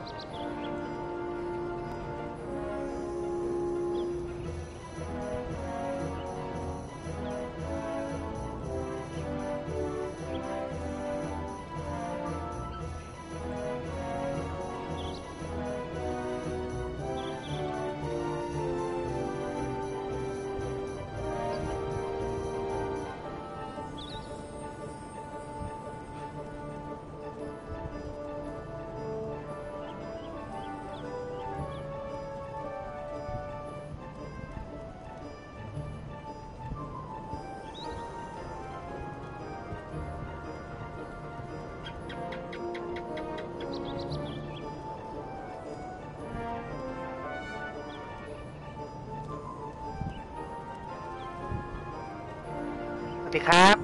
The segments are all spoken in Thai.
สวัสดีครับ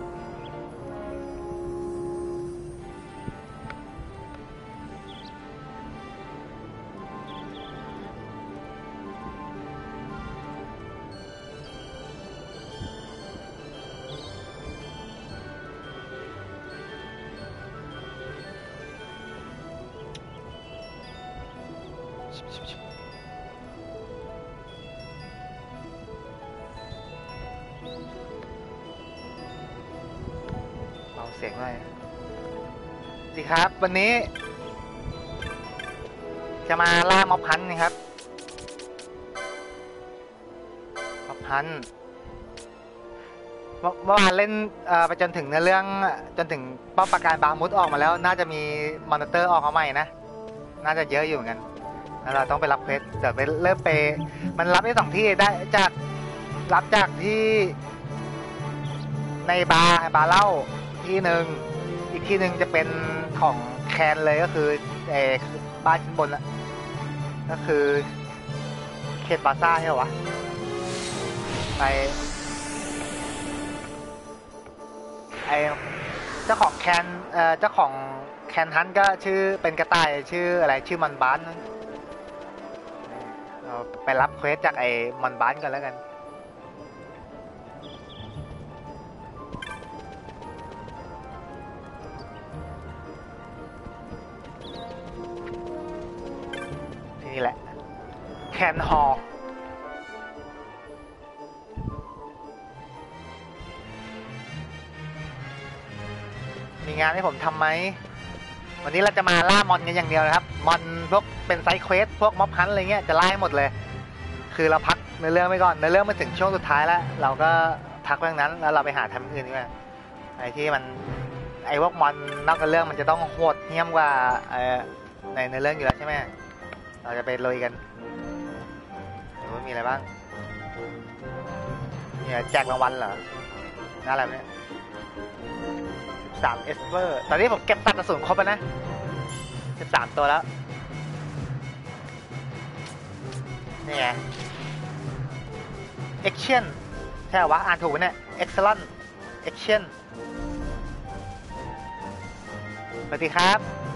เบาเสียงหน่อยสวัสดีครับวันนี้จะมาล่าม็อบพันธุ์นะครับม็อบพันธุ์เมื่อวานเล่นไปจนถึงในเรื่องจนถึงป้อมปราการบางมุดออกมาแล้วน่าจะมีมอนิเตอร์ออกมาใหม่นะน่าจะเยอะอยู่เหมือนกันแล้วเราต้องไปรับเควสเดี๋ยวไปเริ่มไปมันรับได้2 ที่ได้จากรับจากที่ในบาร์เหล้าที่หนึ่งอีกที่หนึ่งจะเป็นของแคนเลยก็คือบ้านชั้นบนละก็คือเขตบาซ่าใช่ไหมวะไปไอเจ้าของแคนเจ้าของแคนฮันก็ชื่อเป็นกระต่ายชื่ออะไรชื่อมันบานเราไปรับเควสจากไอ้มันบานกันแล้วกันนี่แหละแคนฮอลมีงานให้ผมทำไหมวันนี้เราจะมาล่ามอนกันอย่างเดียวนะครับมอนพวกเป็นไซด์เควสพวกม็อบฮันอะไรเงี้ยจะไล่หมดเลยคือเราพักในเรื่องไปก่อนในเรื่องมาถึงช่วงสุดท้ายแล้วเราก็พักเรื่องนั้นแล้วเราไปหาทำอื่นดีกว่าไอ้ที่มันไอ้พวกมอนนอกจากเรื่องมันจะต้องโหดเหี้ยมกว่าในเรื่องอยู่แล้วใช่ไหมเราจะไปลุยกันหรือว่ามีอะไรบ้างเนี่ยแจกรางวัลเหรอน่าอะไรเนี่ย13 เอสเปอร์ตอนนี้ผมเก็บตัดกระสุนครบแล้วนะ13 ตัวแล้วนี่ไง Action ใช่วะอ่านถูกเนี่ย Excellent Action สวัสดีครับ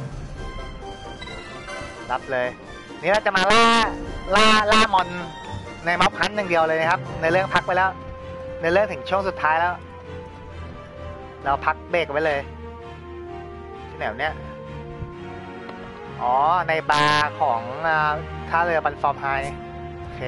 รับเลยนี่เราจะมาล่ามอนในม็อบฮันต์อย่างเดียวเลยนะครับในเรื่องพักไปแล้วในเรื่องถึงช่วงสุดท้ายแล้วเราพักเบรกไว้เลยที่ไหนเนี่ยอ๋อในบาร์ของท่าเรือบันฟอร์มไฮโอเค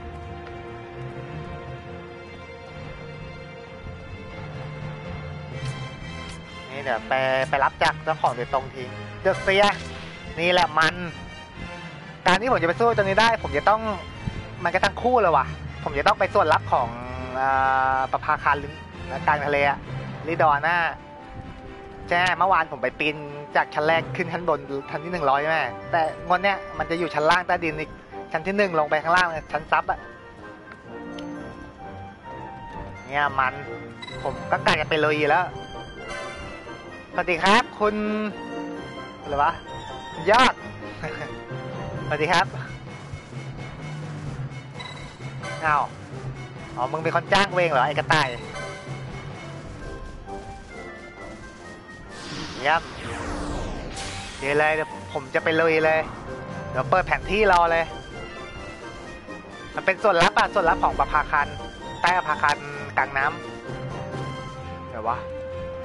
นี่เดี๋ยวไปรับจากเจ้าของโดยตรงทีเดอะเซียนี่แหละมันการที่ผมจะไปสู้ตัวนี้ได้ผมจะต้องมันก็ทั้งคู่เลยว่ะผมจะต้องไปส่วนลับของประภาคารกลางทะเลลิดอน่าใช่เมื่อวานผมไปปีนจากชั้นแรกขึ้นชั้นบนชั้นที่100ใช่ไหมแต่งวดเนี้ยมันจะอยู่ชั้นล่างใต้ดินอีกชั้นที่1ลงไปข้างล่างชั้นซับเนี่ยมันผมก็กะจะไปลุยแล้วสวัสดีครับคุณอะไรวะยอด สวัสดีครับอ้าวอ๋อมึงเป็นคนจ้างเวงเหรอไอ้กระต่ายเยี่ยมเดี๋ยวเลยเดี๋ยวผมจะไปลุยเลยเดี๋ยวเปิดแผนที่รอเลยมันเป็นส่วนลับส่วนลับของประภาคารใต้ประภาคารกลางน้ำเดี๋ยววะ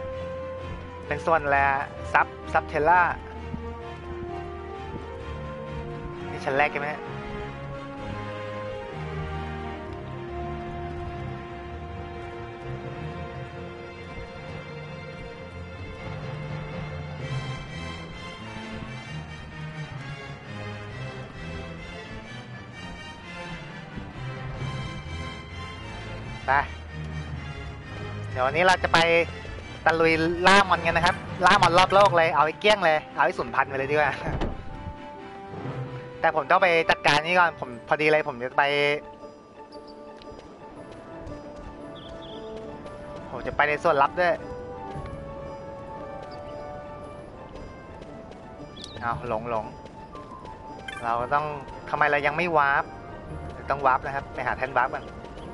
เป็นส่วนแลซับเทล่าชั้นแรกใช่ไหมไปเดี๋ยววันนี้เราจะไปตะลุยล่ามอนกันนะครับล่ามอนรอบโลกเลยเอาไอ้เกี้ยงเลยเอาไอ้0,000ไปเลยดีกว่าแต่ผมต้องไปจัดการนี้ก่อนผมพอดีเลยผมจะไปในส่วนลับด้วยเอาหลงเราต้องทำไมเรายังไม่วาร์ปต้องวาร์ปนะครับไปหาแท่นวาร์ปกัน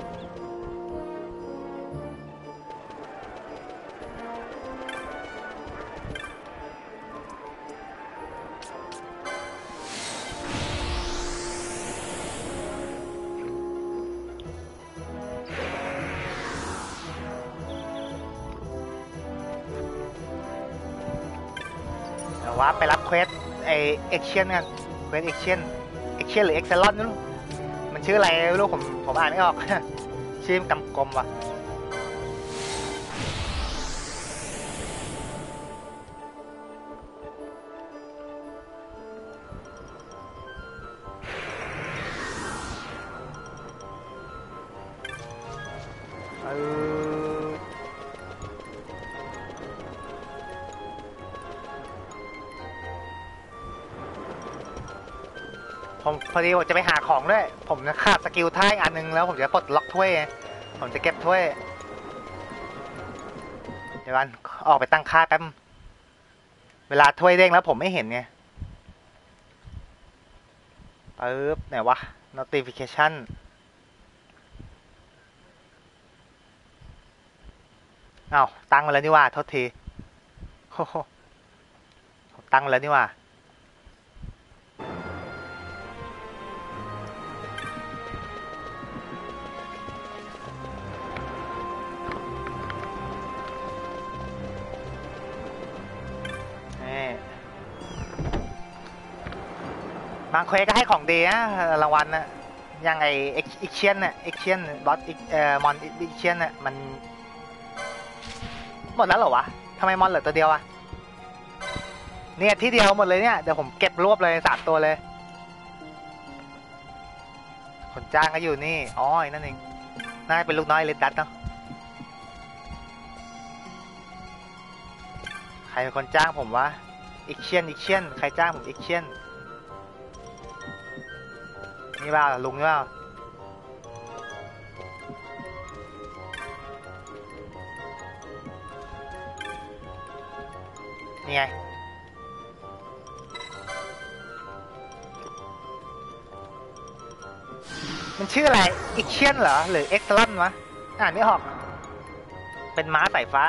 วาร์ปไปรับเควสไอเอ็กเชียนกันเควสเอ็กเชียนหรือเอ็กเซลอนนั่นมันชื่ออะไรไม่รู้ผมอ่านไม่ออก ชื่อกำกลมว่ะผมพอดีผมจะไปหาของด้วยผมขาดสกิลท่าอันนึงแล้วผมจะปลดล็อกถ้วยผมจะเก็บถ้วยเดี๋ยวกันออกไปตั้งค่าแป๊บเวลาถ้วยเด้งแล้วผมไม่เห็นไงปึ๊บไหนวะ notification อ้าวตั้งมาแล้วนี่ว่าโทษทีโอ้โหตั้งมาแล้วนี่ว่าบางเควสก็ให้ของดีนะรางวัลนะยังไอเอ็กเชียนน่ะเอ็กเชียนบอสมอนเอ็กเชียนน่ะมันหมดแล้วเหรอวะทำไมมอนเหลือตัวเดียวอะเนี่ยที่เดียวหมดเลยเนี่ยเดี๋ยวผมเก็บรวบเลย3 ตัวเลยคนจ้างก็อยู่นี่อ๋อนั่นเองน่าเป็นลูกน้อยเลดดัตเนาะใครเป็นคนจ้างผมวะเอ็กเชียนใครจ้างผมเอ็กเชียนนี่บ้าลุงนี่บ้านี่ไงมันชื่ออะไรอีกเชียนเหรอหรือเอ็กซ์ลันวะอ่านไม่ออกเป็นม้าสายฟ้า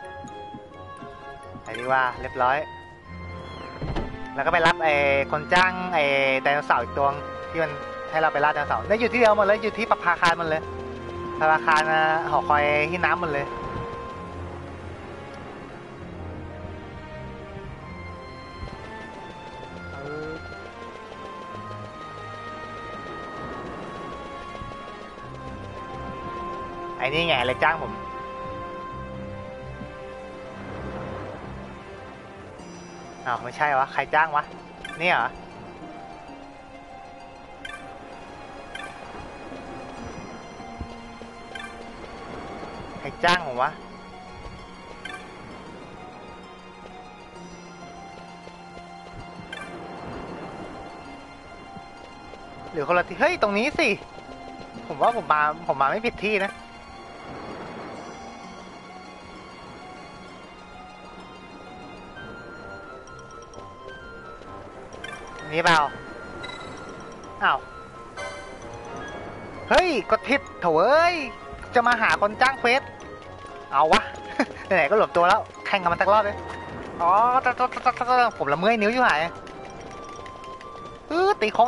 ไอ้นี่ว่าเรียบร้อยแล้วก็ไปรับไอ้คนจ้างไอ้ไดโนเสาร์อีกตัวที่มันให้เราไปล่าไดโนเสาร์ได้อยู่ที่เดียวหมดเลยอยู่ที่ปภาคารมันเลยปภาคารหอคอยที่น้ำหมดเลยไอ้นี่ไงเลยจ้างผมอ้าวไม่ใช่วะใครจ้างวะนี่เหรอใครจ้างผมวะหรือคนละที่เฮ้ยตรงนี้สิผมว่าผมมาไม่ผิดที่นะนี่เปล่าอ้าวเฮ้ยกดผิดโถ่เอ้ยจะมาหาคนจ้างเควสเอาวะ ไหนๆก็หลบตัวแล้วแข่งกันมันสักรอบเลยอ๋อผมละเมื่อยนิ้วอยู่หายตีโค้ง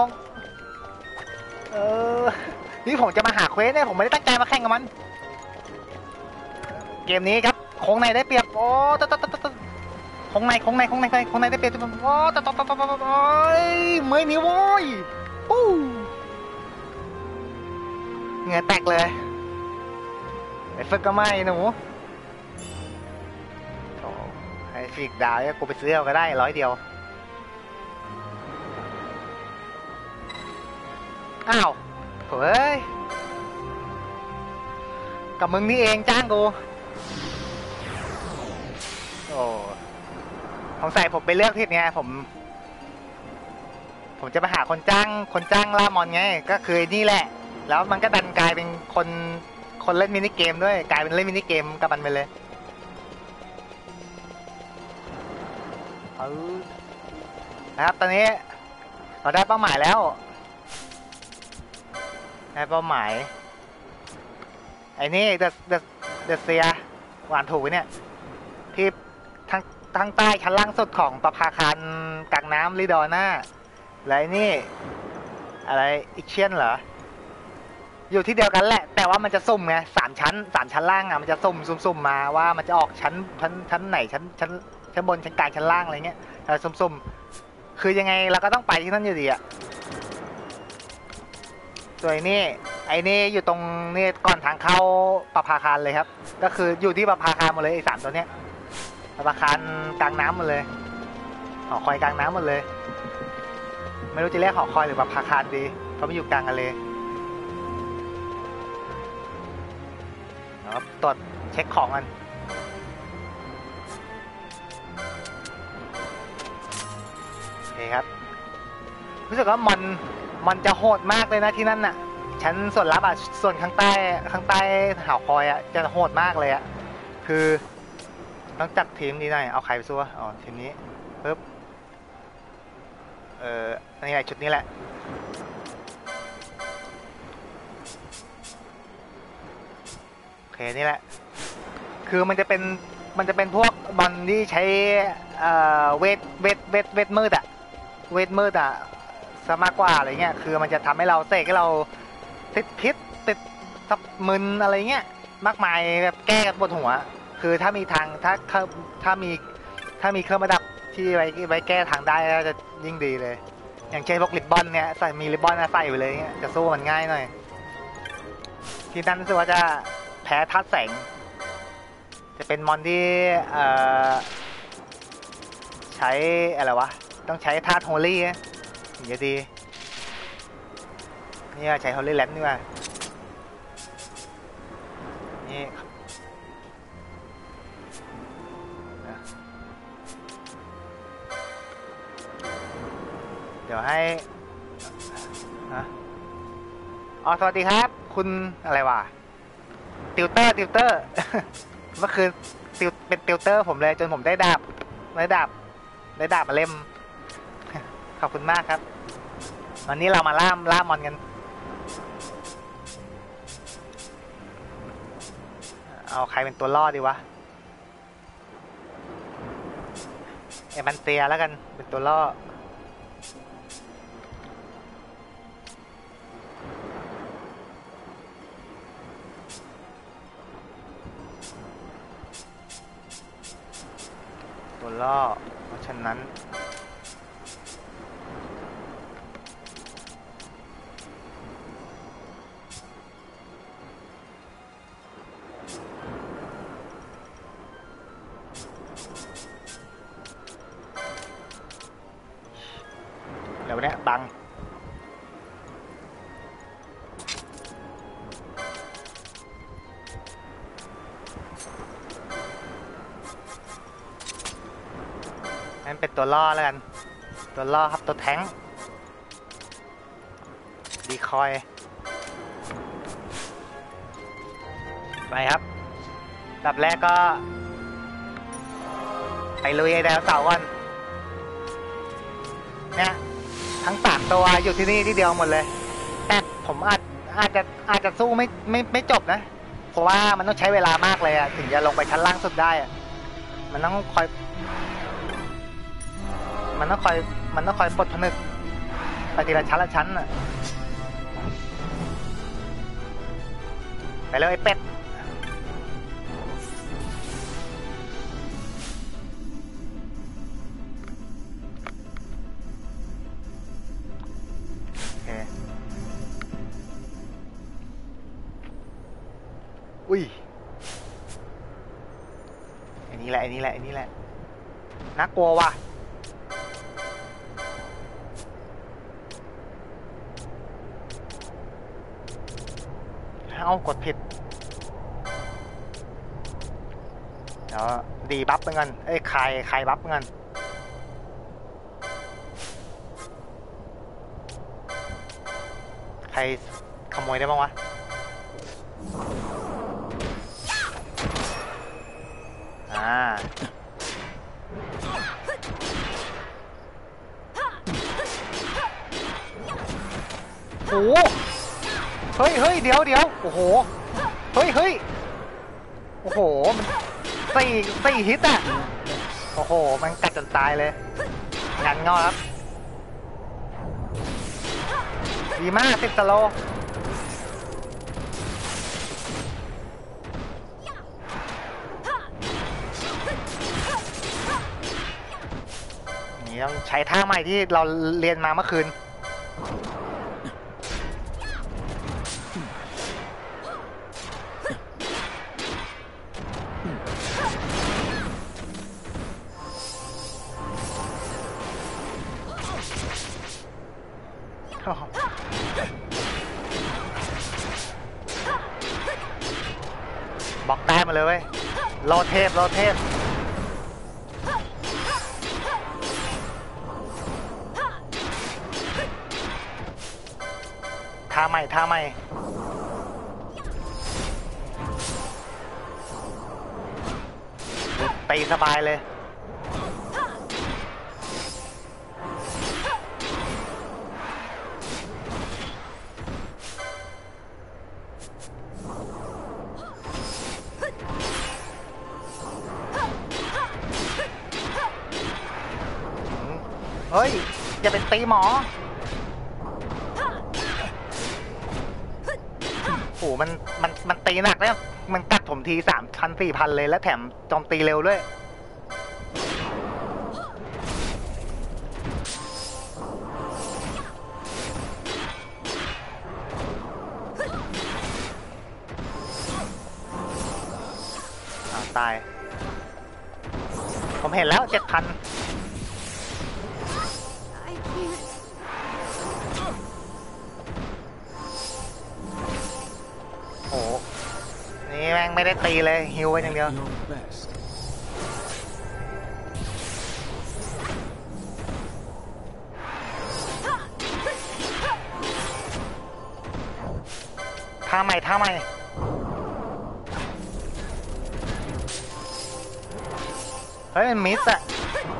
นี่ผมจะมาหาเควสเนี่ยผมไม่ได้ตั้งใจมาแข่งกับมันเกมนี้ครับโค้งในได้เปรียบโอ้ของในได้เปรียบว้าวต่อเมื่อยนิ้วโว้ยปู้เหงื่อแตกเลยไอ้ฝึกก็ไม่หนูโอ้ไอ้ฟีกดาวเนี่ยกูไปซื้อเอาก็ได้100เดียวอ้าวเฮ้ยกับมึงนี่เองจ้างกูโอ้ผมใส่ผมไปเลือกผิดไงผมจะไปหาคนจ้างล่ามอนไงก็คือนี่แหละแล้วมันก็ดันกลายเป็นคนเล่นมินิเกมด้วยกลายเป็นเล่นมินิเกมกับมันไปเลยนะครับตอนนี้เราได้เป้าหมายแล้วได้เป้าหมายไอ้นี่เดอะเซียหวานถูกเนี่ยที่ทางใต้ชั้นล่างสุดของประภาคารกลางน้ำลิดอน่าและไอ้นี่อะไรอีกเชียนเหรออยู่ที่เดียวกันแหละแต่ว่ามันจะสุ่มไง3 ชั้นล่างอ่ะมันจะสุ่มมาว่ามันจะออกชั้นไหนชั้นบนชั้นกลางชั้นล่างอะไรเงี้ยสุ่มคือยังไงเราก็ต้องไปที่นั่นอยู่ดีอ่ะตัวไอ้นี่อยู่ตรงนี่ก่อนทางเข้าประภาคารเลยครับก็คืออยู่ที่ประภาคารหมดเลยไอ้3ตัวเนี้ยประภาคารกลางน้ำหมดเลยหอคอยกลางน้ำหมดเลยไม่รู้จะเรียกหอคอยหรือประภาคารดีเพราะมันอยู่กลางทะเลครับตรวจเช็คของกันโอเคครับรู้สึกว่ามันจะโหดมากเลยนะที่นั่นน่ะชั้นส่วนลับอ่ะส่วนข้างใต้หอคอยอ่ะจะโหดมากเลยอ่ะคือต้องจัดทีมนี้หน่อยเอาใครไปสู้อ๋อทีมนี้ปึ๊บนี่แหละชุดนี้แหละโอเคนี่แหละคือมันจะเป็นพวกบอลที่ใช้เวทมืดอะซะมากกว่าอะไรเงี้ยคือมันจะทำให้เราเสกให้เราติดพิษติดทับมึนอะไรเงี้ยมากมายแบบแก้กันปวดหัวคือถ้ามีทางถ้ามีเครื่องประดับที่ไว้แก้ทางได้ก็จะยิ่งดีเลยอย่างเช่นพวกริบบอนเนี่ยใส่มีริบบอนใส่ไปเลยเงี้ยจะสู้มันง่ายหน่อยที่นั่นรู้สึกว่าจะแพ้ธาตุแสงจะเป็นมอนที่ใช้อะไรวะต้องใช้ธาตุโฮลี่ถึงจะดีนี่ใช้โฮลี่แลนด์นี่ว่านี่เดี๋ยวให้อ๋อสวัสดีครับคุณอะไรวะติวเตอร์ เมื่อคืนเป็นติวเตอร์ผมเลยจนผมได้ดาบมาเล่มขอบคุณมากครับวันนี้เรามาล่ามอนกันเอาใครเป็นตัวล่อดีวะมันเตียแล้วกันเป็นตัวล่อเพราะฉะนั้นเดี๋ยวเนี้ยบังเป็นตัวล่อแล้วกันตัวล่อครับตัวแท้งดีคอยไปครับดับแรกก็ไปลุยไอ้ดาวเสาร์ก่อนเนี่ยทั้ง3ตัวอยู่ที่นี่ที่เดียวหมดเลยแต่ผมอาจจะสู้ไม่จบนะเพราะว่ามันต้องใช้เวลามากเลยอะถึงจะลงไปชั้นล่างสุดได้อะมันต้องคอยปลดผนึกไปทีละชั้นน่ะไปเลยไอ้เป็ดอุ้ยอันนี้แหละอันนี้แหละอันนี้แหละน่ากลัวว่ะเอากดผิดเดี๋ยวดีบัฟเงินเอ้ยใครบัฟเงินใครขโมยได้บ้างวะโอ้เฮ้ยเดี๋ยวโอ้โหเฮ้ยโอ้โหมันสี่ฮิตอ่ะโอ้โหมันกัดจนตายเลยงานงอครับดีมาก10 สโลนี่ต้องใช้ท่าใหม่ที่เราเรียนมาเมื่อคืนบล็อกได้มาเลยเว้ยโลเทพท่าใหม่ตีสบายเลยเฮ้ยจะเป็นตีหมอโอ้มันตีหนักแล้วมันกัดผมที3,000-4,000เลยแล้วแถมโจมตีเร็วด้วยตายผมเห็นแล้ว7,000โอ้นี่แม่งไม่ได้ตีเลยฮิวไปอย่างเดียวท่าใหม่เฮ้ยมันมิสอะ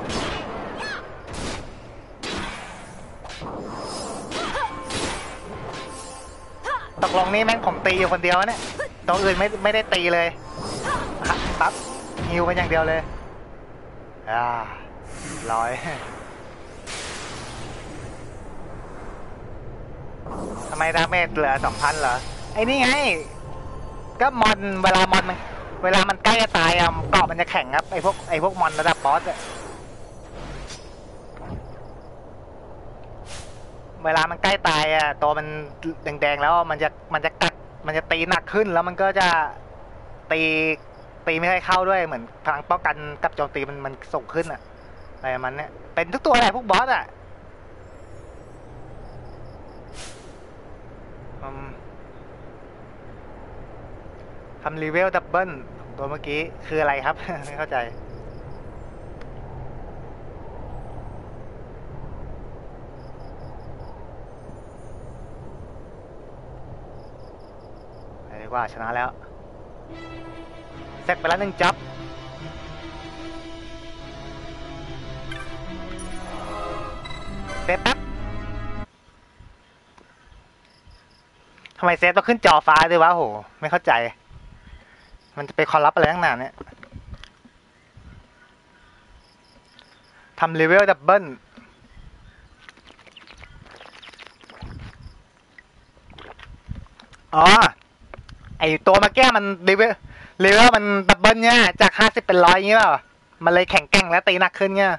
ตกลงนี่แม่งผมตีอยู่คนเดียวเนี่ยตัวอื่นไม่ได้ตีเลยปั๊บฮิวไปอย่างเดียวเลยร้อยทำไมดาเมจเหลือ 2,000 เหรอไอ้นี่ไงก็มอนเวลามันใกล้จะตายอะเกาะมันจะแข็งครับไอ้พวกมอนระดับบอสอะเวลามันใกล้ตายอะตัวมันแดงๆแล้วมันจะกัดมันจะตีหนักขึ้นแล้วมันก็จะตีไม่ค่อยเข้าด้วยเหมือนพลังป้องกันกับโจมตีมันส่งขึ้นอะอะไรมันเนี่ยเป็นทุกตัวแหละพวกบอสอะทำรีเวลดับเบิลตัวเมื่อกี้คืออะไรครับ ไม่เข้าใจเรียกว่าชนะแล้วเสร็จไปแล้ว1 จ็อบเซฟแป๊บทำไมเซฟต้องขึ้นจอฟ้าด้วยวะโหไม่เข้าใจมันจะไปคอลลับอะไรตั้งนานเนี่ยทำเลเวลดับเบิลอ๋อไอตัวมาแก้มันเลเวลมันดับเบิลเนี่ยจาก50เป็น100อย่างงี้เปล่ามันเลยแข็งแกร่งและตีหนักขึ้นเนี่ย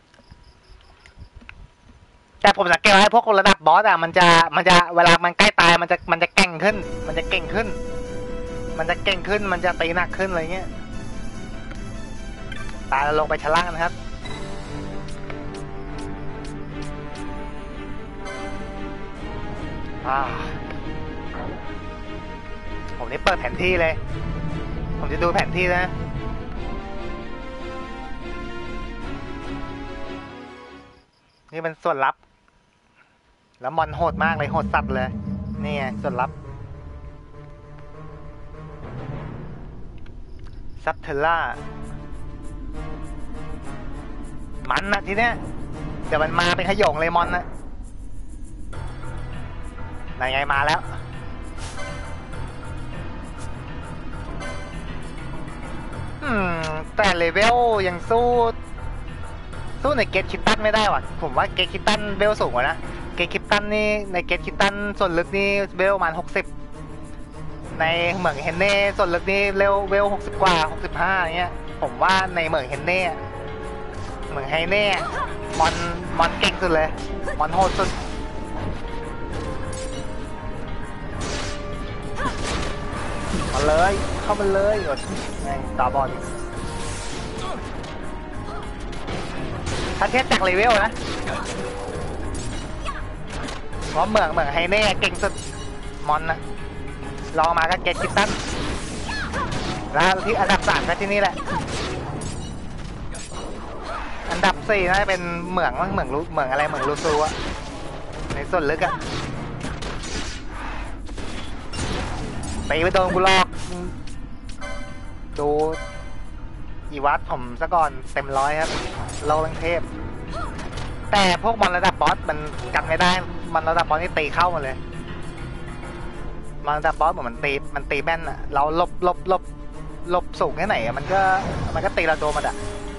แต่ผมสังเกตว่าพวกระดับบอสอ่ะมันจะเวลามันใกล้ตายมันจะแกร่งขึ้นมันจะเก่งขึ้นมันจะเก่งขึ้นมันจะตีหนักขึ้นอะไรเงี้ยตาเราลงไปชั้นล่างนะครับผมนี่เปิดแผนที่เลยผมจะดูแผนที่นะนี่เป็นส่วนลับแล้วมอนโหดมากเลยโหดสัตว์เลยนี่ไงส่วนลับซับเทล่ามันนะทีเนี้ยเดี๋ยวมันมาเป็นขโยงเลมอนนะไหนไงมาแล้วแต่เลเวลยังสู้ในเกตคิตตันไม่ได้ว่ะผมว่าเกตคิตตันเบลสูงกว่านะเกตคิตตันนี่ในเกตคิตตันส่วนลึกนี่เบลประมาณ60ในเหมืองเฮนเน่ส่วนลึกนี่เวล60กว่า65เงี้ยผมว่าในเหมืองเฮนเน่เหมืองไฮเน่มอนเก่งสุดเลยมอนโหดสุดมาเลยเข้ามาเลยโอ้ยตาบอลถ้าเทียบจากเลเวลนะเพราะเหมืองไฮเน่เก่งสุดมอนนะลองมาก็เกตคิตตันแล้วที่อันดับ3ก็ที่นี่แหละอันดับ4น่าจะเป็นเหมืองอะไรเหมืองลูซูอะในส่วนลึกอะตีไปโดนกูลอกดูอีวัตผมซะก่อนเต็ม100ครับโลลังเทพแต่พวกมันระดับบอสมันกันไม่ได้มันระดับบอสนี่ตีเข้ามาเลยมันระดับบอสเหมือนมันตีแม่นอะเราลบสูงแค่ไหนมันก็ตีเราโดนมันอะ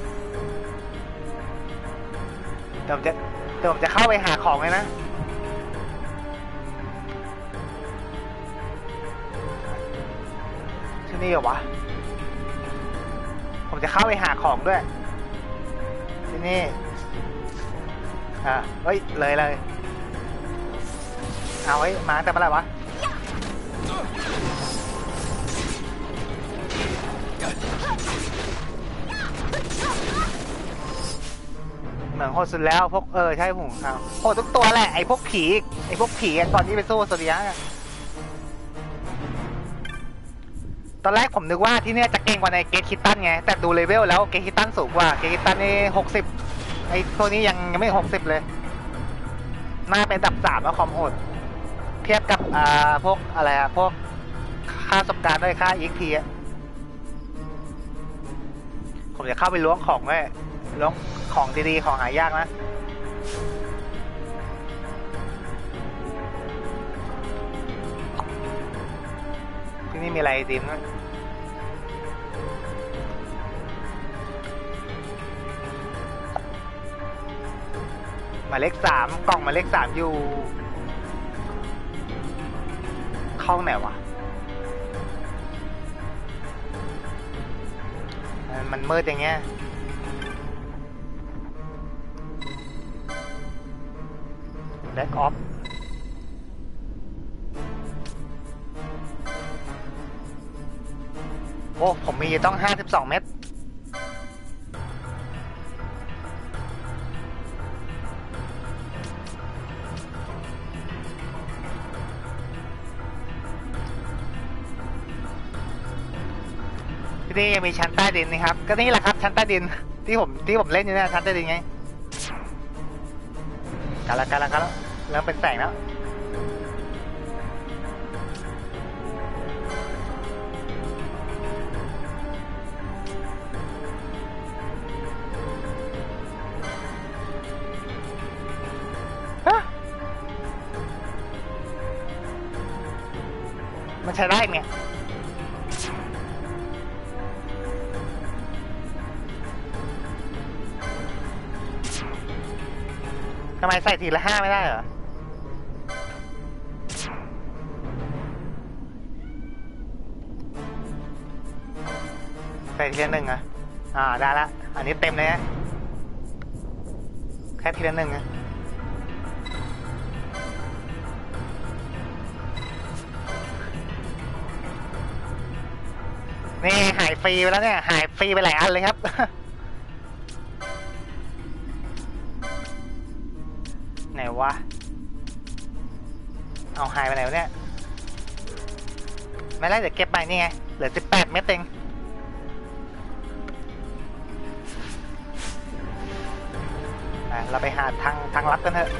เดี๋ยวผมจะเข้าไปหาของเลยนะที่นี่เหรอวะผมจะเข้าไปหาของด้วยที่นี่เฮ้ยเลยเอาไว้มาแต่เมื่อไหร่วะเหมือนโหดสุดแล้วพวกใช่ผมโหดทุกตัวแหละไอ้พวกผีก่อนที่ไปสู้โซเดียกตอนแรกผมนึกว่าที่นี่จะเก่งกว่าในเกตคิตตันไงแต่ดูเลเวลแล้วเกตคิตตันสูงกว่าเกตคิตตันนี่60ไอ้ตัวนี้ยังไม่60เลยน่าเป็นอันดับ3แล้วความโหดเทียบกับพวกอะไรพวกค่าประสบการณ์ด้วยค่า EXP อะผมจะเข้าไปล้วงของด้วยล้วงของดีๆของหายากนะที่นี่มีอะไรดีมั้ยหมายเลข3กล่องหมายเลข3อยู่เข้าไหนวะมันมืดอย่างเงี้ยแบ็กออฟโอ้ผมมีต้อง52เม็ดที่นี่ยังมีชั้นใต้ดินนะครับก็นี่แหละครับชั้นใต้ดินที่ผมเล่นอยู่เนี่ยชั้นใต้ดินไงกันแล้วเริ่มเป็นแสงแล้วมันใช้ได้เนี่ยทำไมใส่ทีละ5ไม่ได้เหรอใส่ทีละ1อะได้ละอันนี้เต็มเลยนะแค่ทีละ1อะนี่หายฟรีไปแล้วเนี่ยหายฟรีไปหลายอันเลยครับ ไหนวะเอาหายไปไหนวะเนี่ยไม่ได้เดี๋ยวเก็บไปนี่ไงเหลือ18 เม็ดเองเราไปหาทางลัดกันเถอะ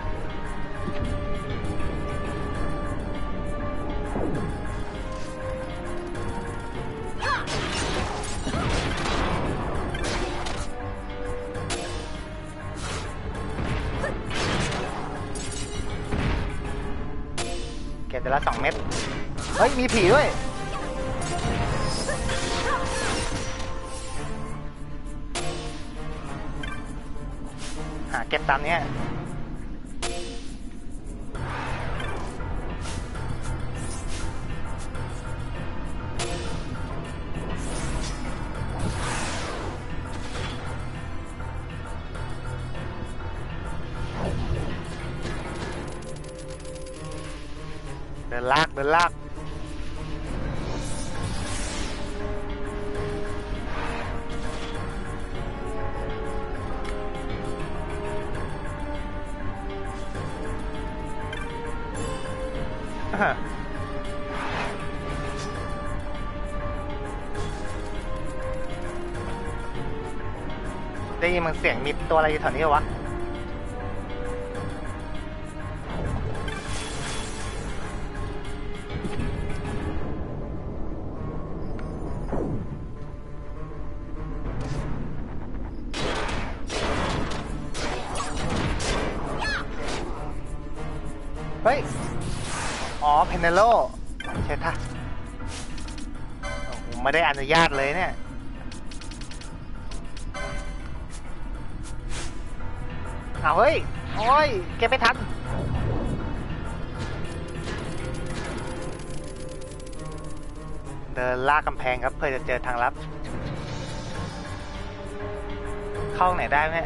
เก็บแต่ละ2 เม็ดเฮ้ยมีผีด้วยหาเก็บตามนี้เดินลากได้ยินมันเสียงมีตัวอะไรอยู่แถวนี้วะเฮ้ยอ๋อเพนเนโลใช่ท่ะผมไม่ได้อนุญาตเลยเนี่ยเอาเฮ้ยโอ้ยเก็บไม่ทันเดินลากกำแพงครับเพื่อจะเจอทางลับเข้าไหนได้ไหม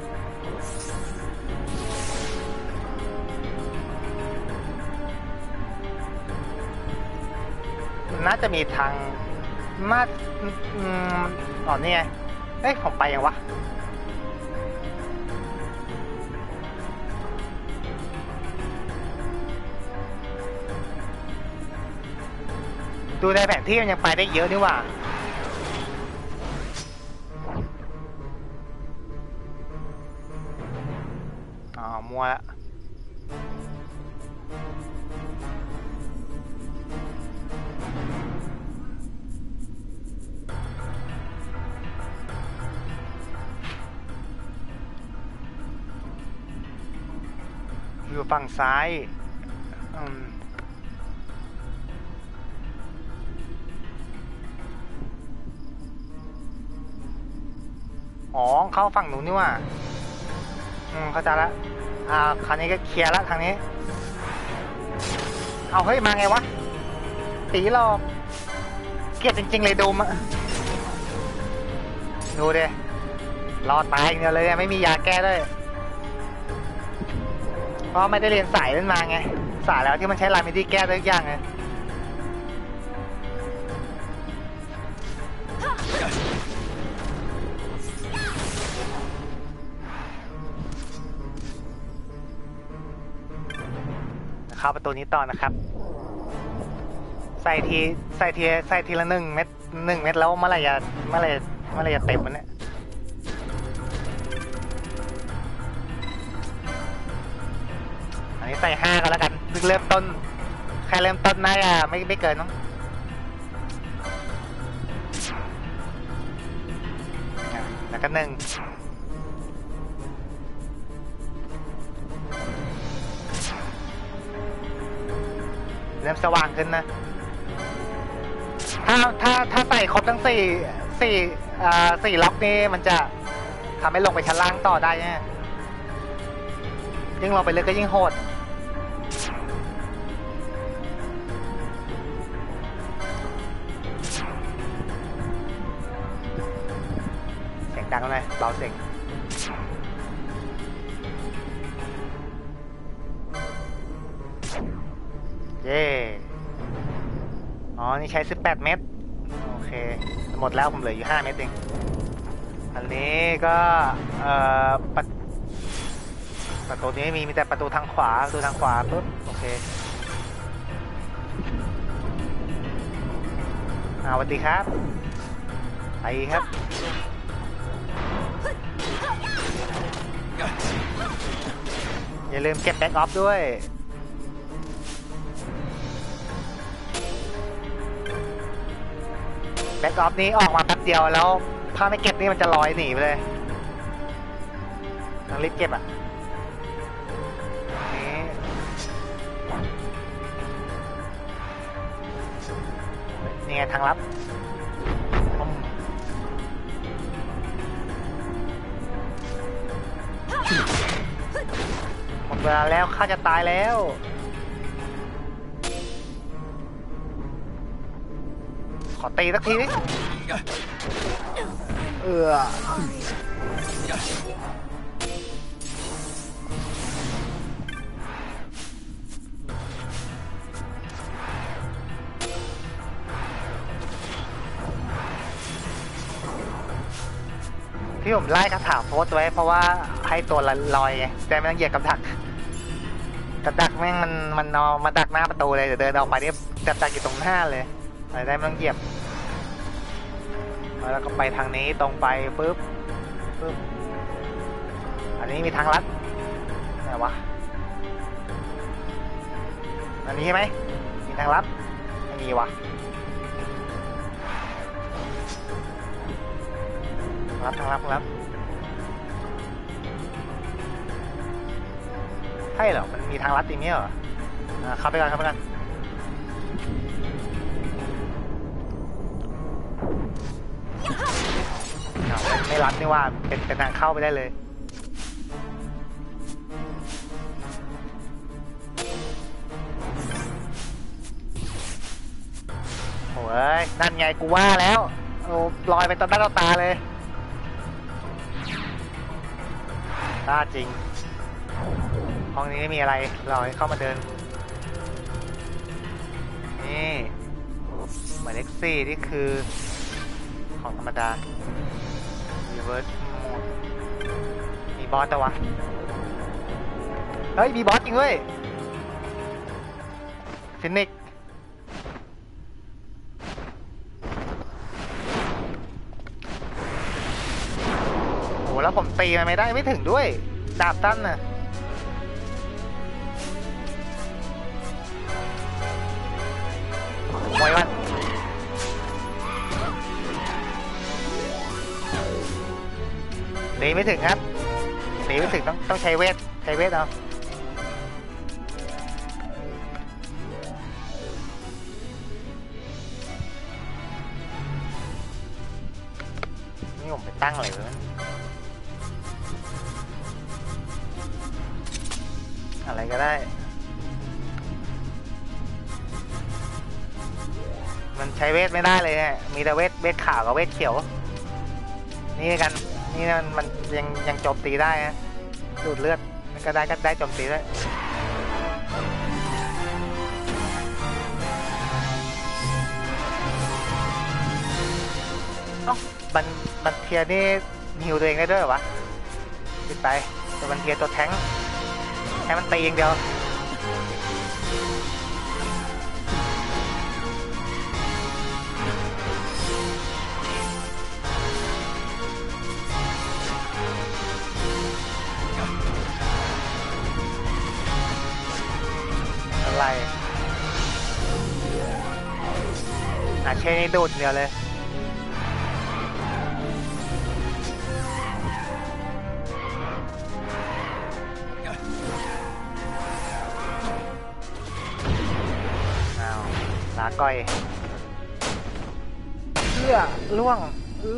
น่าจะมีทางน่าอ๋อนี่ไงเฮ้ยผมไปยังวะดูในแผนที่มันยังไปได้เยอะนี่ว่าอ๋อมัวละอยู่ฝั่งซ้ายอ๋อเข้าฝั่งหนูนี่ว่าเข้าใจละคราวนี้ก็เคลียร์ละทางนี้เอาเฮ้ยมาไงวะตีหลอกเกลียดจริงๆเลยโดมอะดูดิรอตายอย่างเดียวเลยไม่มียาแก้ด้วยเพราะไม่ได้เรียนสายนั้นมาไงสายแล้วที่มันใช้ลายมิดีแก้ได้ทุกอย่างไงเข้าประตูนี้ต่อนะครับใส่ทีละ1 เม็ดแล้วเมื่อไหร่จะเต็มมันเนี่ยอันนี้ใส่5ก็แล้วกันเริ่มต้นแค่เริ่มต้นน่าจะไม่เกินมั้งแล้วก็1เริ่มสว่างขึ้นนะถ้าใส่ครบทั้ง4ล็อกนี้มันจะทำให้ลงไปชั้นล่างต่อได้เนี่ยยิ่งลงไปลึกก็ยิ่งโหดเสียงดังเลยเบาเสียงเย่อ๋อนี่ใช้18 เม็ดโอเคหมดแล้วผมเหลืออยู่5 เม็ดเองอันนี้ก็ประตูนี้มีแต่ประตูทางขวาปุ๊บโอเคสวัสดีครับไปครับอย่าลืมเก็บแบ็กออฟด้วยแบ็กออฟนี้ออกมาแป๊บเดียวแล้วถ้าไม่เก็บนี่มันจะลอยหนีไปเลยต้องรีบเก็บอ่ะนี่ไงทางลับหมดเวลาแล้วข้าจะตายแล้วขอตีสักทีนิที่ผมไล่คาถาโพสไว้เพราะว่าให้ตัวลอยไงแต่ไม่ต้องเหยียบกับดักแม่งมันนอนมาดักหน้าประตูเลยเดี๋ยวเดินออกไปเนี่ยจับดักอยู่ตรงหน้าเลยอะไรได้ไม่ต้องเหยียบแล้วก็ไปทางนี้ตรงไปปึ๊บอันนี้มีทางลัดไหนวะอันนี้ใช่ไหมมีทางลัดไม่มีวะทางลัดใช่เหรอมันมีทางลัดอย่างนี้เหรอเข้าไปกันไม่ลัดนี่ว่าเป็นทางเข้าไปได้เลยโอ้ยนั่นไงกูว่าแล้วโอ้ลอยไปต่อหน้าต่อตาเลยน่าจริงห้องนี้ไม่มีอะไรเราเข้ามาเดินนี่หมายเลข4นี่คือของธรรมดา Reverse Mode มีบอสแต่วะเฮ้ยมีบอสจริงเว้ยฟินิกโหแล้วผมตีมันไม่ได้ไม่ถึงด้วยดาบตั้นน่ะมวยมันตีไม่ถึงครับตีไม่ถึงต้องใช้เวทเอานี่ผมไปตั้งอะไรวะอะไรก็ได้มันใช้เวทไม่ได้เลยฮะมีแต่เวทขาวกับเวทเขียวนี่กันนี่มันยังโจมตีได้ฮะดูดเลือดก็ได้โจมตีได้เอ้าบันเทียนี่ฮิวตัวเองได้ด้วยเหรอวะปิดไปตัวบันเทียตัวแท้งให้มันตีอย่างเดียวอะไรเช่นี่ดูดเดียวเลยลาก้อยล่วง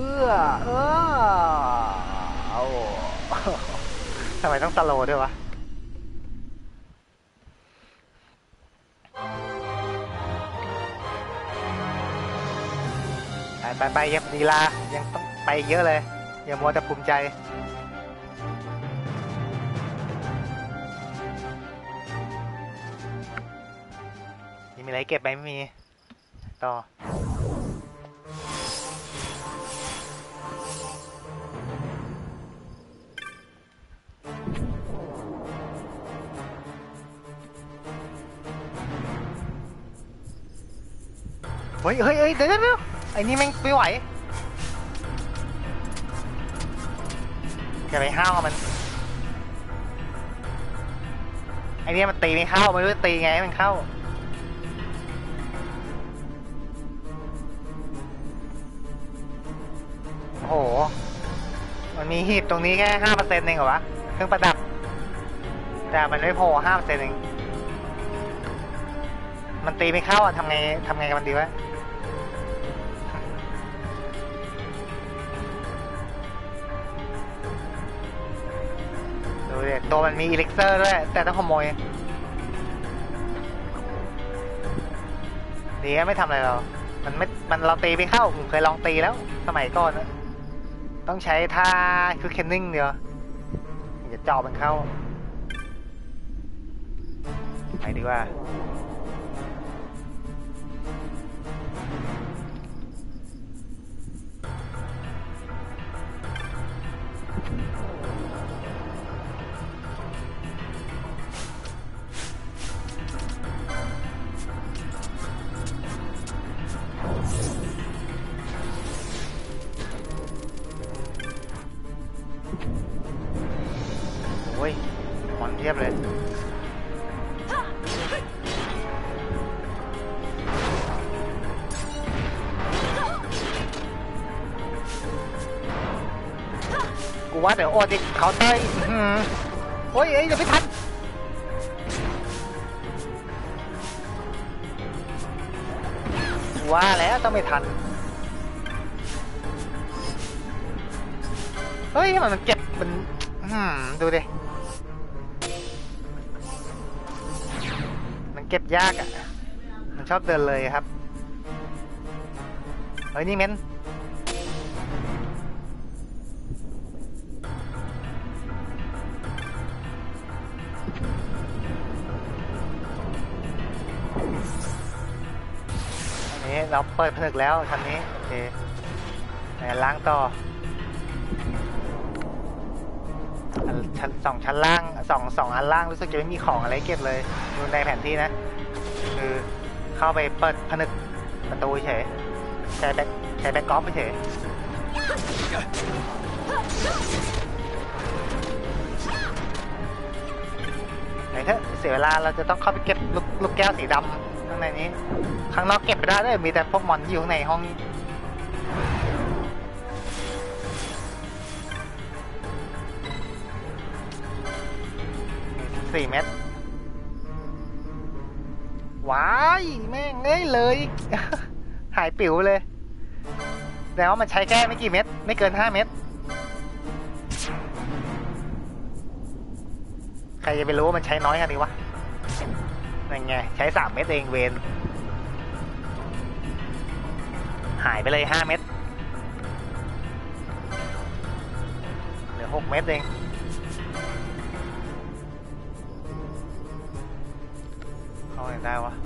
เอาทำไมต้องสโลว์ด้วยวะไปยังดีลายังต้องไปเยอะเลยอย่ามัวแต่ภูมิใจมีอะไรเก็บไหมไม่มีต่อฮ้ยเดี๋ยวไอ้นี่แม่งไม่ไหวอย่าไปห้าวมันไอ้นี่มันตีไม่เข้าไม่รู้ตีไงมันเข้าโอ้โหมันมีหีบตรงนี้แค่5%เองเหรอวะเครื่องประดับแต่มันไม่พอ5%เองมันตีไม่เข้าอ่ะทำไงกับมันดีวะดูดิตัวมันมีอิเล็กเซอร์ด้วยแต่ต้องขโมยดีไม่ทำอะไรเรามันเราตีไม่เข้าผมเคยลองตีแล้วสมัยก่อนนะต้องใช้ท่าคือเคนนิ่งเดียวอย่าจ่อมันเข้าไปดีกว่าโอ้ยมอนเทียบเลยกูว่าเดี๋ยวโอดิเขาเต้ยโอ้ยอย่าไปทันว่าแล้วต้องไม่ทันเฮ้ยมันเก็บมันดูดิมันเก็บยากอ่ะมันชอบเดินเลยครับเฮ้ยนี่เม้นอันนี้เราเปิดผนึกแล้วชั้นนี้โอเคล้างต่อชั้นชั้นล่างสองอันล่างรู้สึกจะไม่มีของอะไรเก็บเลยดูในแผนที่นะคือเข้าไปเปิดผนึกประตูเฉยใช้แบ็คกอล์ฟเฉยไหนเถอะเสียเวลาเราจะต้องเข้าไปเก็บลูกแก้วสีดำข้างในนี้ข้างนอกเก็บไม่ได้เลยมีแต่พวกมอนอยู่ข้างในห้อง4 เม็ดว้ายแม่งเลยหายปิ๋วเลยแต่ว่ามันใช้แค่ไม่กี่เม็ดไม่เกิน5 เม็ดใครจะไปรู้ว่ามันใช้น้อยขนาดนี้วะนั่นไงใช้3 เม็ดเองเวนหายไปเลย5 เม็ดเหลือ6 เม็ดเองเข้าไหนได้วะ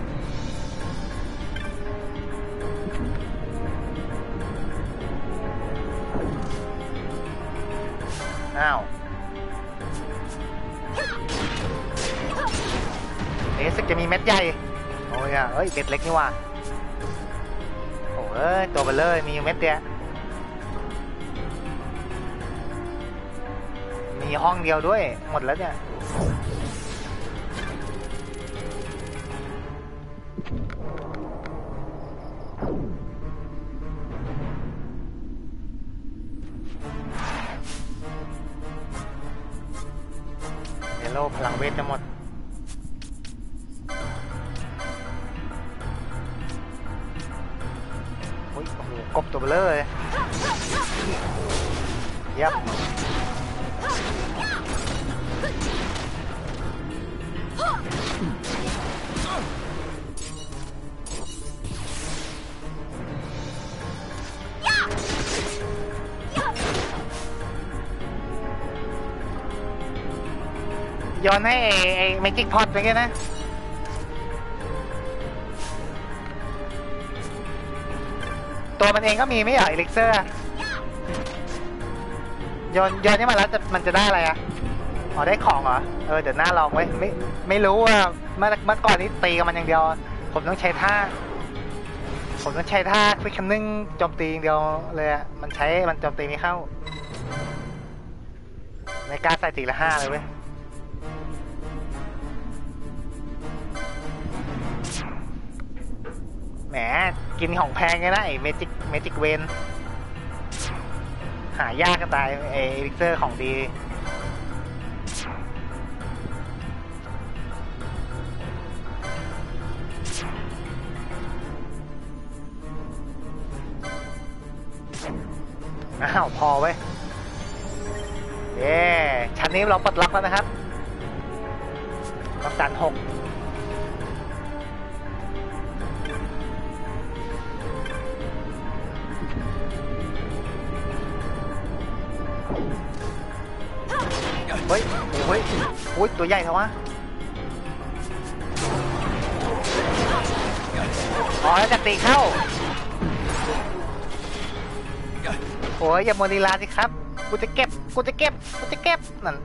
อ้าวสึกจะมีเม็ดใหญ่โอ้ยเอ้ยเม็ดเล็กนี่ว่าโอ้ยตัวเบลเลยมีเม็ดเดียวมีห้องเดียวด้วยหมดแล้วเนี่ยเยลโล่พลังเวทจะหมดโอ้โหกบตัวเบลเลยยับย้อนให้ไอ้เมจิกพอตไปแค่นะตัวมันเองก็มีไม่เหรออิเล็กเซอร์ย้อนนี่มาแล้วมันจะได้อะไรอ่ะอ๋อได้ของเหรอเดี๋ยวหน้าลองไว้ไม่รู้ว่าเมื่อก่อนนี้ตีกับมันอย่างเดียวผมต้องใช้ท่าผมต้องใช้ท่าควิกคันนิ่งโจมตีอย่างเดียวเลยอะมันโจมตีไม่เข้าไม่กล้าใส่ตีละ5เลยเว้ยแหมกินของแพงไงนะไอ้เมจิกเวนหายากก็ตายไอ้เอลิกเซอร์ของดีอ้าวพอเว้ยเย้ชั้นนี้เราปลดล็อกแล้วนะครับต้องการ6เฮ้ยโอ้ยโอ้ยตัวใหญ่เท่าวะอ๋อแล้วจะตีเข้าโอ้ยอย่าโมลีลาสิครับกูจะเก็บนั่น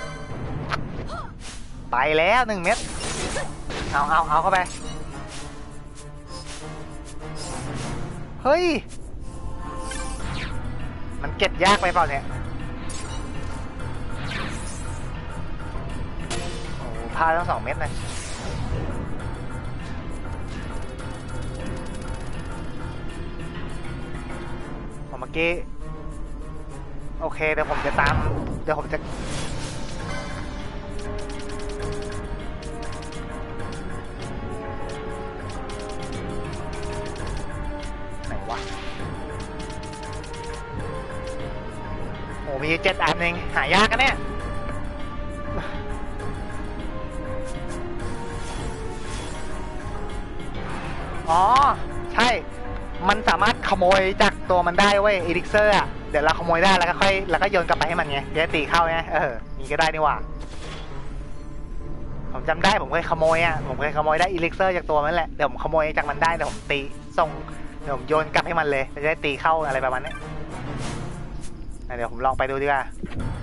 ไปแล้ว1 เม็ดเอาเข้าไปเฮ้ยมันเก็บยากไปเปล่าเนี่ยโอ้พลาดทั้ง2 เม็ดเลยเมื่อกี้โอเคเดี๋ยวผมจะไหนวะโอ้มี7 อันเองหายากกันเนี่ยอ๋อใช่มันสามารถขโมยจากตัวมันได้เว้ยอีลิกเซอร์อ่ะเดี๋ยวเราขโมยได้แล้วก็โยนกลับไปให้มันไงเดี๋ยวตีเข้าไงนี่ก็ได้นี่หว่าผมจำได้ผมเคยขโมยได้อีลิกเซอร์จากตัวมันแหละเดี๋ยวผมขโมยจากมันได้เดี๋ยวผมตีส่งเดี๋ยวผมโยนกลับให้มันเลยจะได้ตีเข้าอะไรประมาณนี้เดี๋ยวผมลองไปดูดีกว่า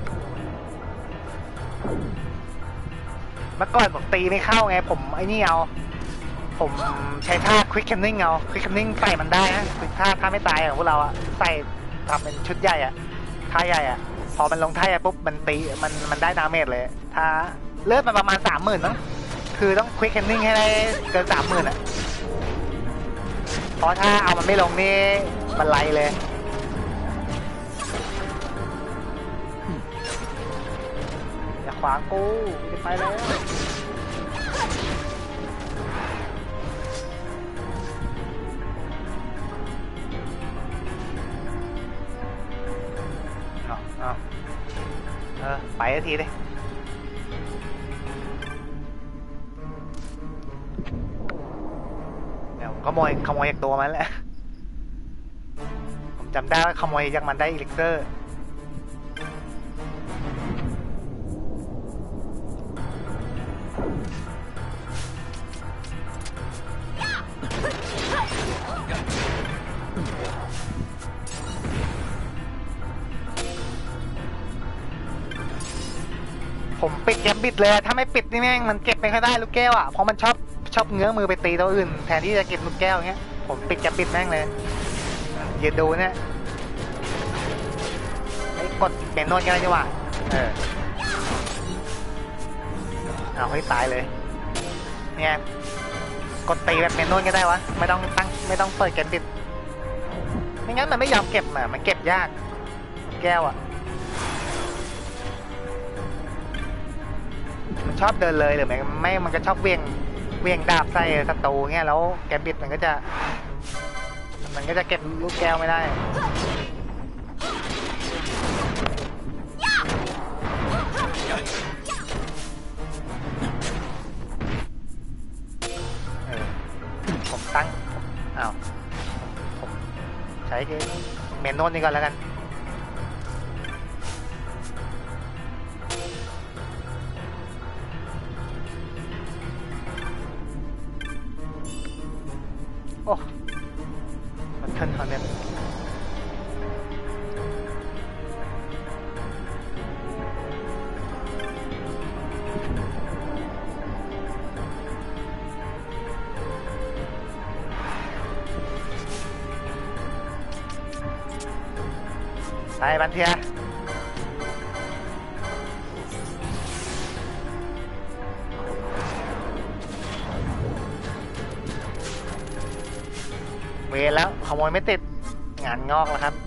เมื่อก่อนผมตีไม่เข้าไงผมไอ้นี่ผมใช้ท่าควิกคันนิ่งใส่มันได้นะถ้าไม่ตายของพวกเราอะใส่ทำเป็นชุดใหญ่อะท่าใหญ่อะพอมันลงท่าใหญ่ปุ๊บมันตีมันได้ดาเมจเลยถ้าเลือดมันประมาณ 30,000มั้งคือต้องควิกคันนิ่งให้ได้เกิน 30,000อะเพราะถ้าเอามันไม่ลงนี่มันไล่เลยอย่าขวางกูจะไปแล้วไปทีดิเดี๋ยวขโมยจากตัวมันแหละผมจำได้ว่าขโมยจากมันได้อีลิกเซอร์ผมปิดแกมบิดเลยถ้าไม่ปิดนี่แม่งมันเก็บไม่ค่อยได้ลูกแก้วอ่ะเพราะมันชอบเงื้อมือไปตีตัวอื่นแทนที่จะเก็บลูกแก้วเงี้ยผมปิดแกมบิดแม่งเลยยืนดูเนี่ยไอ้กดเปลี่ยนโน้ตกันเลยดีกว่าเอาให้ตายเลยเนี่ยกดตีแบบเมนโน้ตก็ได้วะไม่ต้องเปิดแกมบิดไม่งั้นมันไม่ยอมเก็บอ่ะมันเก็บยากแก้วอ่ะมันชอบเดินเลยหรือไม่มันก็ชอบเวียงดาบใส่ศัตรูเงี้ยแล้วแกมบิดมันก็จะเก็บลูกแก้วไม่ได้ผมตั้งผมใช้เมนโน้ตนี่ก่อนแล้วกันโอ้มันขึ้นเขาเนี่ยไปบันเทียเวรแล้วขโมยไม่ติดงานงอกแล้วครับ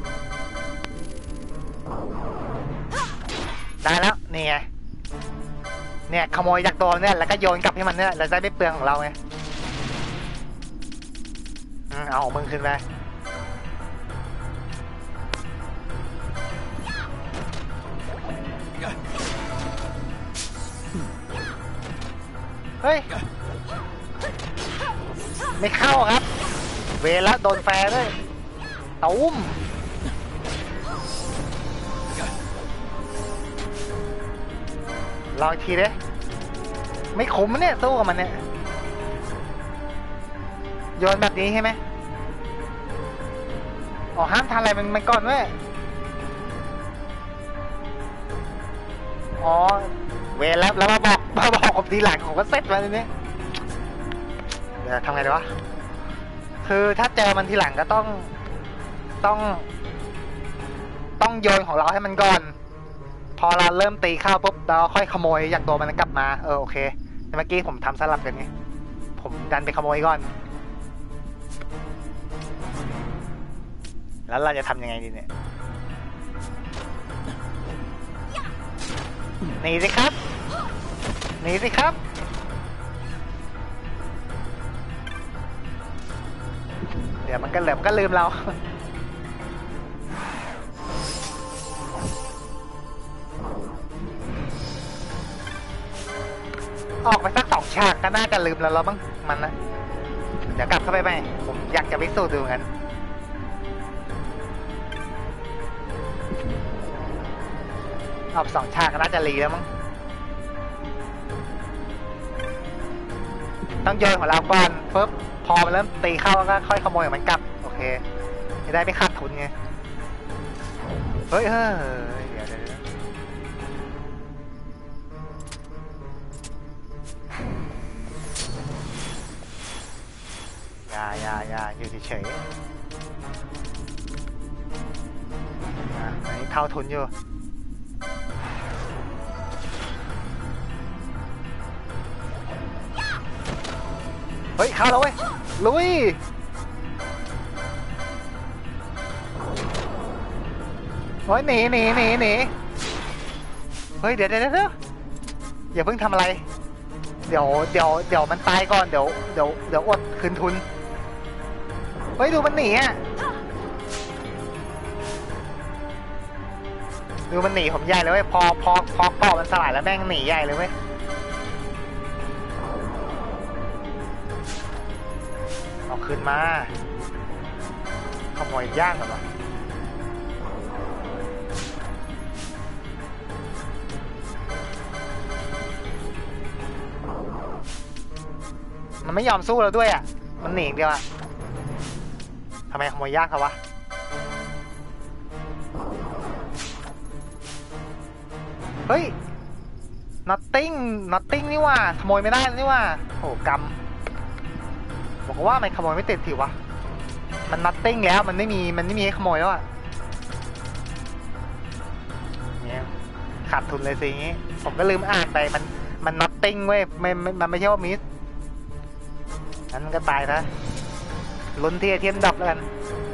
ได้แล้วนี่ไงเนี่ยขโมยจากตัวเนี่ยแล้วก็โยนกลับให้มันเนี่ยเราจะได้ไม่เปลืองของเราไงเอาของมึงขึ้นไปเฮ้ยไม่เข้าครับเวรแล้วโดนแฟร์ด้วยตุ้มลองอีกทีดิไม่คุ้มเนี่ยสู้กับมันเนี่ยโยนแบบนี้ใช่ไหมอ๋อห้ามทำอะไรมันก่อนเว้ยอ๋อเวรแล้วมาบอกผมทีหลังผมก็เซ็ตมาเลยเนี่ยเดี๋ยวทำไงดีวะคือถ้าเจอมันทีหลังก็ต้องโยนของเราให้มันก่อนพอเราเริ่มตีเข้าปุ๊บเราค่อยขโมยจากตัวมันกลับมาโอเคเมื่อกี้ผมทำสลับกันไงผมดันไปขโมยก่อนแล้วเราจะทำยังไงดีเนี่ยหนีสิครับหนีสิครับเดี๋ยวมันก็ลืมเราออกไปสัก2 ฉากก็น่าจะลืมแล้วมั้งมันนะเดี๋ยวกลับเข้าไปไหมผมอยากจะพิสูจน์ดูงั้นออก2 ฉากก็น่าจะรีแล้วมั้งต้องโยนของเราก่อนปุ๊บพอมันเริ่มตีเข้าก็ค่อยขโมยของมันกลับโอเคจะได้ไม่ขาดทุนไงเฮ้ยเดี๋ยวอย่าอยู่เฉยอันนี้เท่าทุนอยู่เฮ้ยเข้าแล้วเว้ยลุยโอ้ยหนีเฮ้ยเดี๋ยวอย่าเพิ่งทำอะไรเดี๋ยวมันตายก่อนเดี๋ยวอดคืนทุนเฮ้ยดูมันหนีอ่ะดูมันหนีผมใหญ่เลยเว้ยพอเกาะมันสลายแล้วแม่งหนีใหญ่เลยเว้ยเอาคืนมาขโมยย่างก่อนวะมันไม่ยอมสู้เราด้วยอ่ะมันหนีเดียวอ่ะทำไมขโมยยากครับวะเฮ้ย nothing นี่ว่าขโมยไม่ได้นี่ว่าโอ้กรรมบอกว่ามันขโมยไม่ติดถิวะมัน nothing แล้วมันไม่มีให้ขโมยแล้วอ่ะเนี่ยขาดทุนเลยสิงี้ผมก็ลืมอ่านไปมัน nothing เว้ยมันไม่ใช่ว่ามิสงั้นก็ตายนะลุ้นที่ไอเทมดับแล้วกัน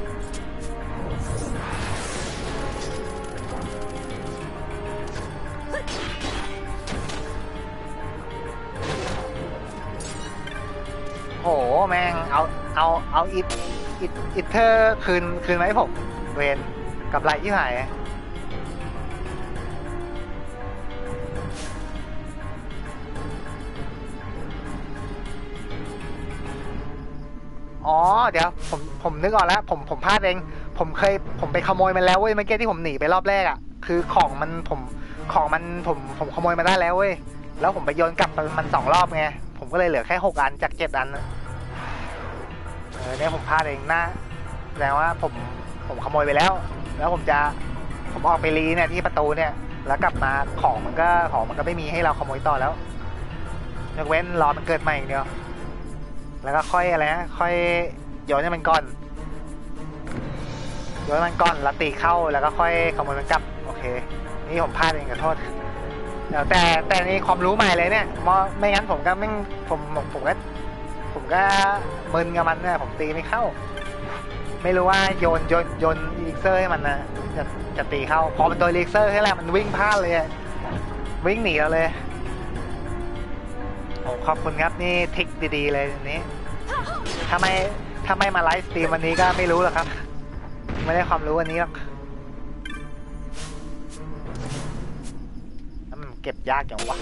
โหแม่งเอาอิทเธอร์คืนไหมผมเวนกับไรที่หายอ๋อเดี๋ยวผมนึกออกแล้วผมพลาดเองผมไปขโมยมันแล้วเว้ยเมื่อกี้ที่ผมหนีไปรอบแรกอ่ะคือของมันผมขโมยมาได้แล้วเว้ยแล้วผมไปโยนกลับมัน2 รอบไงผมก็เลยเหลือแค่6 อันจาก7 อันเนี่ยผมพลาดเองนะแสดงว่าผมขโมยไปแล้วผมออกไปรีเนี่ยที่ประตูเนี่ยแล้วกลับมาของมันก็ไม่มีให้เราขโมยต่อแล้วยกเว้นรอมันเกิดใหม่อย่างเดียวแล้วก็ค่อยอะไรนะค่อยโยนให้มันก่อนโดนมันก่อนแล้วตีเข้าแล้วก็ค่อยขโมยมันกลับโอเคนี่ผมพลาดเองขอโทษเดี๋ยวแต่นี่ความรู้ใหม่เลยเนี่ยไม่งั้นผมก็ไม่ผมก็มึนกับมันเนี่ยผมตีไม่เข้าไม่รู้ว่าโยนอีลิกเซอร์ให้มันนะจะตีเข้าพอเป็นตัวอีลิกเซอร์แค่แรกมันวิ่งพลาดเลยวิ่งหนีเราเลยโอ้ขอบคุณครับนี่ทริคดีๆเลยนี้ถ้าไม่มาไลฟ์สตรีมวันนี้ก็ไม่รู้หรอกครับไม่ได้ความรู้วันนี้หรอกเก็บยากอย่างวะ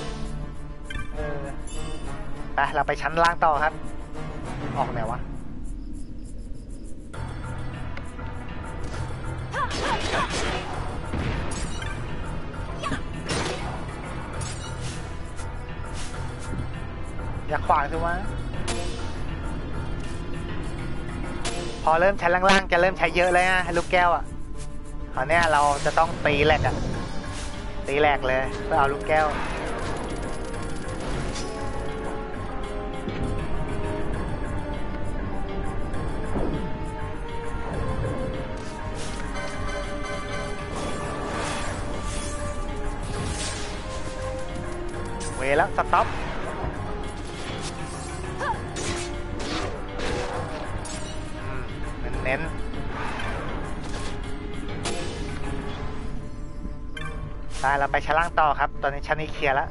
ไปเราไปชั้นล่างต่อครับออกไหนวะอย่าขวางสิวะพอเริ่มชั้นล่างๆจะเริ่มใช้เยอะเลยนะลูกแก้วอ่ะคราวนี้เราจะต้องตีแหลกอ่ะตีแหลกเลยเพื่อเอาลูกแก้วเวแล้วสต็อปเน้นได้เราไปชั้นล่างต่อครับตอนนี้ชั้นนี้เคลียร์แล้ว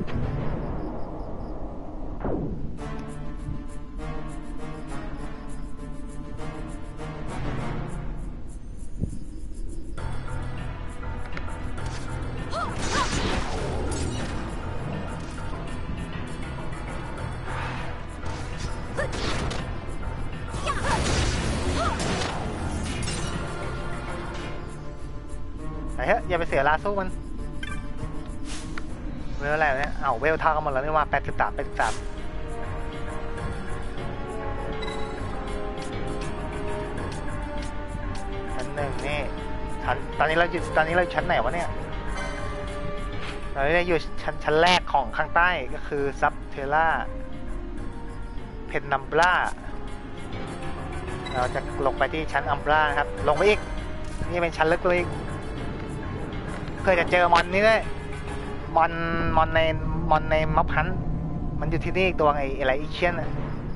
เฮ้ยอย่าไปเสียเวลาสู้มันเวลอะไรเนี่ยเอาเวลเท่ากันหมดแล้วนี่ว่า83ชั้นหนึ่งนี่ตอนนี้เราอยู่ชั้นไหนวะเนี่ยเราได้อยู่ชั้นแรกของข้างใต้ก็คือซับเทล่าเพนนัมบราเราจะลงไปที่ชั้นอัมบรานะครับลงไปอีกนี่เป็นชั้นลึกเลยอีกเคยจะเจอมอนนี่ด้วยมอนในม็อบฮันมันอยู่ที่นี่ตัวไอ้อะไรอีเชียนอะ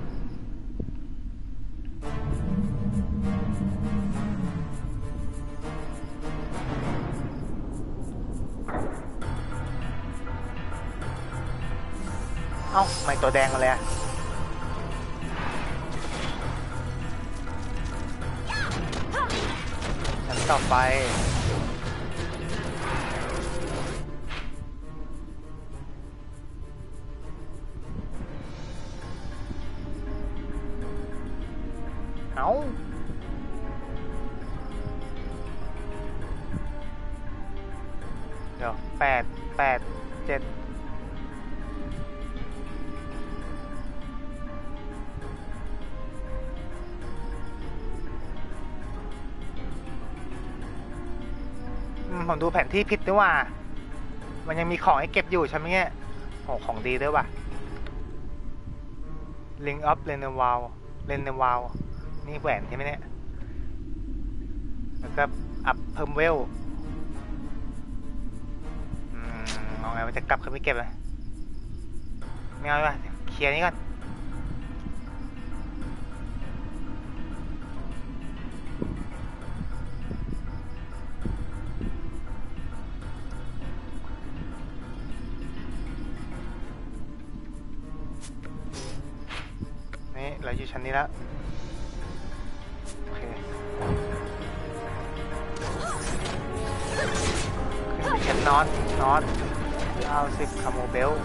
เอ้าไม่ตัวแดงมาเลยอะชั้นต่อไปเอาเดี๋ยว8 7ผมดูแผนที่ผิดด้วยว่ามันยังมีของให้เก็บอยู่ใช่ไหมเนี่ยโอ้ของดีด้วยว่ะ Ring of Renewal นี่แหวนใช่ไหมเนี่ยแล้วก็อัพเพิ่มเวลเอาไงมันจะกลับขึ้นไม่เก็บเลยไม่เอาดีกว่าเคลียร์นี้ก่อนนี่เราอยู่ชั้นนี้แล้วโอเคขึ้นไปชั้นน็อต90คาโมเบล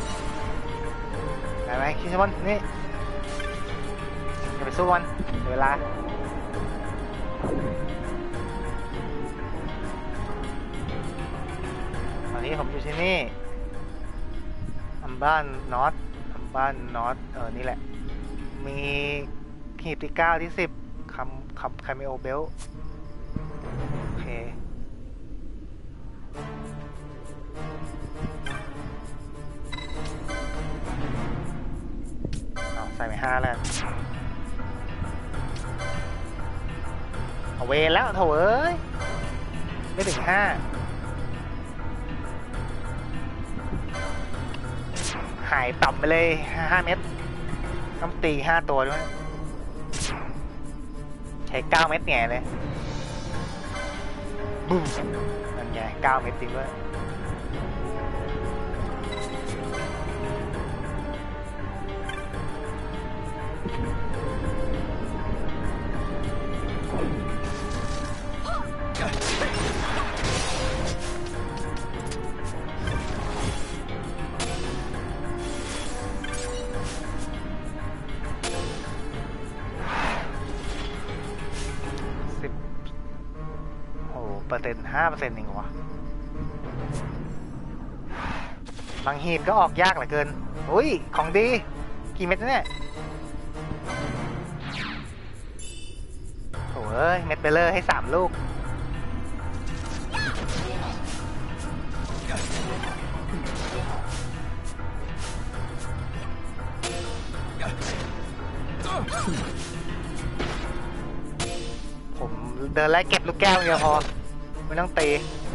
ไหนคิดว่านี่อย่าไปสู้มันเดี๋ยวเวลาตอนนี้ผมอยู่ที่นี่อัมบ้านน็อตนี่แหละมีขีดที่9ที่10คาเมโอเบลโอเคใส่ไป5แล้วเอาเวแล้วโถเอ้ยไม่ถึง5หายต่ำไปเลย5 เม็ดต้องตี5 ตัวด้วยใช้9 เม็ดแง่เลยบูมนั่นไง9 เม็ดจริงด้วยเปอร์เซ็นต์5%เองวะบางหีบก็ออกยากเหลือเกินอุ้ยของดีกี่เม็ดเนี่ยโถ่เอ้ยเม็ดเบลเลอร์ให้3 ลูกผมเดินไล่เก็บลูกแก้วเดียวพอไม่ต้องตี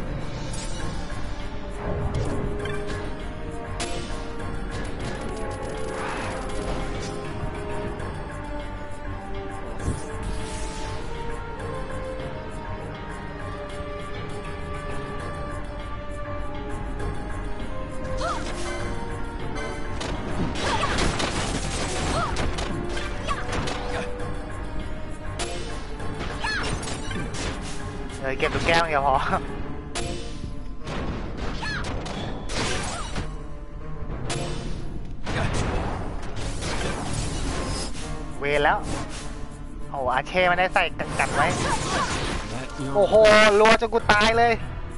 เก็บลูกแก้วเดียวพอเวรแล้วโอ้อาเช่มันได้ใส่กัดไว้โอ้โหรัวจนกูตายเลย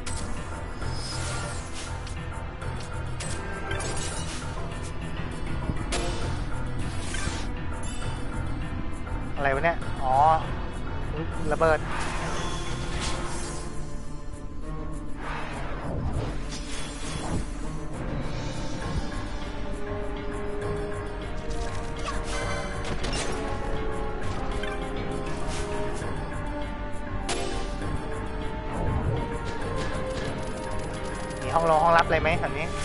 อะไรวะเนี่ยอ๋อระเบิดห้องรอห้องรับเลยไหมแบบนี้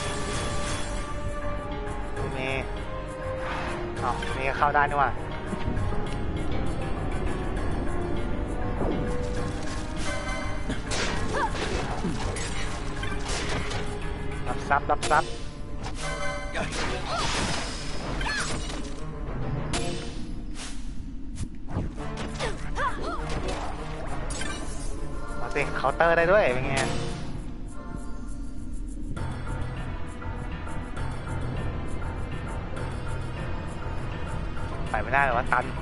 นี่อ๋อนี่เข้าได้นี่ว่ารับซับรับซับมาสิเคาน์เตอร์ได้ด้วยเป็นไงไปไม่ได้หรอว่าตัน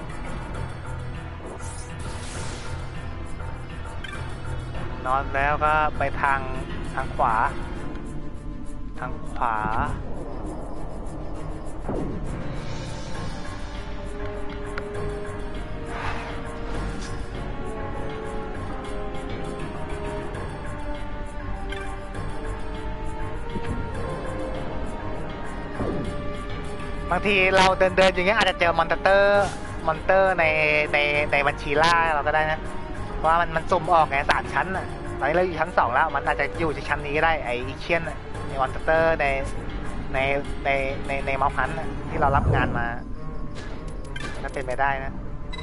นอนแล้วก็ไปทางขวาบางทีเราเดินอย่างเงี้ยอาจจะเจอมอนเตอร์ในบัญชีล่าเราก็ได้นะเพราะว่ามันสุ่มออกไง3 ชั้นอ่ะตอนนี้เราอยู่ชั้น2แล้วมันอาจจะอยู่ที่ชั้นนี้ก็ได้ไอเชียนในมอนเตอร์ในมอพันที่เรารับงานมาถ้าเป็นไปได้นะ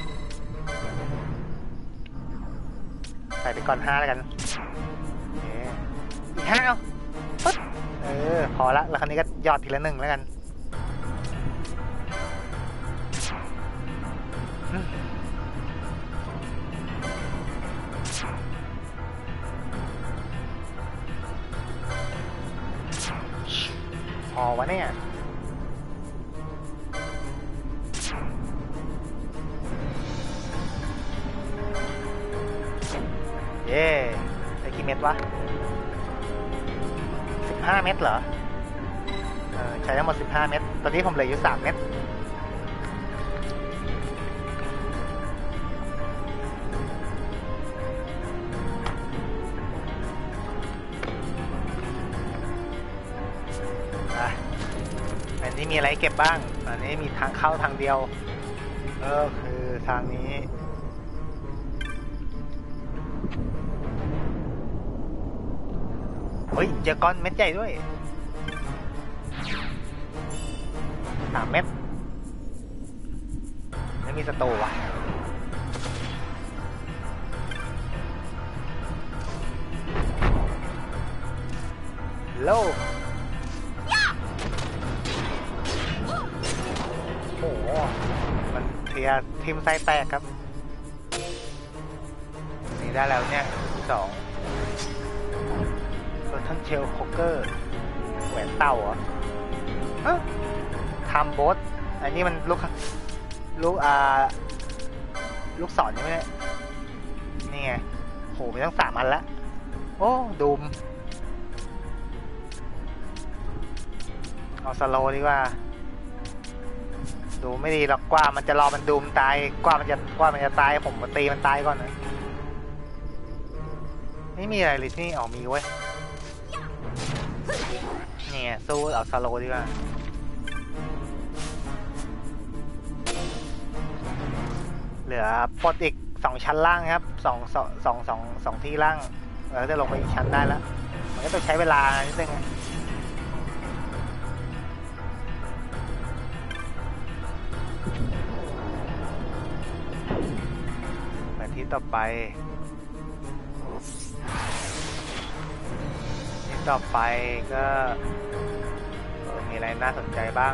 ใส่ไปก่อน5แล้วกันอีก5เอาปึ๊บพอละแล้วคราวนี้ก็ยอดทีละ1แล้วกันพอวะเนี่ยเย้ได้กี่เม็ดวะ15 เม็ดเหรอใช้ทั้งหมด15 เม็ดตอนนี้ผมเหลืออยู่3 เม็ดอันนี้มีอะไรเก็บบ้างอันนี้มีทางเข้าทางเดียวคือทางนี้เฮ้ยเจอก้อนเม็ดใหญ่ด้วย3 เม็ดไม่มีศัตรูว่ะโลโอ้โหมันเทียทิมไส้แตกครับนี่ได้แล้วเนี่ย2ตัวทั้งเชลโคเกอร์แหวนเต่าเหรอทำโบสอันนี้มันลูกลูกศรใช่ไหมนี่ไงโหมีตั้ง3 อันแล้วโอ้ดูมเอาสโลดีกว่าดูไม่ดีหรอกกว่ามันจะรอมันดูมตายกว่ามันจะตายผมมาตีมันตายก่อนนะไม่มีอะไรเลยที่นี่อ๋อมีเว้ยเนี่ยสู้เอาสโลดีกว่าเหลือปลดอีก2 ชั้นล่างครับ2ที่ล่างแล้วจะลงไปอีกชั้นได้แล้วมันก็ต้องใช้เวลานิดนึงแบบที่ต่อไปก็มีอะไรน่าสนใจบ้าง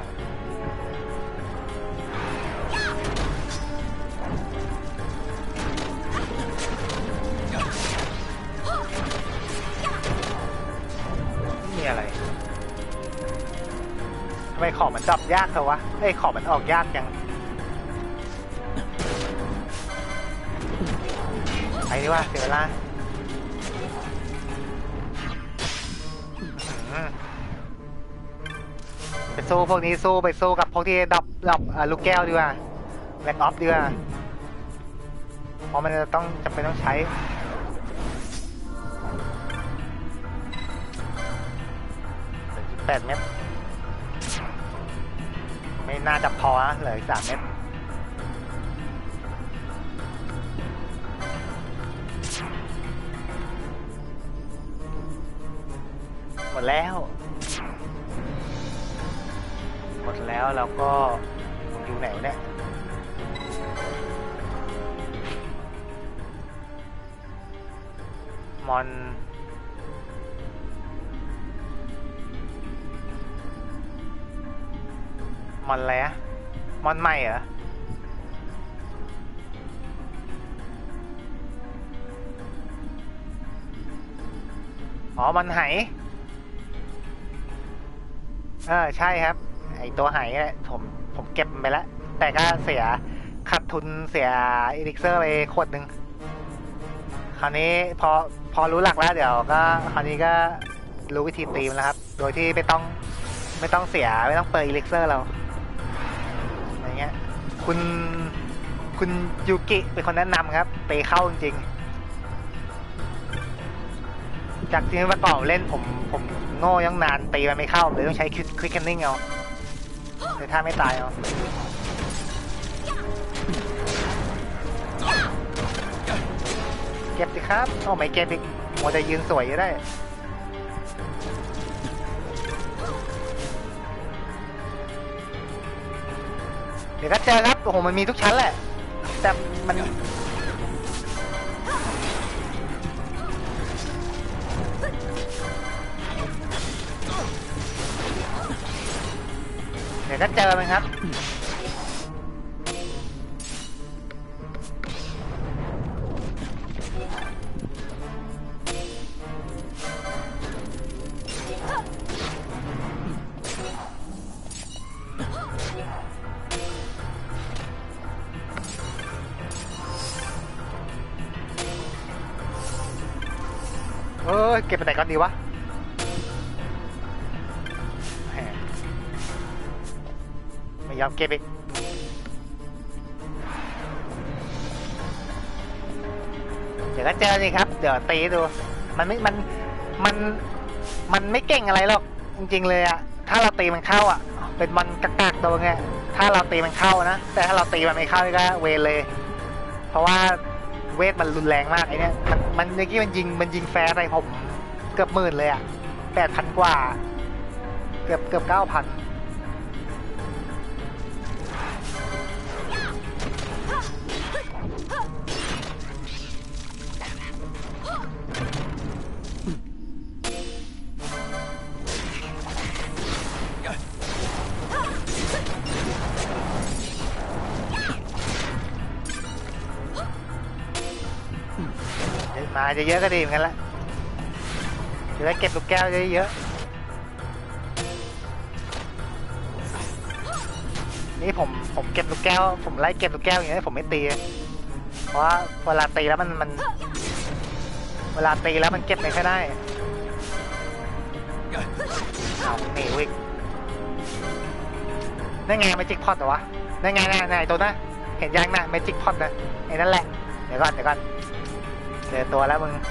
มีอะไรทำไมของมันดับยากเถอะวะของมันออกยากจังไปดีว่าเสียเวลาไปสู้พวกนี้ไปสู้กับพวกที่ดับลูกแก้วดีกว่าแบ็กออฟดีกว่าเพราะมันจะต้องจำเป็นต้องใช้8 เม็ดไม่น่าจะพอนะเหลืออีก3 เม็ดหมดแล้วเราก็อยู่ไหนเนี่ยมอนอะไรอะมอนใหม่เหรออ๋อมันไหใช่ครับไอตัวไหเนี่ยผมเก็บไปแล้วแต่ก็เสียขาดทุนเสียอีลิกเซอร์ไปขวดหนึ่งคราวนี้พอรู้หลักแล้วเดี๋ยวก็คราวนี้ก็รู้วิธีตีมันแล้วครับโดยที่ไม่ต้องเสียไม่ต้องเปิดอีลิกเซอร์เราอะไรเงี้ยคุณยูกิเป็นคนแนะนำครับตีเข้าจริงๆจากที่เมื่อก่อนเล่นผมโง่ยังนานตีมันไม่เข้าเลยต้องใช้ควิกเคนนิ่งเอาแต่ถ้าไม่ตายเอาเก็บสิครับไม่เก็บอีกมัวแต่ยืนสวยอยู่ได้เดี๋ยวก็เจอครับโอ้โหมันมีทุกชั้นแหละแต่มันเดี๋ยวก็เจอมันครับเก็บไปไหนก่อนดีวะไม่ยอมเก็บอีกเดี๋ยวก็เจอนี่ครับเดี๋ยวตีดูมันไม่เก่งอะไรหรอกจริงๆเลยอะถ้าเราตีมันเข้าอะเป็นมันกากๆตัวไงถ้าเราตีมันเข้านะแต่ถ้าเราตีมันไม่เข้าก็เวรเลยเพราะว่าเวทมันรุนแรงมากไอ้นี่มันเมื่อกี้มันยิงแฟร์ไปผมเกือบ10,000เลยอะ 8,000 กว่าเกือบ 9,000มาจะเยอะก็ดีเหมือนกันละจะได้เก็บลูกแก้วเยอะๆนี่ผมเก็บลูกแก้วผมไล่เก็บลูกแก้วอย่างนี้ผมไม่ตีเพราะว่าเวลาตีแล้วมันเวลาตีแล้วมันเก็บไม่ค่อยได้เอาหนีวิกนั่นไงเมจิกพอตเหรอวะนั่นไงตัวนะเห็นยังนะเมจิกพอตนะไอ้นั่นแหละเดี๋ยวก่อนเจอตัวแล้วมึง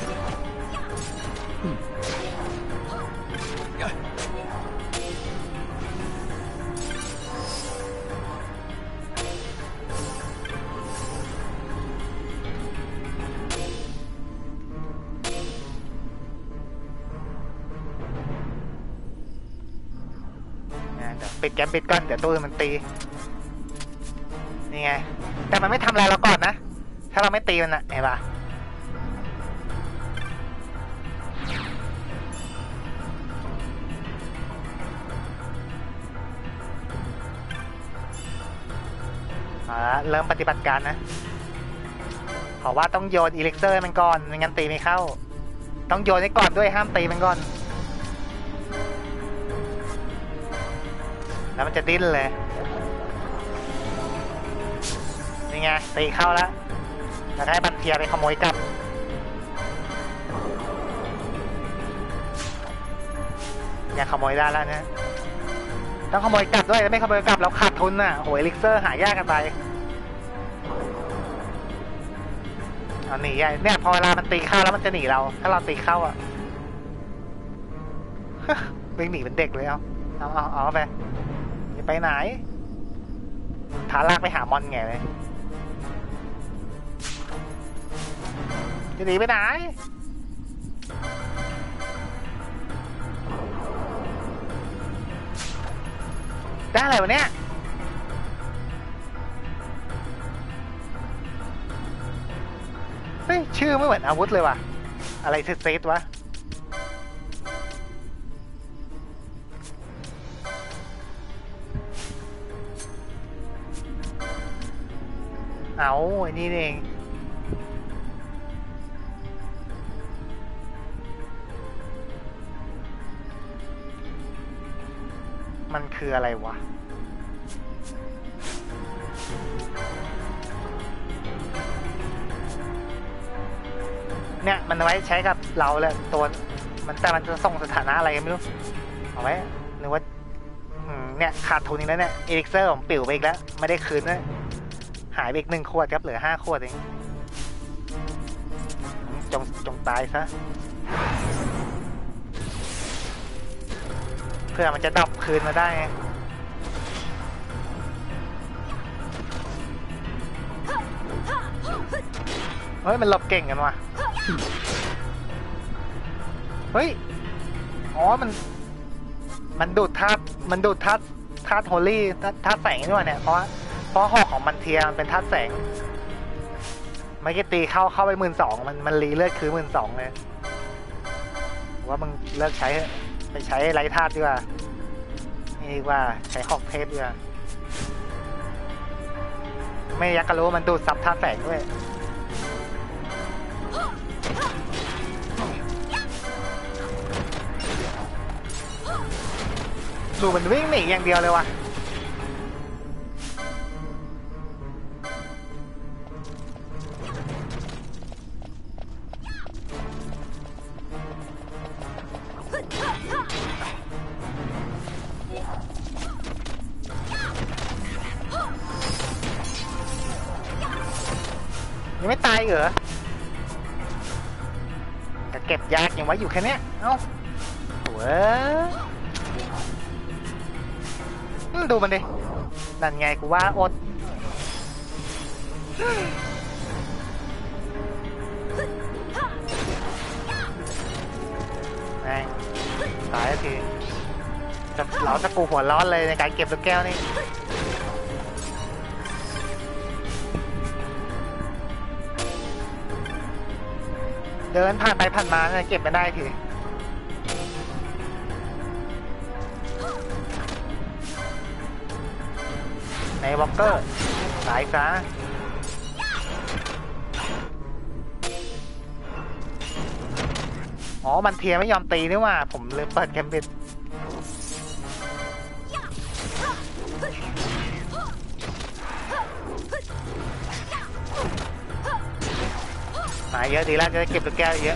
ปิดแกมปิดก่อนเดี๋ยวตู้มันตีนี่ไงแต่มันไม่ทำอะไรเราก่อนนะถ้าเราไม่ตีมันนะเห็นปะเริ่มปฏิบัติการนะเพราะว่าต้องโยนอีเล็กเซอร์มันก่อนไม่งั้นตีไม่เข้าต้องโยนให้ก่อนด้วยห้ามตีมันก่อนแล้วมันจะดิ้นเลยนี่ไงตีเข้าแล้วแล้วให้บันเทียไปขโมยกลับเนี่ยขโมยได้แล้วนะต้องขโมยกลับด้วยไม่ขโมยกลับเราขาดทุนน่ะโหยลิกเซอร์หายากกันไปเอาหนีเนี่ยพอเวลามันตีเข้าแล้วมันจะหนีเราถ้าเราตีเข้าอ่ะวิ่งหนีเป็นเด็กเลยเอาไปจะไปไหนท้าลากไปหามอนไงเลยจะหนีไปไหนได้อะไรวะเนี่ยเฮ้ยชื่อไม่เหมือนอาวุธเลยว่ะอะไรเซตวะเอาไอ้นี่เองมันคืออะไรวะเนี่ยมันไว้ใช้กับเราแหละตัวมันแต่มันจะส่งสถานะอะไรไม่รู้เอาไว้หรือว่าเนี่ยขาดทุนอีกแล้วเนี่ยเอลิกเซอร์ของปิ๋วไปอีกแล้วไม่ได้คืนนะหายไปอีก1 ขวดครับเหลือ5 ขวดเองจงตายซะเพื่อมันจะดับคืนมาได้ไงเฮ้ยมันหลบเก่งกันว่ะเฮ้ยอ๋อมันดูดธาตุโฮลี่ธาตุแสงนี่ว่ะเนี่ยเพราะหอกของมันเทียมันเป็นธาตุแสงไม่กี่ตีเข้าไป12,000มันรีเลือดคือ12,000เลยว่ามึงเลิกใช้ไปใช้ไรธาตุดีกว่านี่ดีกว่าใช้หอกเทพดีกว่าไม่ยักก็รู้ว่ามันดูดซับธาตุแสงด้วยดูมันวิ่งหนีอย่างเดียวเลยว่ะยังไม่ตายเหรอแต่เก็บยากยังไว้อยู่แค่นี้เอ้าโว้ยดูมันดินั่นไงกูว่าอดแม่งตายทีเราจะกูหัวร้อนเลยในการเก็บลูกแก้วนี่เดินผ่านไปผ่านมาเก็บไม่ได้ทีในวอลเกอร์สายซะอ๋อมันเทียไม่ยอมตีนี่ว่าผมลืมเปิดแคมเปญมาเยอะดีแล้วจะได้เก็บลูกแก้วเยอะ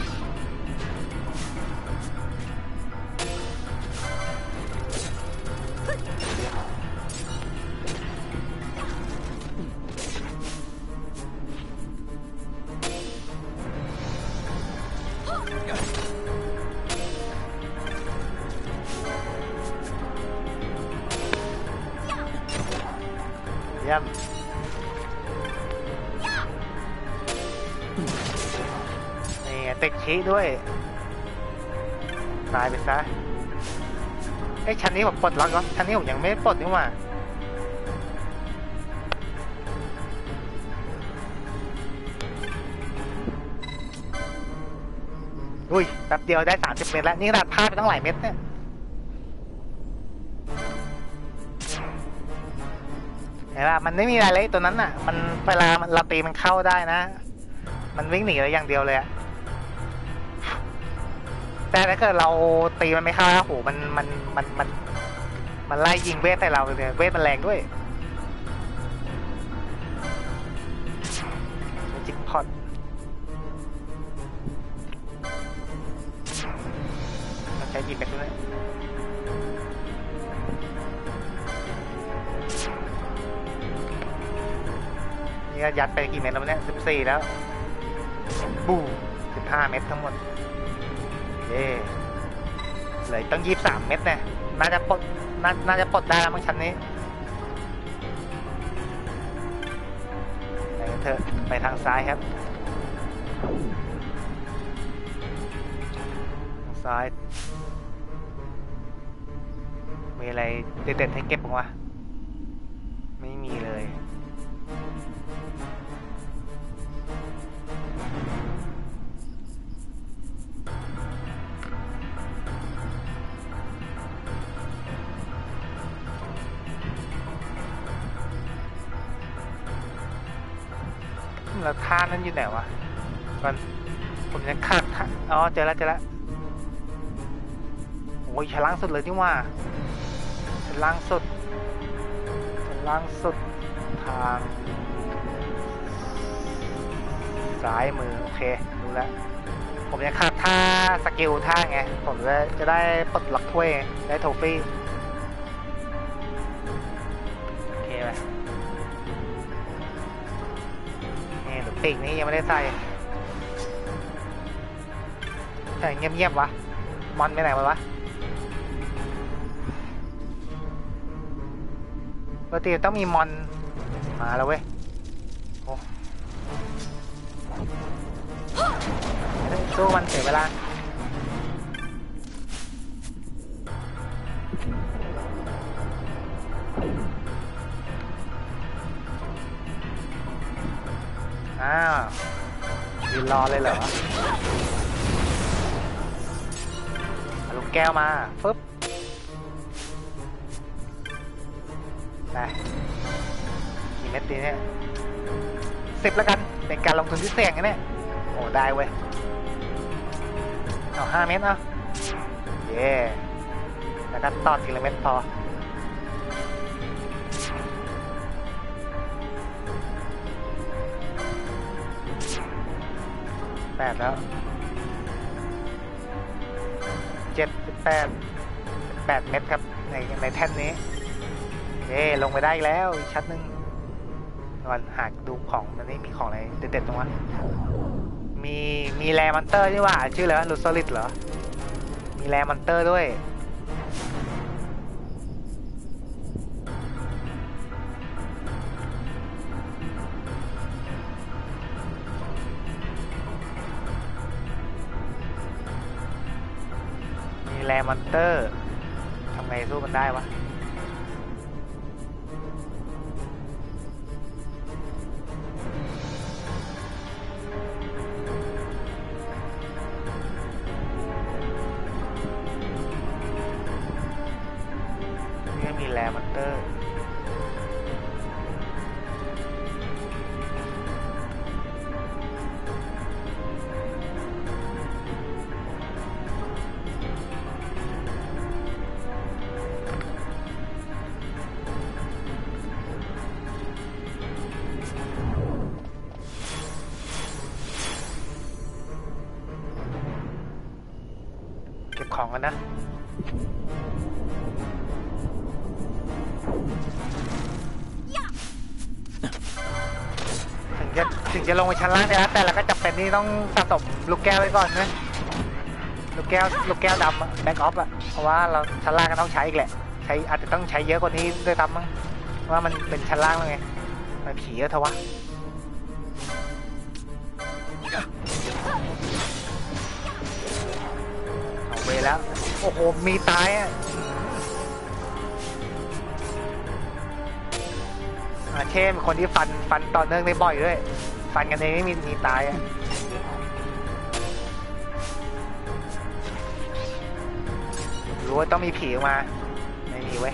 เยี่ยมเต็กชี้ด้วยตายไปซะไอ้ชั้นนี้ผมปลดล็อกแล้วชั้นนี้ผมยังไม่ปลดนี่หว่าอุ้ยแป๊บเดียวได้30 เมตรแล้วนี่ขนาดพลาดไปตั้งหลายเม็ดเนี่ยเห็นป่ะมันไม่มีอะไรเลยตัวนั้นอ่ะมันเวลาเราตีมันเข้าได้นะมันวิ่งหนีอะไรอย่างเดียวเลยอะแต่ถ้าเกิดเราตีมันไม่เข้าโอ้โหมันไล่ยิงเวทใส่เราเลยเวทมันแรงด้วยจิกพอตมันใช้ยิงไปด้วยนี่ยัดไปกี่เม็ดแล้วเนี่ย14แล้วบู15 เม็ดทั้งหมดเลยต้อง23 เม็ดเนี่ยน่าจะปลดน่าจะปลดได้แล้วมั้งชั้นนี้ไปเถอะไปทางซ้ายครับทางซ้ายมีอะไรเด็ดๆให้เก็บบ้างวะไม่มีเลยแล้วท่านั้นอยู่ไหนวะก่อนผมยังขาดท่าอ๋อเจอแล้วโอ้ยชั้นล่างสุดเลยที่ว่าชั้นล่างสุดทางซ้ายมือโอเคดูแล้วผมยังขาดท่าสกิลท่าไงผมจะได้ปลดล็อกถ้วยได้โทฟี่โอเคไหมปีกนี้ยังไม่ได้ใส่แต่เงียบๆวะมอนไปไหนวะปกติต้องมีมอนมาแล้วเว้ยโอ้สู้มันเสียเวลาอ้าวยืนรอเลยเหรอลูกแก้วมาฟึบได้กี่เม็ดดีเนี่ย10แล้วกันเป็นการลงทุนที่เสี่ยงนะเนี่ยโอ้ได้เว้ยเอา5 เม็ดเนาะเย่แล้วก็ต่อทีละเม็ดพอ8แล้ว8 เม็ดครับในแท่นนี้ลงไปได้แล้วอีกชั้นหนึ่งก่อนหาดูของมันนี่มีของอะไรเด็ดๆตรงวะมีแรมอนเตอร์นี่ว่าชื่ออะไรวะลูซอลิดเหรอมีแรมอนเตอร์ด้วยแแรมอนเตอร์ทำไงสู้มันได้วะนี่มีแรมอนเตอร์เก็บของกันนะถึงจะลงไปชั้นล่างนะแต่เราก็จำเป็นที่ต้องสะสมลูกแก้วไว้ก่อนนะลูกแก้วดำแบ็กออฟอะเพราะว่าเราชั้นล่างก็ต้องใช้อีกแหละใช้อาจจะต้องใช้เยอะกว่านี้ด้วยซ้ำมั้งว่ามันเป็นชั้นล่างแล้วไงมันผีเถอะวะเอาไปแล้วโอ้โหมีตายอะเช่นคนที่ฟันต่อเนื่องได้บ่อยด้วยฟันกันเองไม่มีตายอะรู้ว่าต้องมีผีออกมาไม่มีเว้ย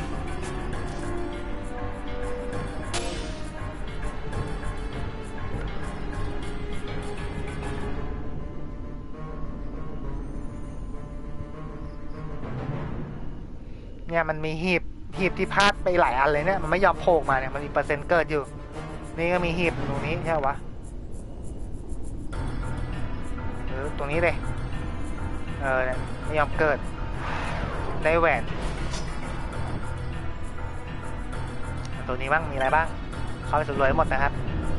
เนี่ยมันมีหีบที่พลาดไปหลายอันเลยเนี่ยมันไม่ยอมโผล่มาเนี่ยมันมีเปอร์เซ็นต์เกิดอยู่นี่ก็มีหีบตรงนี้ใช่ปะตรงนี้เลยเนี่ยไม่ยอมเกิดได้แหวนตัวนี้บ้างมีอะไรบ้างเข้าไปสำรวจหมดนะครับ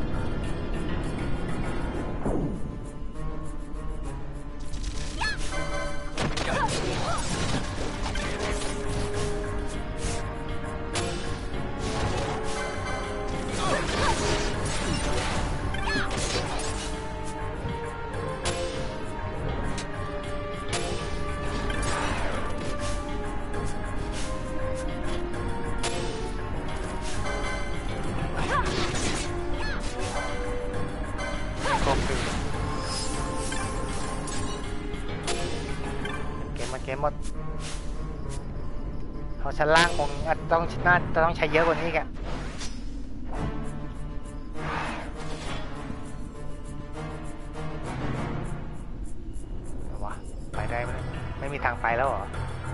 เกมหมดเขาชั้นล่างคงน่าจะต้องใช้เยอะกว่านี้แกวะไปได้ไหมไม่มีทางไปแล้วเหรอ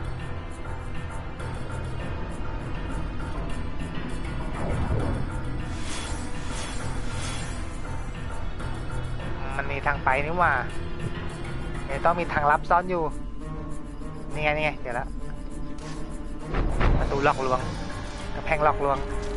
มันมีทางไปนี่ว่าต้องมีทางลับซ่อนอยู่นี่ไงเดี๋ยวละประตูหลอกลวงกระแพงหลอกลวง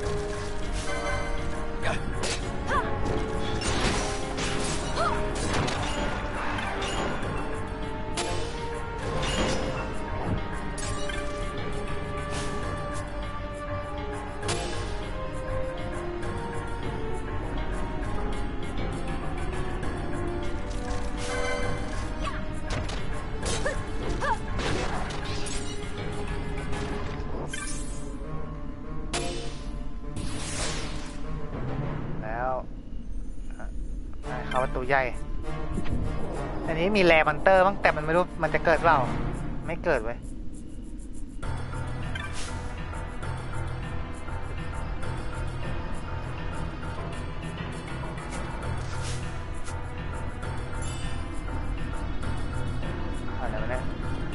เข้าประตูใหญ่อันนี้มีแรมอนเตอร์บ้างแต่มันไม่รู้มันจะเกิดเปล่าไม่เกิดเว้ยอะไรวะเนี่ย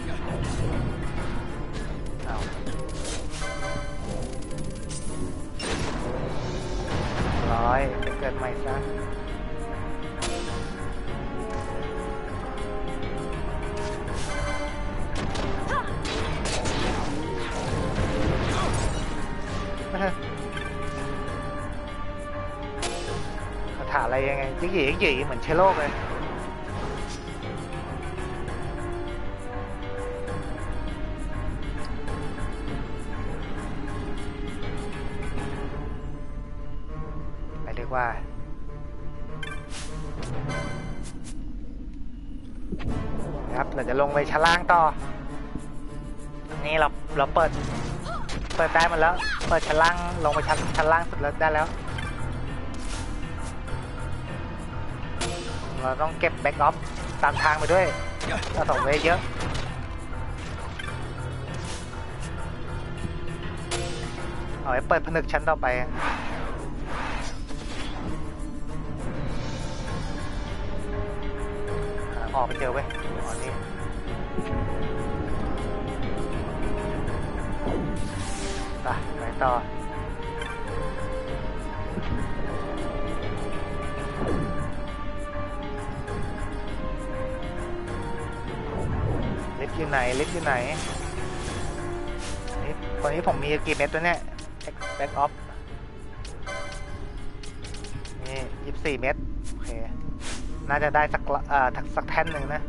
ร้อยจะเกิดใหม่ซะคาถาอะไรยังไงยิ่งหยีเหมือนเชื้อโรคเลยไปดีกว่าครับเราจะลงไปชั้นล่างต่อนี่เราเปิดได้มาแล้วเปิดชั้นล่างลงไปชั้นล่างสุดแล้วได้แล้วเราต้องเก็บแบ็กออฟตามทางไปด้วยสะสมไว้เยอะเอาไว้เปิดผนึกชั้นต่อไปออกไปเจอเว้ยอ๋อนี่ไปต่อลิฟต์อยู่ไหนนี่วันนี้ผมมีกี่เม็ดตัวเนี้ยแบ็กออฟนี่24 เม็ดโอเคน่าจะได้สักแท่นหนึ่งนะ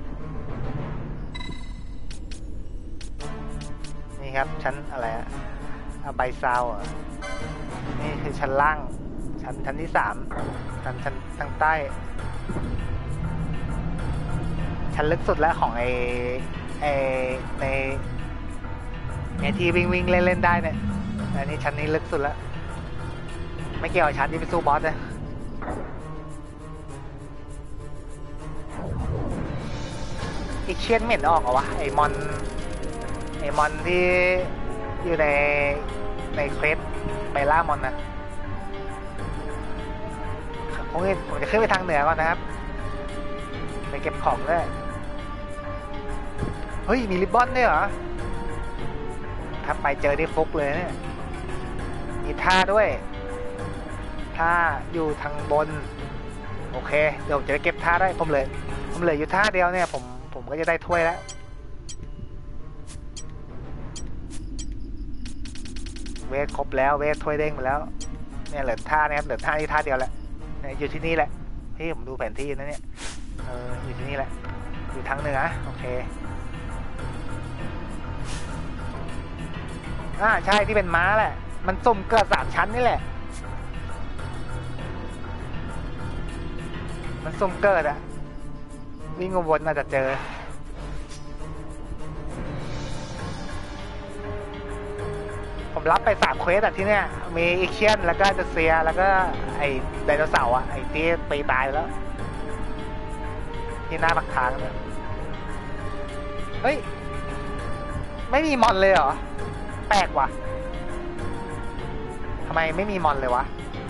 นี่ครับชั้นอะไรอะใบซาวอ่ะนี่คือชั้นล่างชั้นที่3ชั้นทางใต้ชั้นลึกสุดแล้วของในที่วิ่งเล่นได้เนี่ยอันนี้ชั้นนี้ลึกสุดแล้วไม่เกี่ยวกับชั้นที่ไปสู้บอสนะอีกเชียนเหม็นออกเหรอวะไอมอนที่อยู่ในเควสไปล่ามอนนะผมจะขึ้นไปทางเหนือก่อนนะครับไปเก็บของด้วยเฮ้ยมีริบบอนด้วยเหรอถ้าไปเจอได้ฟุกเลยเนี่ยมีท่าด้วยท่าอยู่ทางบนโอเคเดี๋ยวจะไปเก็บท่าได้ผมเหลืออยู่ท่าเดียวเนี่ยผมก็จะได้ถ้วยแล้วเวทครบแล้วเวทถ้วยเด้งมาแล้วเนี่ยเหลือท่านะครับเหลือท่านี้ท่าเดียวแหละอยู่ที่นี่แหละที่ผมดูแผนที่นะเนี่ยอยู่ที่นี่แหละอยู่ทางเหนือโอเคใช่ที่เป็นม้าแหละมันสุ่มเกิด3 ชั้นนี่แหละมันสุ่มเกิดอะวิ่งวนอาจจะเจอผมรับไป3 เควสอะที่เนี่ยมีอีเคียนแล้วก็เดเซียแล้วก็ไอไดโนเสาร์อะไอที่ไปตายแล้วที่หน้าปักทางเนี่ยเฮ้ยไม่มีมอนเลยเหรอแปลกว่ะทำไมไม่มีมอนเลยวะ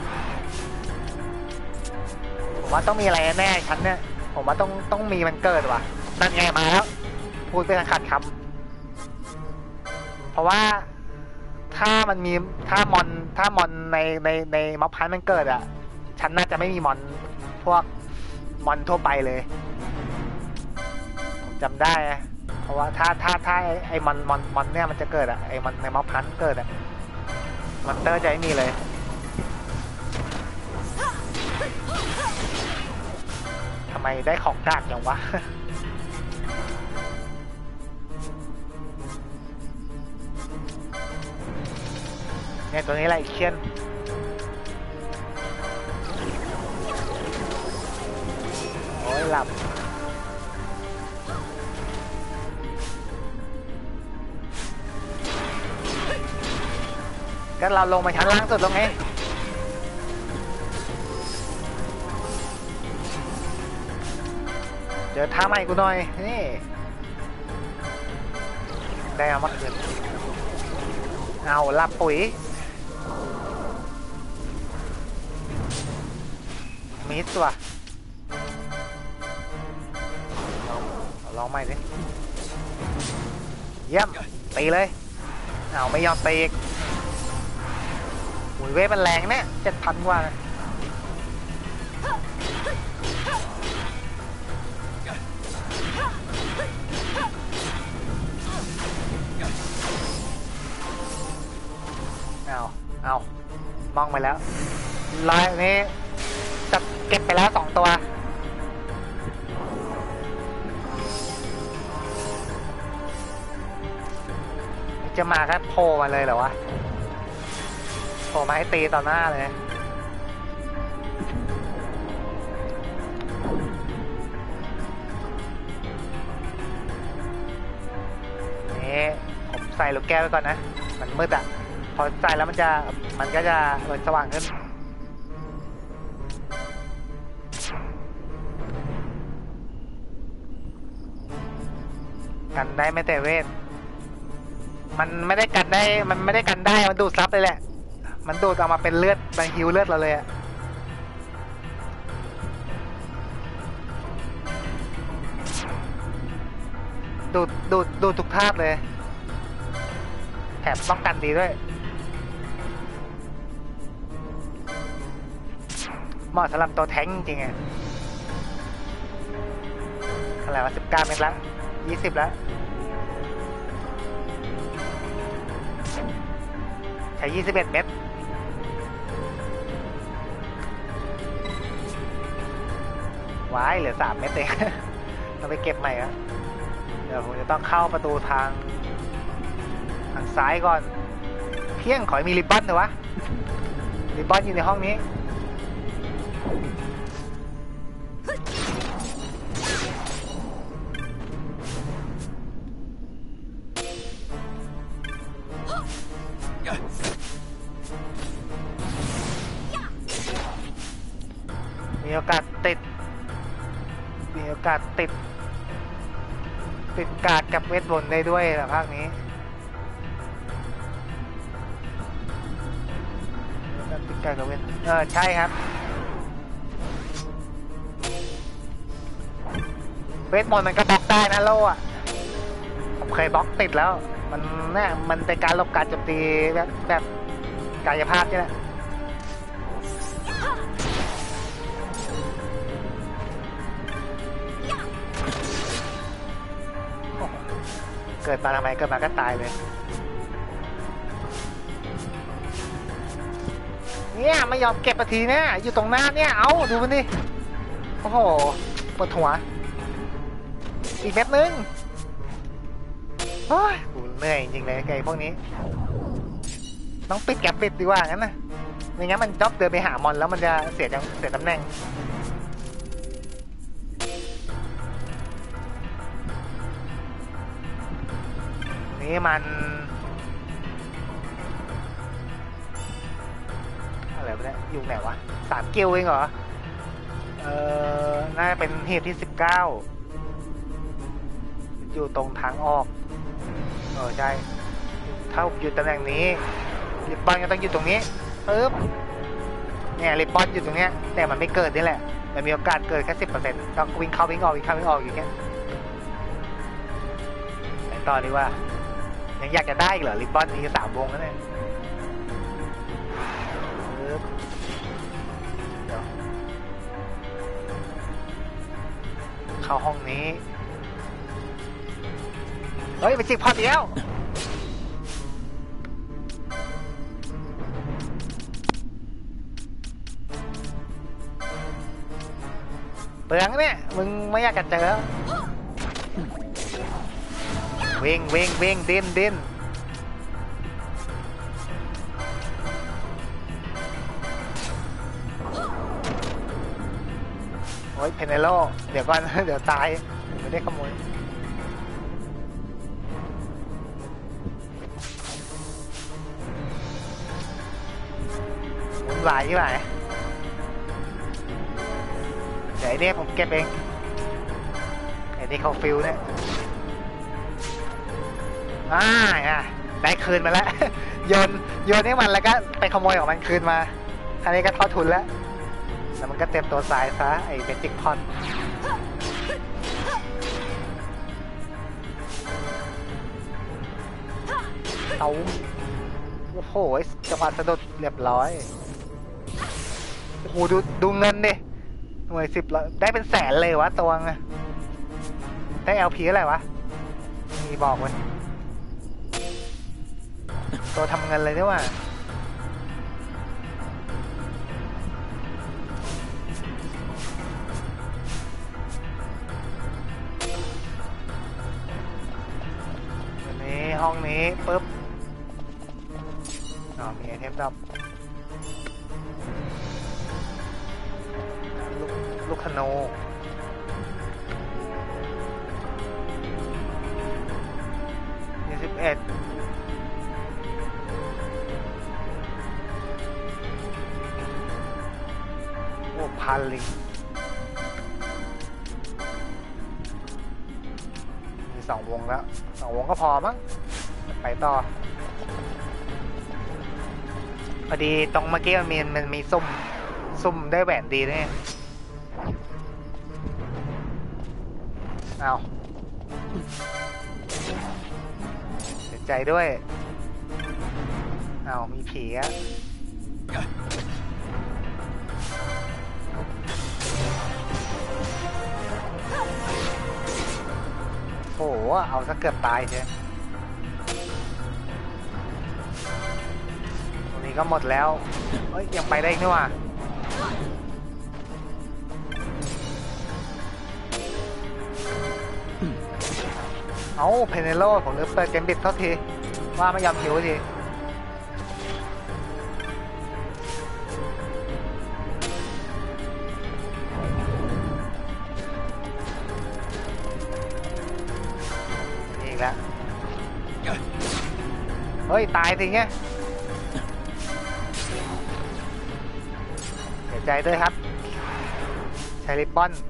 ผมว่าต้องมีอะไรแน่ชั้นเนี่ยผมว่าต้องมีมันเกิดว่ะนั่นไงมาแล้วพูดเป็นขัดคำเพราะว่าถ้ามอนในม็อบพันมันเกิดอ่ะฉันน่าจะไม่มีมอนพวกมอนทั่วไปเลยผมจำได้เพราะว่าถ้าไอ้มอนเนี่ยมันจะเกิดอ่ะไอ้มอนในม็อบพันเกิดอ่ะมอนเตอร์จะไม่มีเลยทำไมได้ของกากอย่างวะเนี่ยตัวนี้อะไรเคียนโอ้ยหลับก็เราลงมาชั้นล่างสุดลงไงเจอท่าใหม่กูหน่อยนี่ได้เอามาคืนเอาหลับปุ๋ยมิสว่ะลองใหม่ดิเยี่ยมตีเลยเอาไม่ยอมตีอีกหุยเวฟมันแรงเนี่ย7,000 กว่าเอามองไปแล้วลายนี้จะเก็บไปแล้ว2 ตัวจะมาแค่โผล่มาเลยเหรอวะโผล่มาให้ตีต่อหน้าเลยนี่ผมใส่ส่ลูกแก้วไว้ก่อนนะมันมืดอ่ะพอใส่แล้วมันก็จะสว่างขึ้นกันได้ไม่แต่เวทมันไม่ได้กันได้มันดูดซับเลยแหละมันดูดออกมาเป็นเลือดมันฮิวเลือดเราเลยอะดูดทุกธาตุเลยแถมป้องกันดีด้วยเหมาะสำหรับตัวแท้งจริงๆอะอะไรวะ19 เม็ดละ20แล้วใช้21 เม็ดว้ายเหลือ3 เม็ดเอง เราไปเก็บใหม่ครับเดี๋ยวผมจะต้องเข้าประตูทางซ้ายก่อนเพียงขอให้มีริบบอนเถอะวะริบบอนอยู่ในห้องนี้มีโอกาสติดการ์ดกับเวทบนได้ด้วยนะภาคนี้ติดการ์ดกับเวทใช่ครับเวทมนต์มันก็บล็อกได้นะโล่อะผมเคยบล็อกติดแล้วมันเป็นการลบการโจมตีแบบกายภาพนี่แหละเกิดมาทำไมเกิดมาก็ตายเลยเนี่ยไม่ยอมเก็บนาทีเนี่ยอยู่ตรงหน้าเนี่ยเอาดูมันดิโอ้โหปวดหัวอีกเม็ดนึงโอ้ยเหนื่อยจริงเลยไอ้พวกนี้ต้องปิดแกปิดดีกว่างั้นนะไม่งั้นมันจ๊อบเดินไปหามอนแล้วมันจะเสียตำแหน่งนี่มันอะไรวะเนี่ยอยู่ไหนวะ3 กิลเองเหรอน่าจะเป็นเหตุที่19อยู่ตรงทางออกใช่ถ้าอยู่ตำแหน่งนี้ริบบอนก็ต้องอยู่ตรงนี้ปึ๊บเนี่ยริบบอนอยู่ตรงเนี้ยแต่มันไม่เกิดนี่แหละมันมีโอกาสเกิดแค่ 10% ต้องวิ่งเข้าวิ่งออกวิ่งเข้าวิ่งออกอยู่แค่ไปต่อดีว่ายังอยากจะได้เหรอริบบอนมี3 วงแล้วเนี่ยเดี๋ยวเข้าห้องนี้เฮ้ยไปจิกพอเดียวเปลืองเนี่ยมึงไม่อยากจะเจอวิ่งดิ้นโอ้ยเพเนโลเดี๋ยวก่อน เดี๋ยวตายไม่ได้ขโมยวุ่นวายใช่ไหมเดี๋ยวไอ้นี่ผมเก็บเองไอ้นี่เขาฟิลเนี่ยได้คืนมาแล้ว โยนให้มันแล้วก็ไปขโมยของมันคืนมาอันนี้ก็ทอดทุนแล้วมันก็เต็มตัวสายซะไอ้เบจิกพอนเอาโอ้โหจังหวะสะดุดเรียบร้อยโอ้โหดูเงินดิหน่วย10ได้เป็นแสนเลยวะตัวไงได้ LP อะไรวะมีบอกไว้ตัวทำเงินเลยนี่ว่าอันนี้ห้องนี้ปุ๊บมีไอเทมดอกลูกธนู21 พานลิงมี2 วงแล้ว2 วงก็พอมั้งไปต่อพอดีตรงเมื่อกี้มันมีซุ่มได้แหวนดีนี่เอาเสียใจด้วยเอามีผีอะโอ้โหเอาซะเกือบตายเชียวตรงนี้ก็หมดแล้วเอ้ยยังไปได้อีกนี่ว่ะเอาเพเนโลผมลืมเปิดเกมบิดเท่าทีว่าไม่ยอมหิวทีนี่อีกแล้วเฮ้ยตายทีเงี้ยเสียใจด้วยครับใช้ริบบอน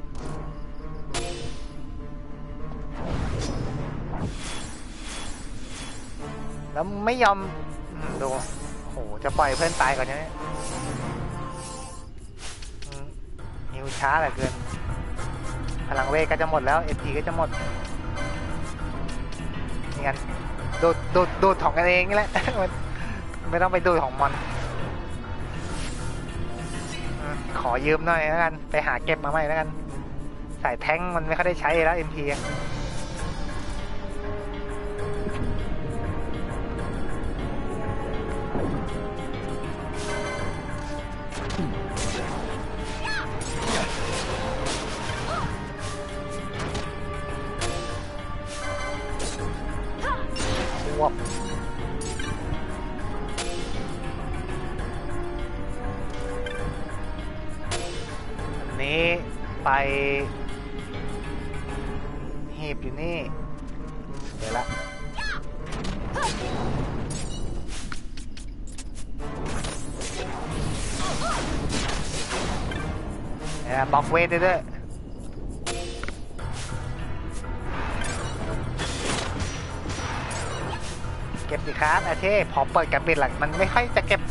แล้วไม่ยอมดูโหจะปล่อยเพื่อนตายก่อนเนี่ยหิวช้าเหลือเกินพลังเวทก็จะหมดแล้ว SP ก็จะหมดนี่กันดูดของกันเองนี่แหละ ไม่ต้องไปดูดของมอนขอยืมหน่อยแล้วกันไปหาเก็บมาใหม่แล้วกันสายแท้งมันไม่ค่อยได้ใช้แล้ว MP วบอันนี้ไปหีบอยู่นี่เดี๋ยวละบล็อกเวทด้วยเก็บสิครับอาเช่พอเปิดแกมบิดหลังมันไม่ค่อยจะเก็บ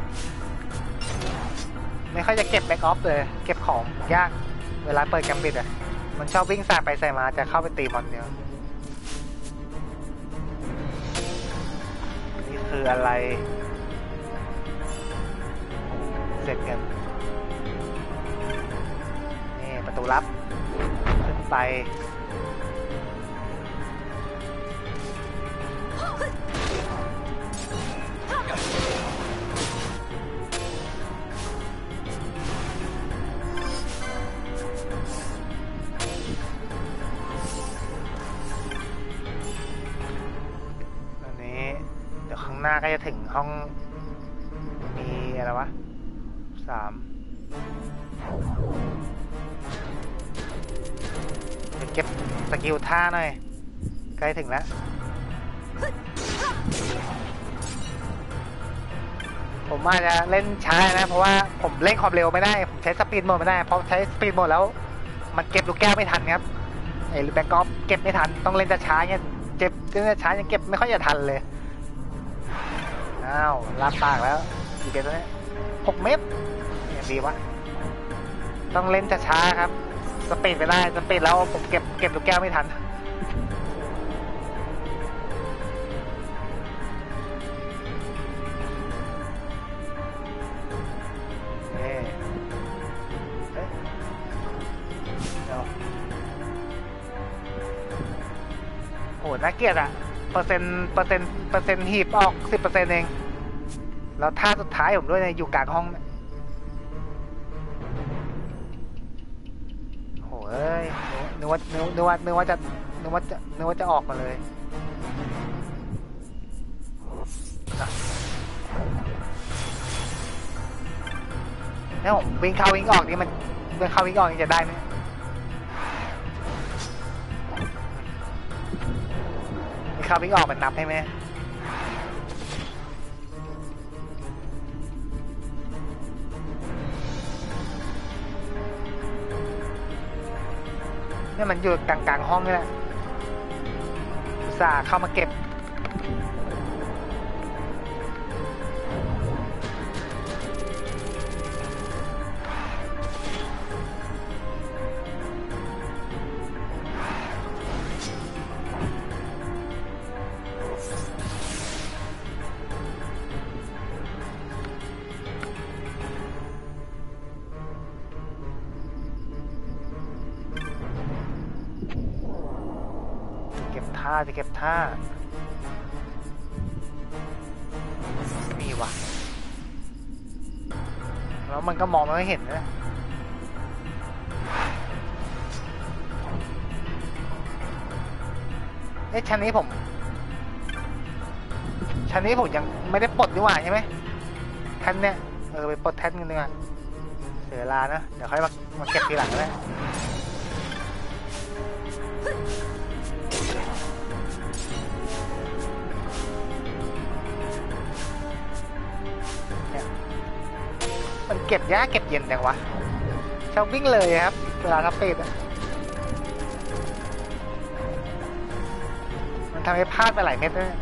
แบ็กออฟเลยเก็บของยากเวลาเปิดแกมบิดอ่ะมันชอบวิ่งสายไปใส่มาจะเข้าไปตีมอนเดียวนี่คืออะไรเสร็จกันนี่ประตูลับขึ้นไปหน้าก็จะถึงห้องมีอะไรวะ3จะเก็บสกิลท่าหน่อยใกล้ถึงแล้วผมอาจจะเล่นช้านะเพราะว่าผมเล่นความเร็วไม่ได้ผมใช้สปีดโหมดไม่ได้เพราะใช้สปีดโหมดแล้วมันเก็บลูกแก้วไม่ทันครับไอ้แบ็กออฟเก็บไม่ทันต้องเล่นช้าๆเงี้ยเก็บช้ายังเก็บไม่ค่อยจะทันเลยอ้าวลาบปากแล้วกี่เกมตัวนี้6 เมตรอย่างดีวะต้องเล่นช้าๆครับสปีดไปได้สปีดแล้วผมเก็บลูกแก้วไม่ทันโหน่าเกลียดอะเปอร์เซ็นต์หีบออก 10% เองแล้วท่าสุดท้ายผมด้วยอยู่กลางห้องโหเอ้ยนึกว่าจะออกมาเลยแล้วผมวิ่งเข้าวิ่งออกนี่มันวิ่งเข้าวิ่งออกนี่จะได้ไหมวิ่งเข้าวิ่งออกมันนับให้ไหมเนี่ยมันอยู่กลางๆห้องนี่แหละอุตส่าห์เข้ามาเก็บจะเก็บท่าไม่มีว่ะแล้วมันก็มองไม่เห็นนะชั้นนี้ผมยังไม่ได้ปลดดีกว่าใช่ไหมแท่นเนี่ยไปปลดแท่นกันดีกว่าเสียเวลานะเดี๋ยวค่อยมาเก็บทีหลังก็ได้มันเก็บยากเก็บเย็นจังวะชอบวิ่งเลยครับเวลาทับเป็ดมันทำให้พลาดไปหลายเม็ดเลย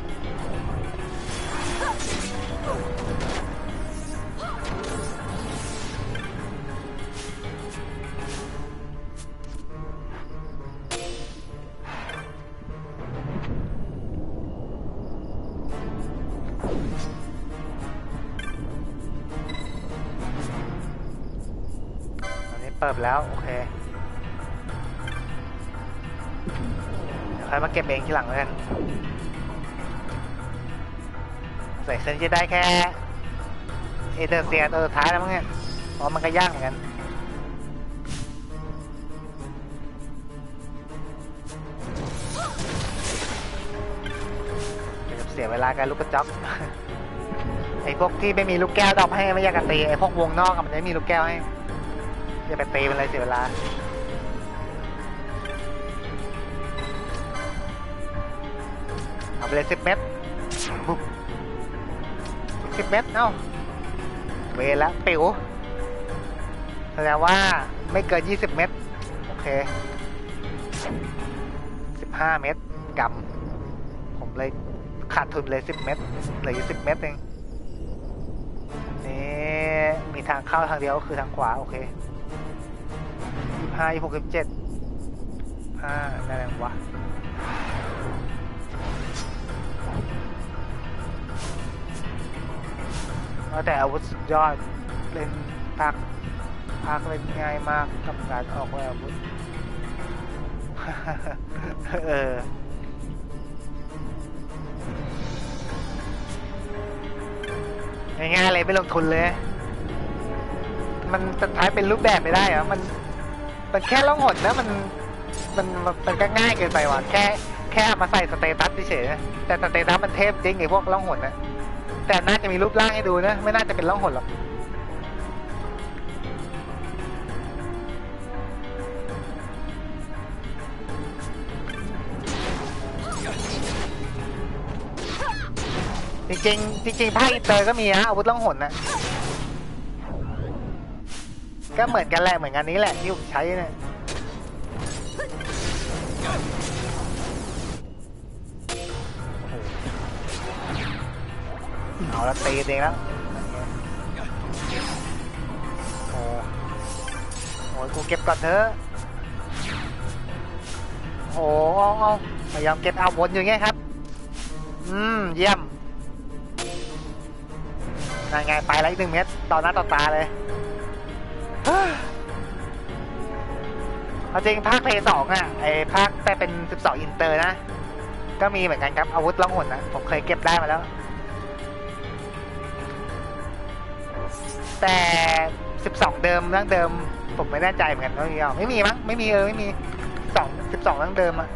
เปิดแล้วโอเคเดี๋ยวใครมาเก็บเองทีหลังแล้วกันใส่เซนจะได้แค่เอเดอร์เซียตัวสุดท้ายแล้วมั้งเนี่ยเพราะมันก็ยากเหมือนกันเสียเวลากันลูกกระจอกไอ้พวกที่ไม่มีลูกแก้วดอกให้ไม่อยากจะตีไอ้พวกวงนอกมันจะไม่มีลูกแก้วให้จะไปตีมันเลยเสียเวลาเอาไปเลย10 เมตร10 เมตรเอ้าเวละปิ๋วแสดงว่าไม่เกิน20 เมตรโอเค15 เมตรกำผมเลยขาดทุนเลย10 เมตรเหลืออยู่10 เมตรเองนี่มีทางเข้าทางเดียวก็คือทางขวาโอเค25 26 27ได้แล้ววะแต่อาวุธสุดยอดเล่นภาคเล่นง่ายมากกับการออกอาวุธง่ายๆเลยไม่ลงทุนเลยมันจะใช้เป็นรูปแบบไม่ได้เหรอมันแค่ล่องหนนะมันก็ง่ายเกินไปว่ะแค่มาใส่สเตตัสเฉยๆแต่สเตตัสมันเทพจริงไอ้พวกล่องหนนะแต่น่าจะมีรูปร่างให้ดูนะไม่น่าจะเป็นล่องหนหรอกจริงภาคอินเตอร์ก็มีนะอาวุธล่องหนนะก็เหมือนกันแหละเหมือนกันนี้แหละที่ผมใช้เนี่ยเอาละตีเองแล้วโอ้ยกูเก็บก่อนเถอะโอ้เอาพยายามเก็บเอาวนอยู่ไงครับเยี่ยมไงไปแล้วอีก1 เมตรต่อหน้าต่อตาเลยเอาจริงภาคเพย์2อ่ะไอภาคแต่เป็น12 อินเตอร์นะก็มีเหมือนกันครับอาวุธล่องหนนะผมเคยเก็บได้มาแล้วแต่12เดิมดั้งเดิมผมไม่แน่ใจเหมือนกันไม่มีมั้งไม่มีไม่มี12ดั้งเดิมอ่ะ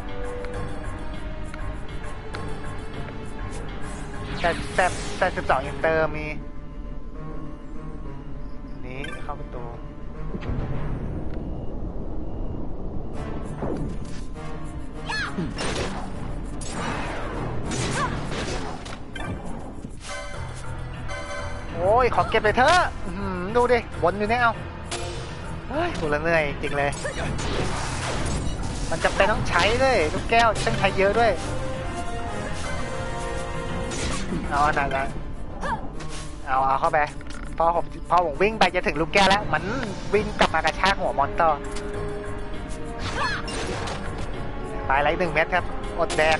แต่12 อินเตอร์มีนี้เข้าประตูโอ้ยขอเก็บไปเถอะดูดิวนอยู่เนี่ยเอาเฮ้ยกูละเหนื่อยจริงเลยมันจะเป็นต้องใช้ด้วยลูกแก้วต้องใช้เยอะด้วยเอาอันนั้นนะเอาเข้าไปพอผมวิ่งไปจะถึงลูกแก้วแล้วมันวิ่งกลับมากระชากหัวมอนเตอร์ตายไร1 เม็ดครับอดแดก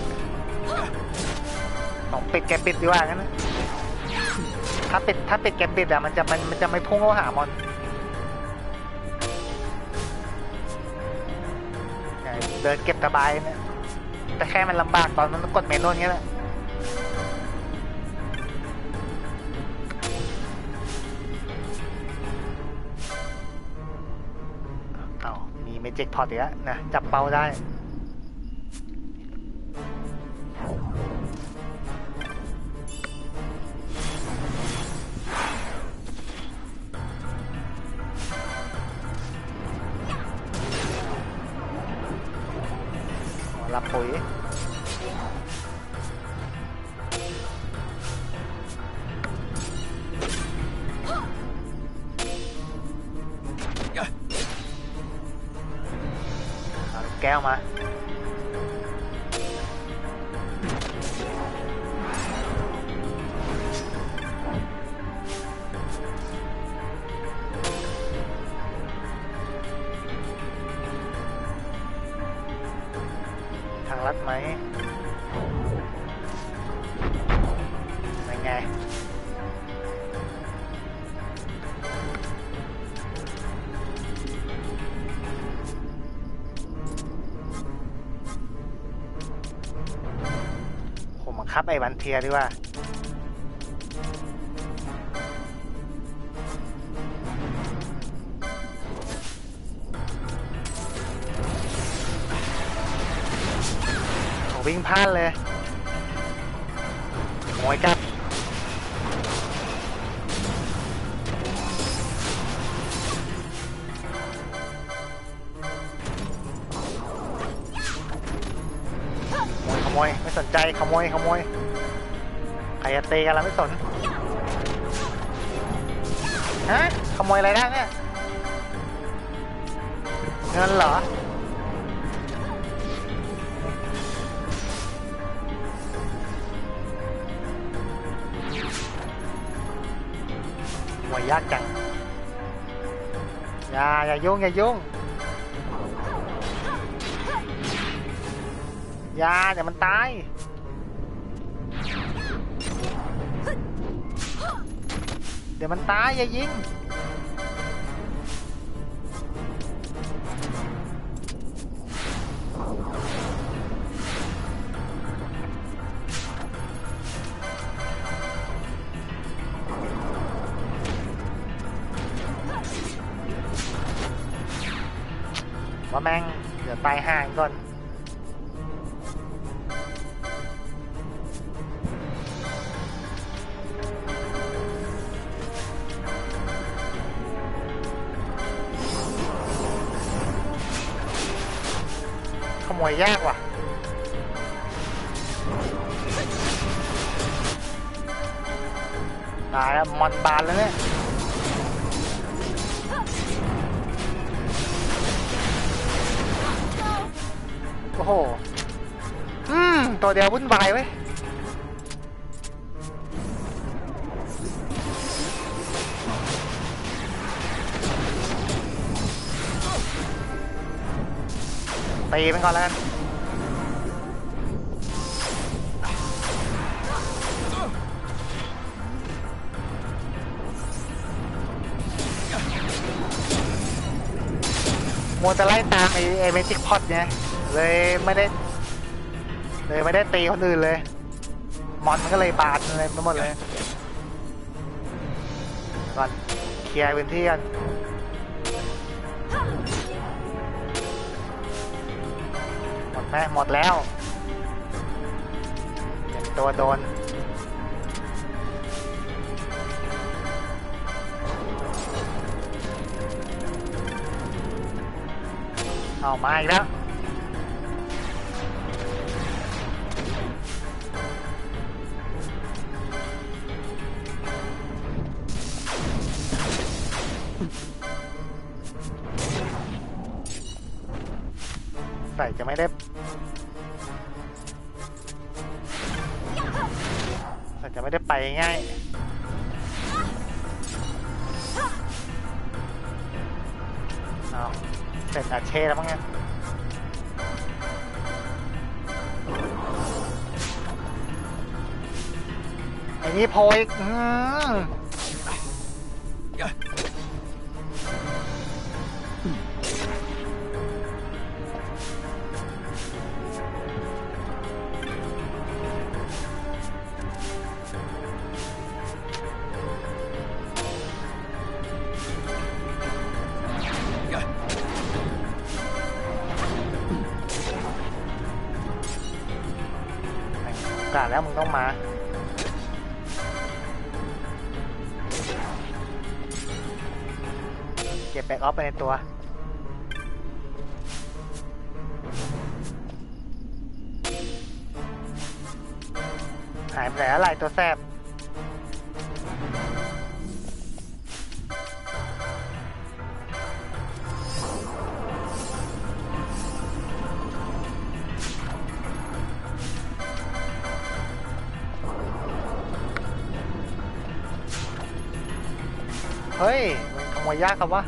ต้องปิดแกปิดดีกว่างั้นนะถ้าปิดแกปิดอะมันจะไม่พุ่งเข้าหามอนเดินเก็บสบายเนี่ยแต่แค่มันลำบากตอนมันกดเมนูอย่างเงี้ยแหละมีเมจิกพอตอีกแล้วนะจับเป้าได้รับปุ๋ยแก้วมาทางลัดไหมยังไงผมบังคับไอ้วันเทียดีกว่าวิ่งพลาดเลยโอยกับขโมยไม่สนใจขโมยใครจะเตะกันแล้วไม่สนฮะขโมยอะไรได้เนี่ยเงินเหรอหวยยากจังอย่ายุ่งอย่าเดี๋ยวมันตายอย่ายิงว่าแม่งเดี๋ยวตายห่างก่อนขโมยยากว่ะตายแล้วมอนบานแล้วเนี่ยโอ้โหตัวเดียววุ่นวายเว้ยตีมันก่อนแล้วกันมัวจะไล่ตามไอ้เมจิกพอตเนี่ยเลยไม่ได้ตีคนอื่นเลยมอนมันก็เลยบาดอะไรไปหมดเลยก่อนเคลียร์พื้นที่กันหมดไหมหมดแล้วเจ็บตัวโดนเอามาอีกแล้วใส่ส่จะไม่ได้ไปง่ายเอาเสร็จอาเช่แล้วมั้งเนี่ยไอ้นี่โพยกาแล้วมึงต้องมาเก็บแบ็กออฟไปในตัวหายไปไหนอะไรตัวแซบเฮ้ยมันขโมยยากครับวะ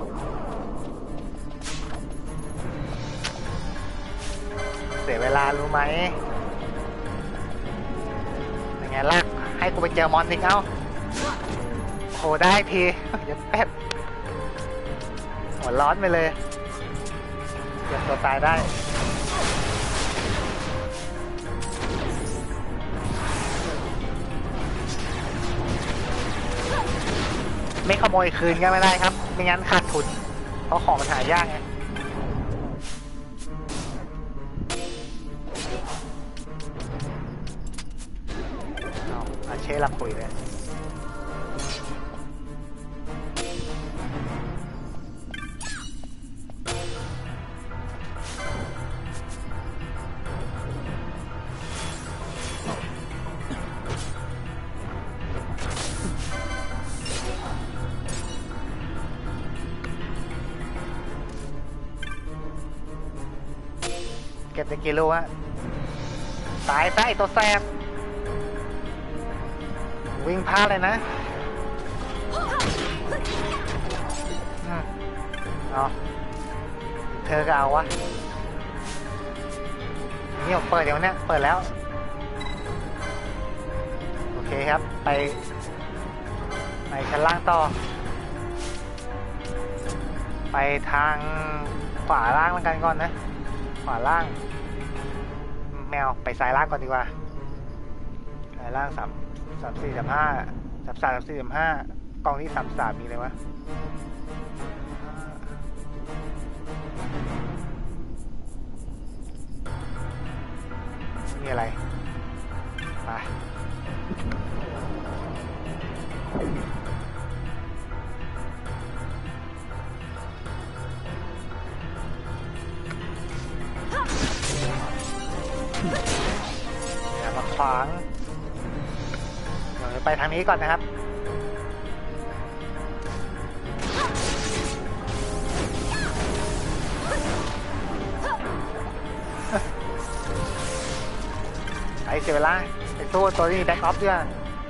เสียเวลารู้ไหมยังไงลากให้กูไปเจอมอนอีกเอ้าโหได้ทีอย่าแป๊ดหัวร้อนไปเลยเกือบตัวตายได้ไม่ขโมยคืนก็ไม่ได้ครับไม่งั้นขาดทุนเพราะของมันหายากไงเอาอาเช่รับคุยเลยเก็บได้กี่ลูกฮะตายซะไอ้ตัวแสบวิ่งพลาดเลยนะเอาเธอก็เอาวะนี่ผมเปิดเดี๋ยวนี้เปิดแล้วโอเคครับไปชั้นล่างต่อไปทางขวาล่างแล้วกันก่อนนะขวาล่างแมวไปซ้ายล่างก่อนดีกว่าซ้ายล่าง3 3 4 3 5 3 3 4 3 5กล่องที่33มีอะไรวะมีอะไรไปอย่ามาขวางเดี๋ยวไปทางนี้ก่อนนะครับไอ้เสียเวลาไปสู้ตัวนี้แบ็คออฟด้วย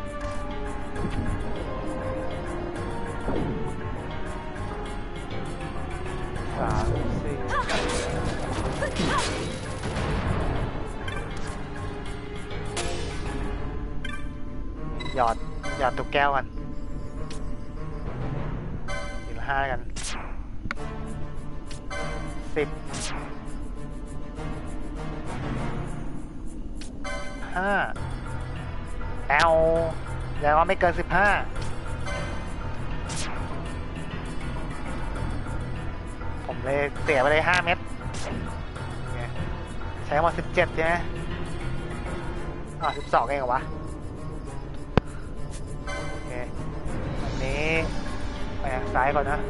หยอดตุ๊กแก้วกัน15กัน10 5แอลแล้วว่าไม่เกิน15ผมเลยเสียไปเลย5 เม็ดใช้มา17ใช่ไหม12เองเหรอวะโอเคอันนี้ไปทางซ้ายก่อนนะ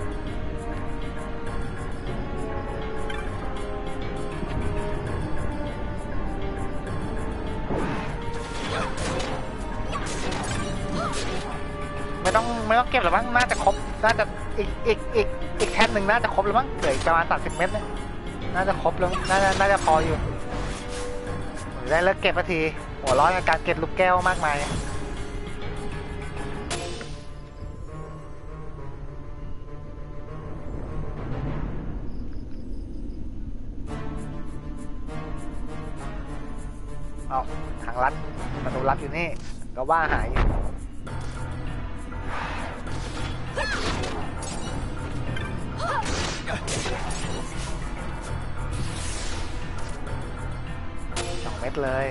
ไม่ต้องเก็บหรอมั้งน่าจะครบน่าจะอีกแท่นหนึ่งน่าจะครบหรือมั้งเหลือประมาณ30 เม็ดเนี่ยน่าจะครบแล้วน่าจะพออยู่ได้เลิกเก็บสักทีหัวร้อนกับการเก็บลูกแก้วมากมายเอาทางลัดประตูลัดอยู่นี่ก็ว่าหายอยู่2 เม็ดเลย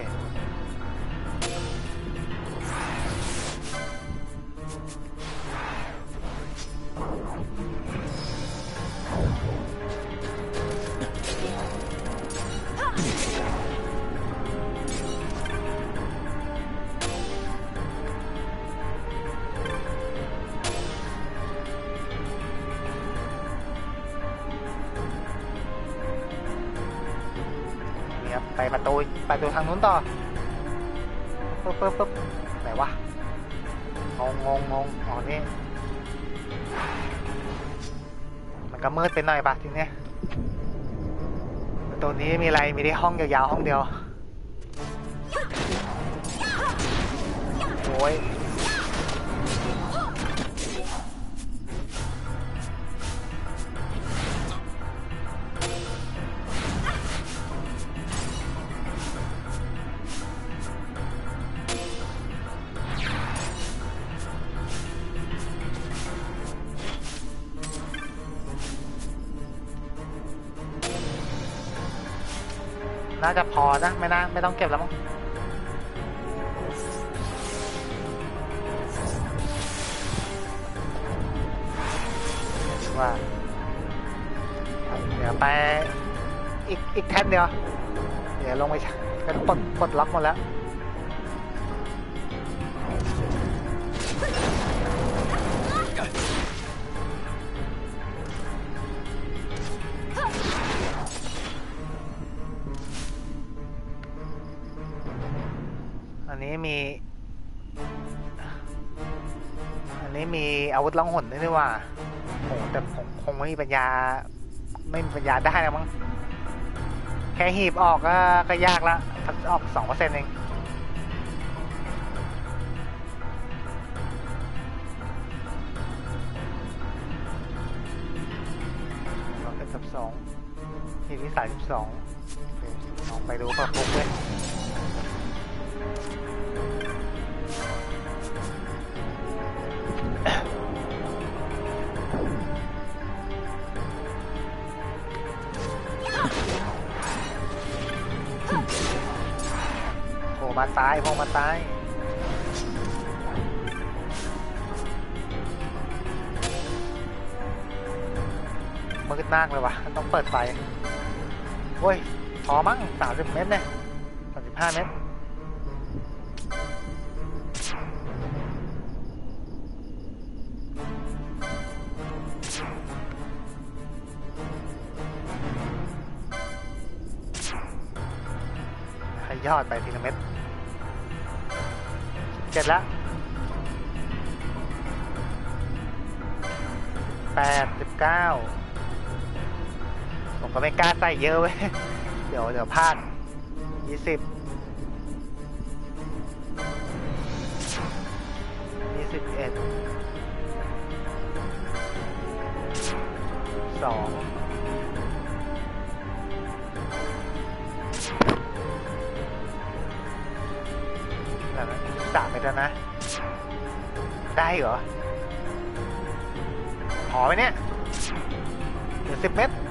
ไปประตูทางนู้นต่อปึ๊บไหนวะงอ๋อนี่มันก็มืดไปหน่อยปะทีเนี้ยประตูนี้มีอะไรมีได้ห้องยาวๆห้องเดียวโอ้ยน่าจะพอนะไม่ต้องเก็บแล้วมั้งว่าเดี๋ยวไปอีกแท่นเดียวเดี๋ยวลงไปกันปลดล็อกหมดแล้วอันนี้มีอาวุธล่องหนด้วยนี่ว่าโหแต่ผมคงไม่มีปัญญาได้แล้วมั้งแค่หีบออกก็ยากละออก 2% เองเราเป็น12หีบที่32ลองไปดูก็ครบเลยมาตายพงมาตายมืดมากเลยวะต้องเปิดไฟโอ้ยพอมั้ง30 เมตรเนี่ย35 เมตรให้ยอดไปทีละเม็ดเจ็ดแล้ว89ผมก็ไม่กล้าใส่เยอะเว้ยเดี๋ยวพลาด20 21 23 เมตรแล้วนะได้เหรอพอไหมเนี่ยเหลือ10 เมตร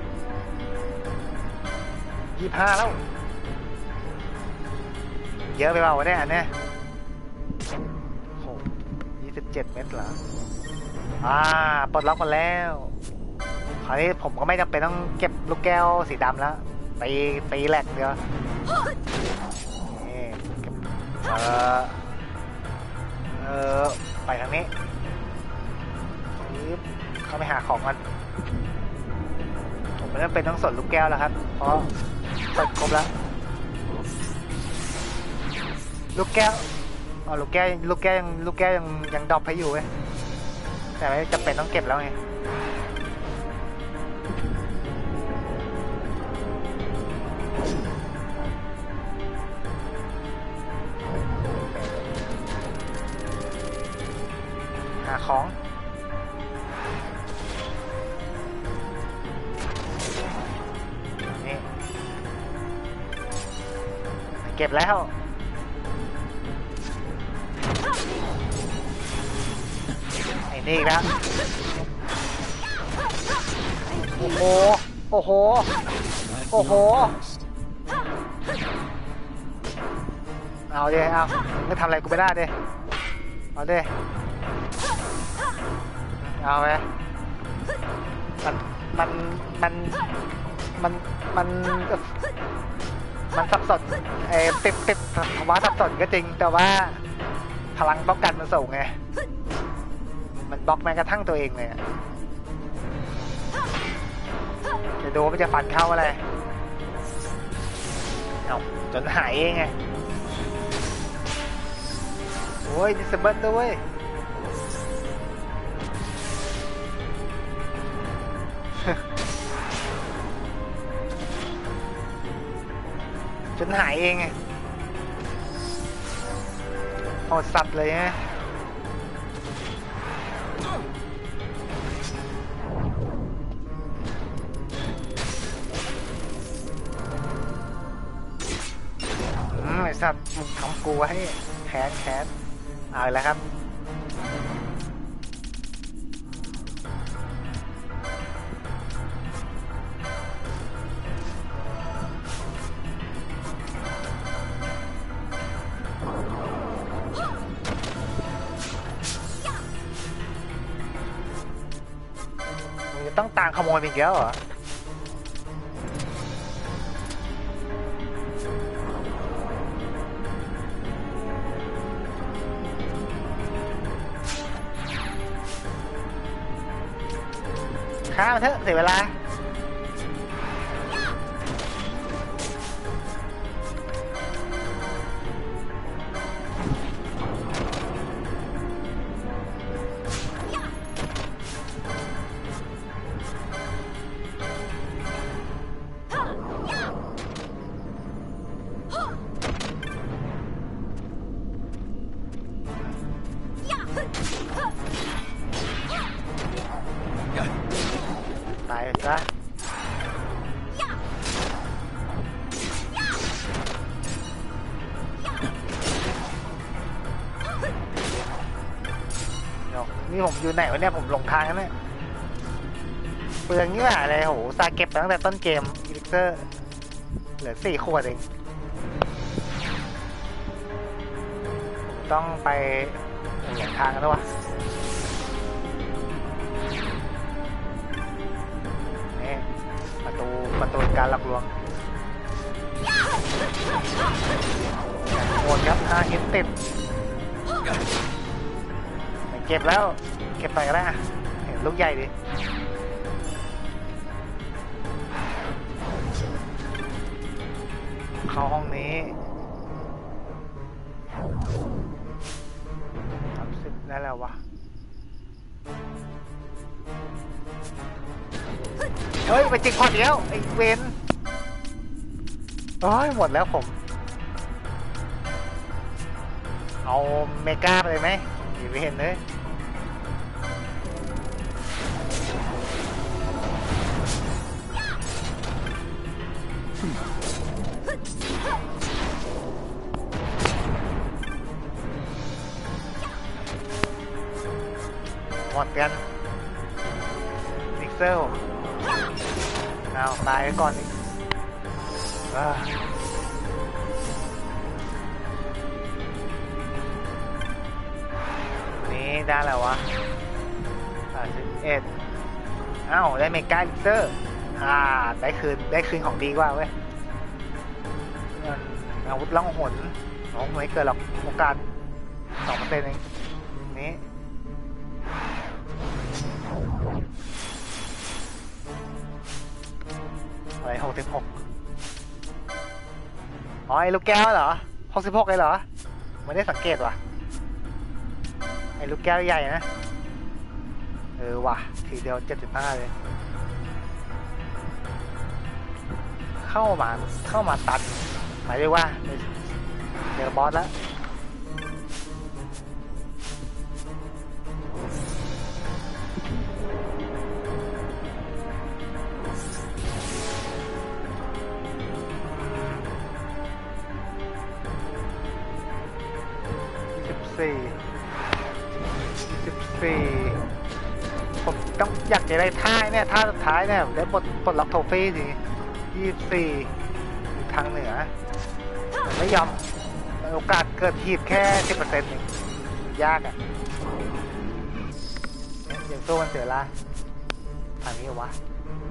25แล้วเยอะไปเปล่าวะเนี่ยอันเนี้ยโห27 เมตรเหรอปลดล็อกมาแล้วคราวนี้ผมก็ไม่จำเป็นต้องเก็บลูกแก้วสีดำแล้วตีแหลกเดียวไปทางนี้เข้าไปหาของกันผมไม่จำเป็นต้องสนลูกแก้วแล้วครับเพราะเปิดครบแล้วลูกแก้วลูกแก้วยังดรอปให้อยู่เว้ยแต่ไม่จำเป็นต้องเก็บแล้วไงหาของนี่เก็บแล้วไอ้นี่อีกแล้วโอ้โหโอ้โหโอ้โหเอาดิเอาไม่ทำอะไรกูไม่ได้ดิเอาดิเอาไปมันมันมันมันมันสับสนติดภาวะสับสนก็จริงแต่ว่าพลังป้องกันมันสูงไงมันบล็อกแม้กระทั่งตัวเองเลยจะดูมันจะฟันเข้าอะไรเอาจนหายเองไงโอ้ยดิสเบิลด้วยจนหายเองไงโหดสัตว์เลยฮะไอ้สัตว์มึงทำกูให้แค้นเอาแล้วครับมึงจะต้องตามขโมยอีกแล้วเหรอฆ่ามันเถอะเสียเวลาตายซะนี่ผมอยู่ไหนวะเนี่ยผมหลงทางแล้วเนี่ยเปลืองนี่ว่าอะไรโหซาเก็บตั้งแต่ต้นเกมอีลิกเซอร์เหลือ4 ขวดเองต้องไปหลงทางกันแล้ววะนี่ประตูการหลอกลวงหมดครับ5 ฮิตติดเก็บแล้วเก็บไปก็ได้เห็นลูกใหญ่ดิเข้าห้องนี้30ได้แล้ววะเฮ้ยไปจิกพอดแล้วไอ้เวนโอ้ยหมดแล้วผมเอาเมกาไปเลยไหมไม่เห็นเลยหมดกันมิกเซลเอาตายก่อนอีกนี่ได้แล้ววะ31อ้าวได้เมกาลิเซอร์ได้คืนของดีกว่าเว้ยอาวุธล่องหนไม่เกิดหรอกโอกาส 2% เองนี้อะไร66อ๋อไอ้ลูกแก้วเหรอ66เลยเหรอไม่ได้สังเกตว่ะไอ้ลูกแก้วใหญ่นะว่ะทีเดียว75เลยเข้ามาตัดหมายถึงว่าเจอบอสแล้วต้องอยากจะได้ท่าเนี่ยท่าสุดท้ายเนี่ยได้ปลดล็อกโทฟี่ที24ทางเหนือไม่ยอมโอกาสเกิดทีบแค่ 10%เองยากอ่ะอย่างสู้มันเสียละทางนี้วะ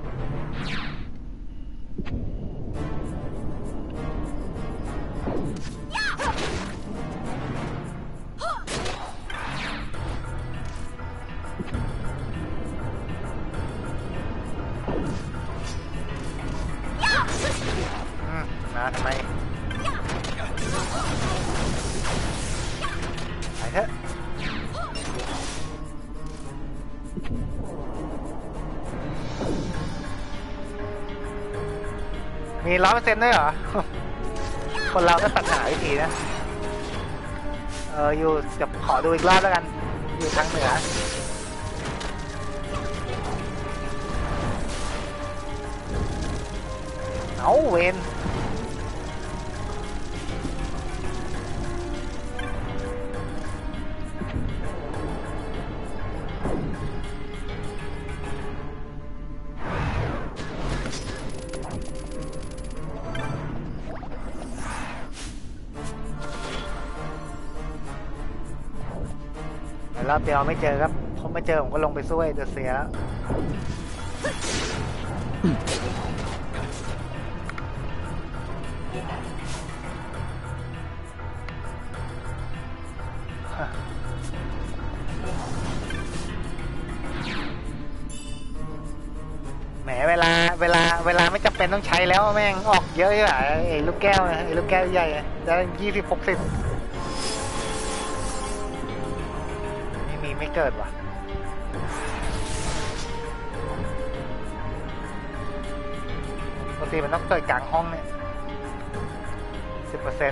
มาทำไมไปเถอะมี100%ด้วยเหรอ คนเราก็ตัดหาวิธีนะอยู่จะขอดูอีกรอบแล้วกันอยู่ทางเหนือเอาเวนรอบเดียวไม่เจอครับผมไม่เจอผมก็ลงไปช่วยเดือดเสียแล้วแหมเวลาไม่จำเป็นต้องใช้แล้วแม่งออกเยอะอ่ะไอ้ลูกแก้วนะไอ้ลูกแก้วใหญ่จะ20-60ไม่เกิดว่ะปกติมันต้องเกิดกลางห้องเนี่ย 10%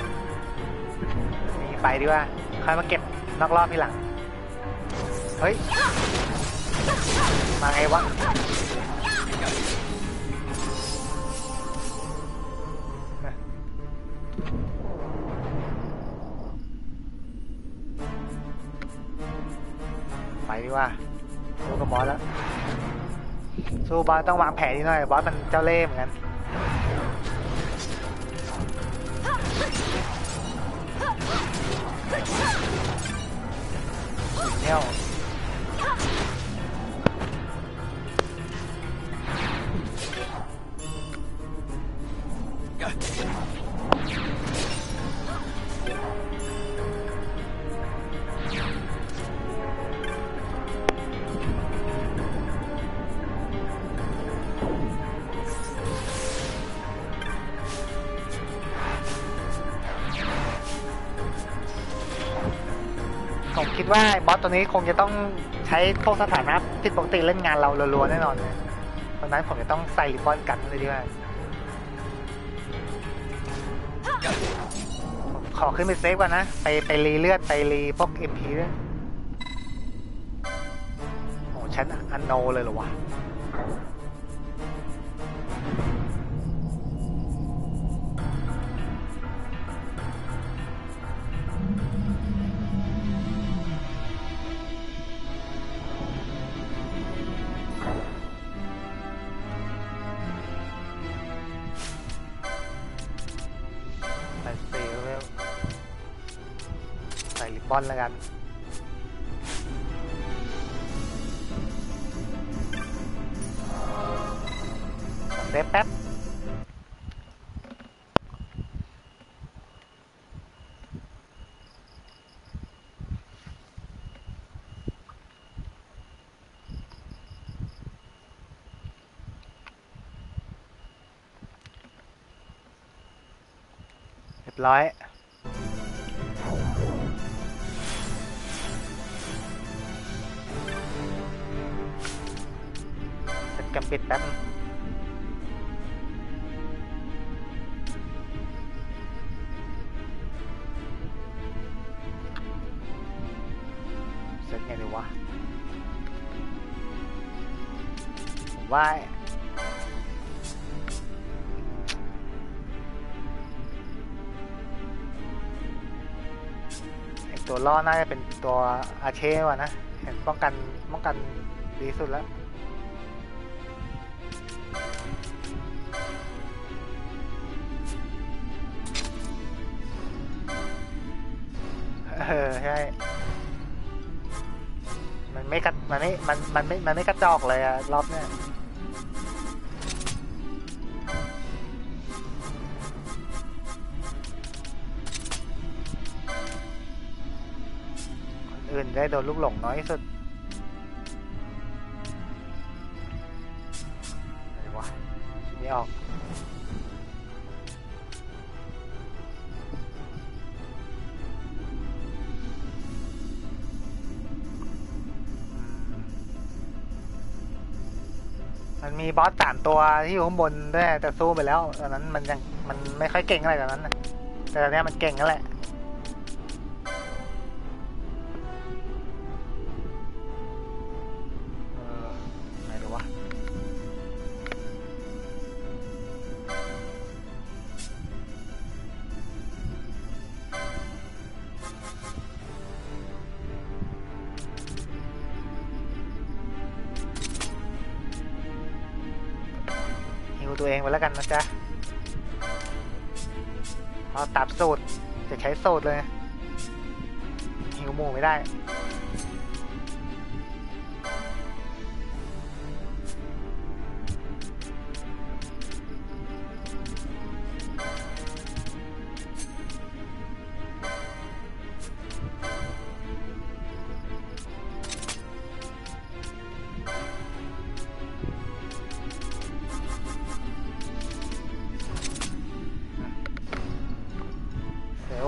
นี่ไปดีว่าค่อยมาเก็บนอกรอบทีหลังเฮ้ยมาไงวะไปดีว่าสู้กับบอสแล้วสู้บอสต้องวางแผนนิดหน่อยบอสมันเจ้าเล่ห์เหมือนกันเนี่ยผมคิดว่าบอสตัวนี้คงจะต้องใช้พวกสถานะผิดปกติเล่นงานเรารัวๆแน่นอนเลยเพราะนั้นผมจะต้องใส่ริบบอนกันเลยดีกว่าขอขึ้นไปเซฟก่อนนะไปรีเลือดไปรีพวก MP ด้วยโอ้ฉันอันโนเลยเหรอวะบอลแล้วกันเซฟแป๊บเรียบร้อยกำปิดแป๊บเสร็จไงดีวะผมว่าไอตัวล่อน่าจะเป็นตัวอาเช่ว่ะนะเห็นป้องกันดีสุดแล้วใช่มันไม่กัดมันไม่กระจอกเลยอะรอบเนี้ยคนอื่นได้โดนลูกหลงน้อยที่สุดอะไรวะไม่ออกมันมีบอส3 ตัวที่อยู่ข้างบนด้วยแต่สู้ไปแล้วตอนนั้นมันไม่ค่อยเก่งอะไรตอนนั้นนะแต่ตอนนี้มันเก่งแล้วแหละไม่รู้วะฮิวตัวเองไปแล้วกันนะจ๊ะพอตัดสูตรจะใช้สูตรเลยฮิวหมู่ไม่ได้เซล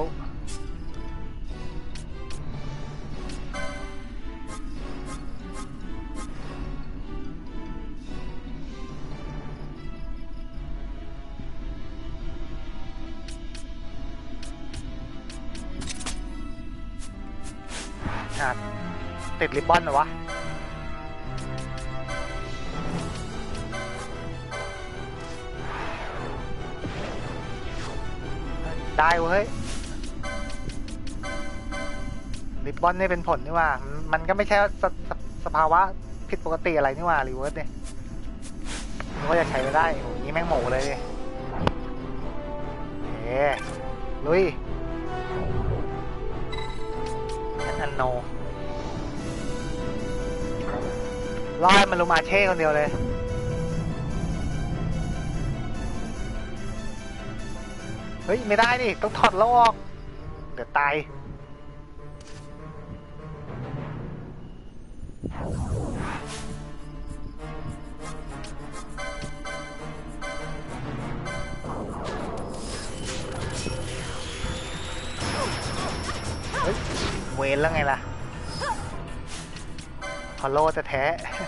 ติดริบบอนเหรอวะได้เว้ยริบบอนนี่เป็นผลนี่ว่ามันก็ไม่ใช่สภาวะผิดปกติอะไรนี่ว่ารีเวิร์สเนี่ยมันก็จะใช้ไม่ได้โอ้ยแม่งหมูเลยเอ๊ลุยอันโนรอดมันลงมาเช่คนเดียวเลยเฮ้ยไม่ได้ดิต้องถอดแล้วออกเดี๋ยวตายเฮ้ยเวรแล้วไงล่ะพอโลจะแท้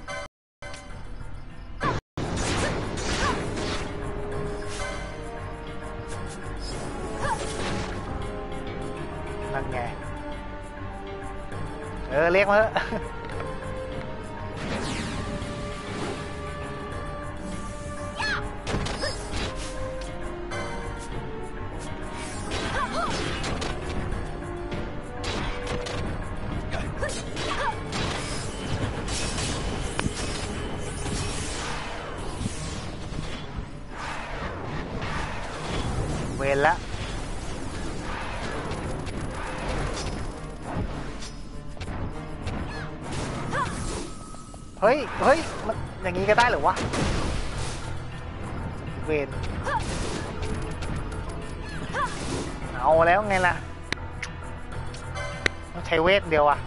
นั่นไงเรียกมาเถอะเวรละเฮ้ยมันอย่างนี้ก็ได้เหรอวะเวรเอาแล้วไงล่ะต้องใช้เวทเดียวอะ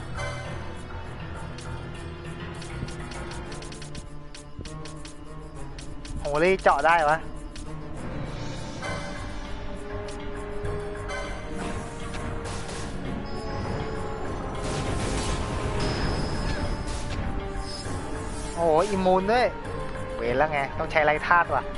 โหลี่เจาะได้วะโอ้โหอิมมูนด้วยเวรแล้วไงต้องใช้ไรธาตุว่ะ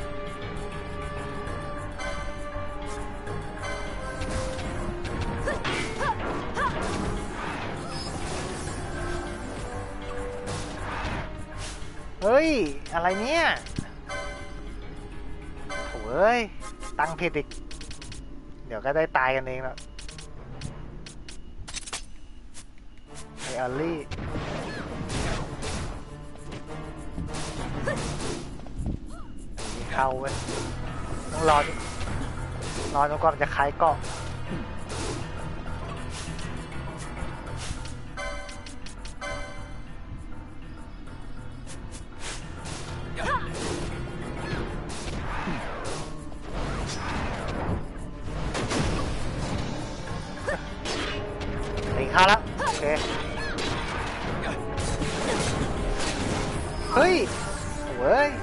เฮ้ยอะไรเนี่ยโถ่เอ้ยตั้งผิดอีกเดี๋ยวก็ได้ตายกันเองแล้วไอออลลี่เข้าเว้ยต้องรอจนกว่ามันจะคลายเกาะตีเข้าแล้วโอเคเฮ้ยเว้ย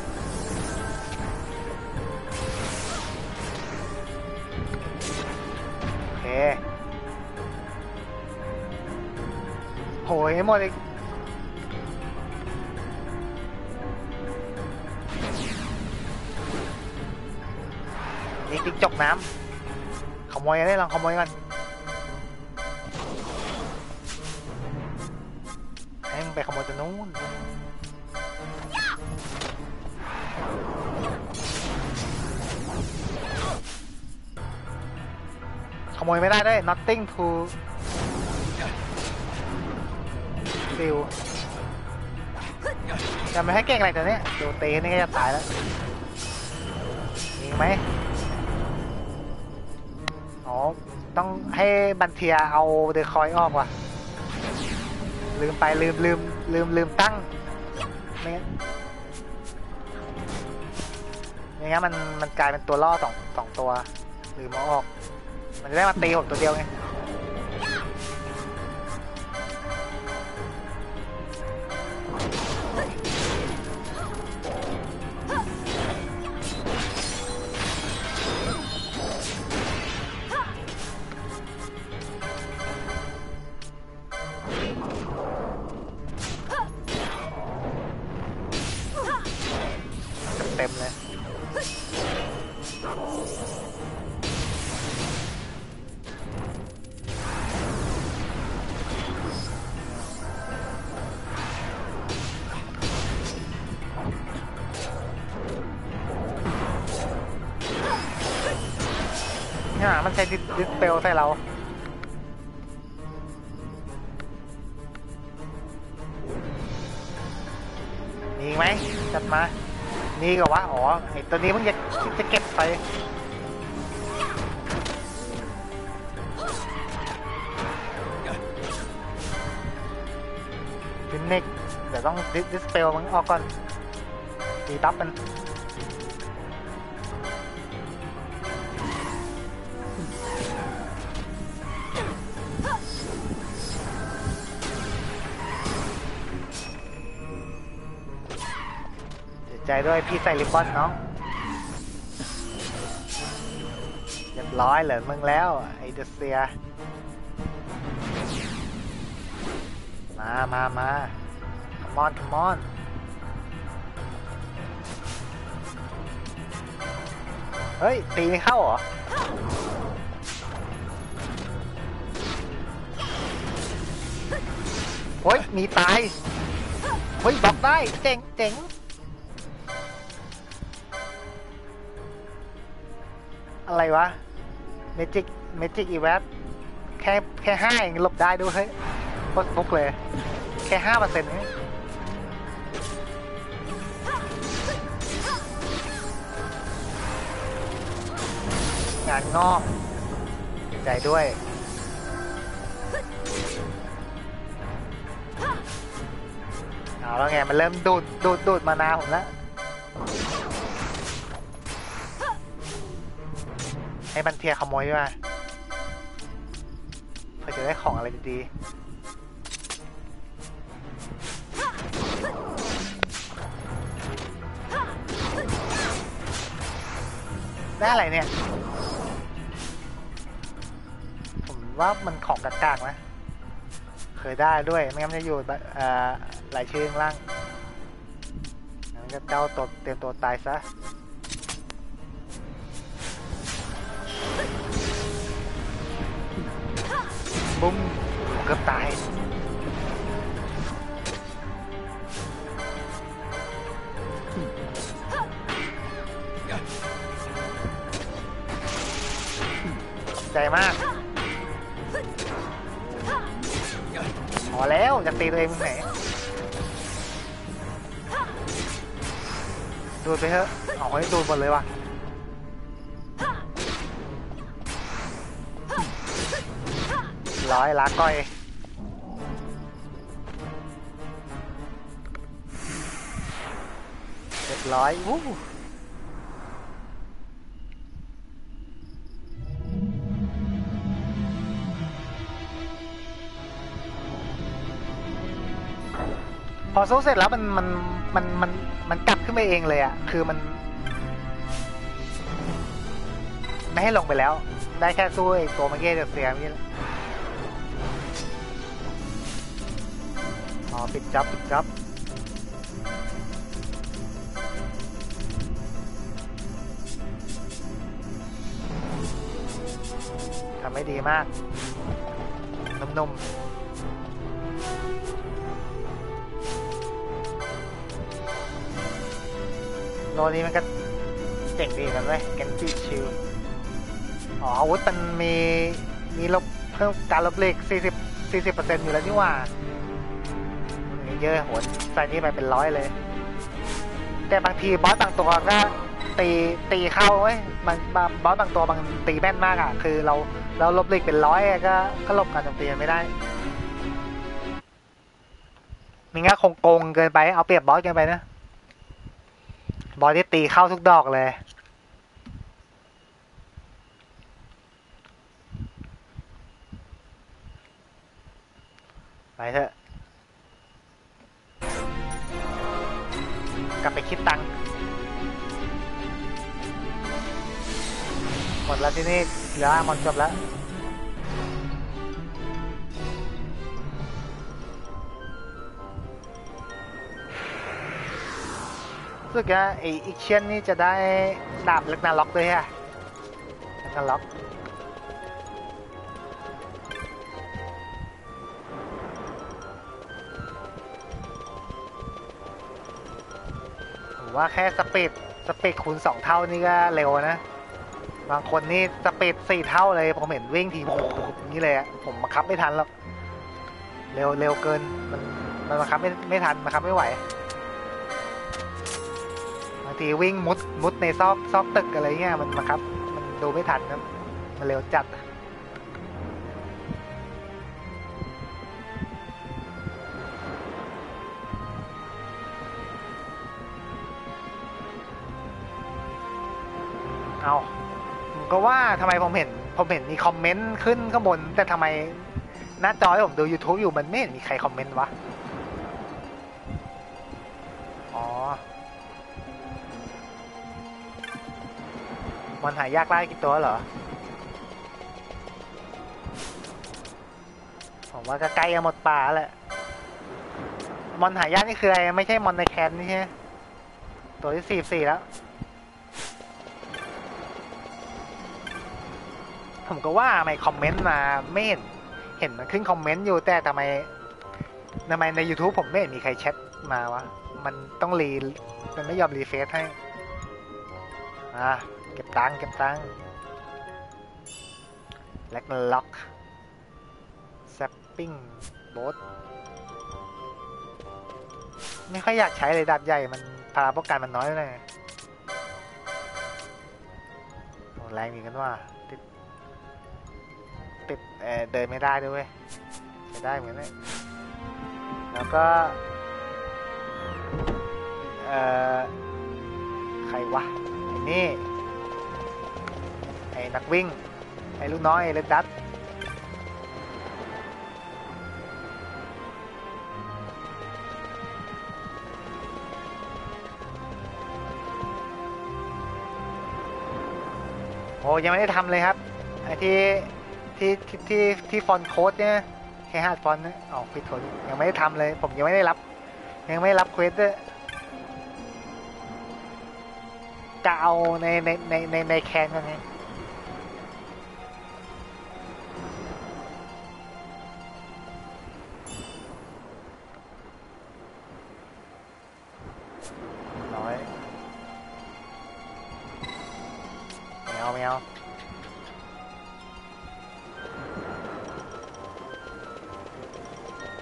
โอเคโหยหมดอีกนี่ติ๊กจกน้ำขโมยได้ลองขโมยก่อนให้มึงไปขโมยตัวนู้นขโมยไม่ได้ด้วย nothing to steal จะไม่ให้เก่งอะไรตัวเนี้ยดูตีนี่ก็จะตายแล้วมีไหมอ๋อต้องให้บันเทียเอาเดคอยออกว่ะลืมไปลืมตั้งไม่งั้นมันกลายเป็นตัวล่อสองตัวลืมเอาออกมันจะได้มาตีผมตัวเดียวไงเต็มเลยเนี่ยมันใช้ดิสเปลใส่เรามีไหมจัดมานี่ก็วะอ๋อไอตัวนี้มันจะเก็บไปฟินเน็กเดี๋ยวต้องดิสเปลมันออกก่อนตีบัฟมันใจด้วยพี่ใส่ริบบอนน้องเรียบร้อยเหลือมึงแล้วไอเดเซียมาคอมอนเฮ้ยตีไม่เข้าเหรอโอ้ยมีตายเฮ้ยบล็อกได้เจ๋งอะไรวะเมจิกอีแวตแค่5เองหลบได้ด้วยเฮ้ยโคตรฟุกเลยแค่ 5% นี่งานงอกใจด้วยเอาแล้วไงมันเริ่มดูดมานาผมแล้วให้บันเทียขโมยด้วยเพื่อจะได้ของอะไรดีๆได้อะไรเนี่ยผมว่ามันของกากๆนะเคยได้ด้วยไม่งั้นมันจะอยู่หลายชื่อข้างล่างงั้นก็เจ้าตัวเตรียมตัวตายซะบุ้มเกือบตายใจมากพอแล้วจะตีตัวเองไหนดูดไปเถอะเอาให้ดูดหมดเลยว่ะร้อยล้าก้อยเรียบร้อยวู้พอสู้เสร็จแล้วมันกลับขึ้นไปเองเลยอ่ะคือมันไม่ให้ลงไปแล้วได้แค่สู้ไอ้ตัวเมื่อกี้เสียเมื่อกี้อ๋อปิดจ็อบทำไม่ดีมากนุ่มๆโลนี้มันก็เจ๋งดีกันเลยเกนจิชิลอ๋ออาวุธมันมีลบเพิ่มการลบเล็ก40%อยู่แล้วนี่ว่าเยอะโหใส่นี่ไปเป็น100เลยแต่บางทีบอสบางตัวก็ตีเข้าเว้ยบอสบางตัวบางตีแม่นมากอ่ะคือเราลบเล็กเป็น100ก็หลบการโจมตีไม่ได้มีงั้นคงโกงเกินไปเอาเปรียบบอสเกินไปนะบอสที่ตีเข้าทุกดอกเลยไปเถอะกลับไปคิดตังค์หมดแล้วที่นี่เหลือมอนจบแล้วรู้สึกว่าไอ้อีกเชียนนี่จะได้ดาบเล็กนาล็อกด้วยฮะเล็กนาล็อกผมว่าแค่สปีดคูณ2 เท่านี่ก็เร็วนะบางคนนี่สปีด4 เท่าเลยผมเห็นวิ่งทีโอ้โหนี่เลยอะผมบังคับไม่ทันหรอกเร็วเกินมันบังคับไม่ทันบังคับไม่ไหวบางทีวิ่งมุดในซอกตึกอะไรเงี้ยมันบังคับมันดูไม่ทันนะมันเร็วจัดเอาผมก็ว่าทำไมผมเห็นมีคอมเมนต์ขึ้นข้างบนแต่ทำไมหน้าจอที่ผมดู YouTube อยู่มันไม่เห็นมีใครคอมเมนต์วะอ๋อมันหายากได้กี่ตัวเหรอผมว่าก็ใกล้จะหมดป่าแหละมอนหายากนี่คืออะไรไม่ใช่มอนในแคนนี่ใช่ไหมตัวที่44แล้วผมก็ว่าทำไมคอมเมนต์มาไม่เห็นมันขึ้นคอมเมนต์อยู่แต่ทำไมใน YouTube ผมไม่เห็นมีใครแชทมาวะมันต้องมันไม่ยอมรีเฟซให้เก็บตังค์แล็กล็อกแซปปิ้งโบสไม่ค่อยอยากใช้เลยดาบใหญ่มันพลังป้องกันมันน้อยเลยแรงดีกันว่าติดเดินไม่ได้ด้วยใช้ได้เหมือนกันแล้วก็ใครวะไอ้นี่ไอ้นักวิ่งไอ้ลูกน้อยเลดดัตโอ้ยังไม่ได้ทำเลยครับไอ้ที่ฟอนโค้ดเนี่ยแค่5 ฟอนนะออกผิดคนยังไม่ได้ทำเลยผมยังไม่ได้รับเควสด้วยจะเอาในแคนกันไงน้อยไม่เอา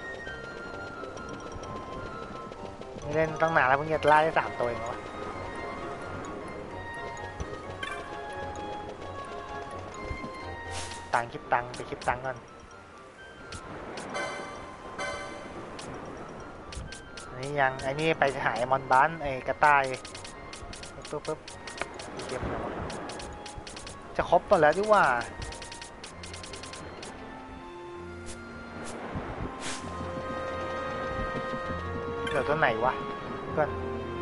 ไม่เล่นตั้งนานแล้วเพิ่งจะไล่ได้3 ตัวเองวะตังค์คิดตังค์ไปคิดตังค์ก่อนนี่ยังไอ้นี่ไปหายมอนบ้านไอ้กระต่ายปุ๊บเก็บแล้วจะครบหมดแล้วดิว่าเดี๋ยวตัวไหนวะเพื่อน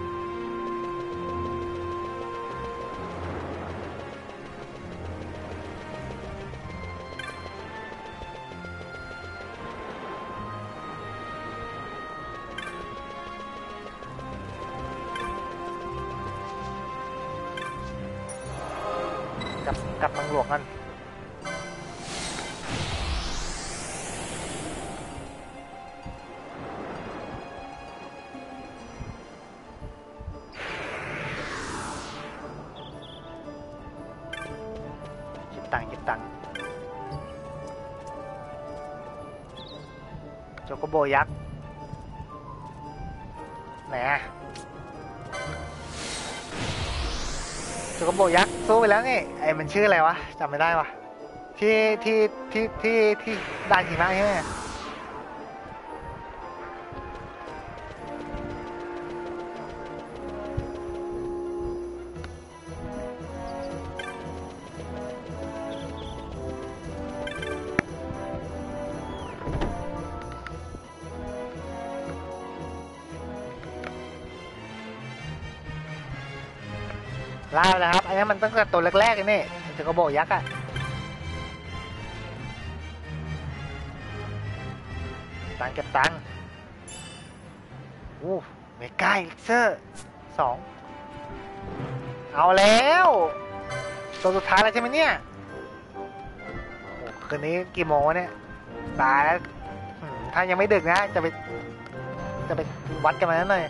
กับมังหลวงกันคิดตังค์โจโกโบยักษ์ไหนอะโจโกโบยักษ์สู้ไปแล้วนี่ไอ้มันชื่ออะไรวะจำไม่ได้วะที่ด่านหิมะใช่ไหมล่าแล้วครับอันนี้มันตั้งแต่ตัวแรกๆนี่โจโกโบยักษ์อะตังค์เก็บตังค์โอ้เมกาอิกเซอร์2เอาแล้วตัวสุดท้ายแล้วใช่ไหมเนี่ยโอ้คืนนี้กี่โมงเนี่ยตายแล้วถ้ายังไม่ดึกนะจะไปวัดกันมาหน่อย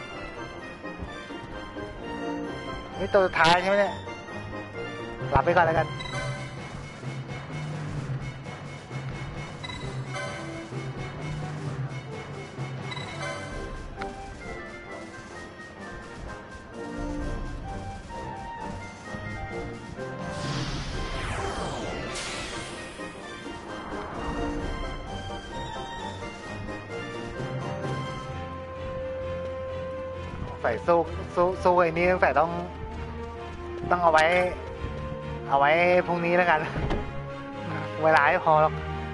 นี่ตัวสุดท้ายใช่ไหมเนี่ยหลับไปก่อนแล้วกันใส่สู้ไอ้นี่ใส่ต้องเอาไว้พรุ่งนี้แล้วกันเวลาไม่พอหรอก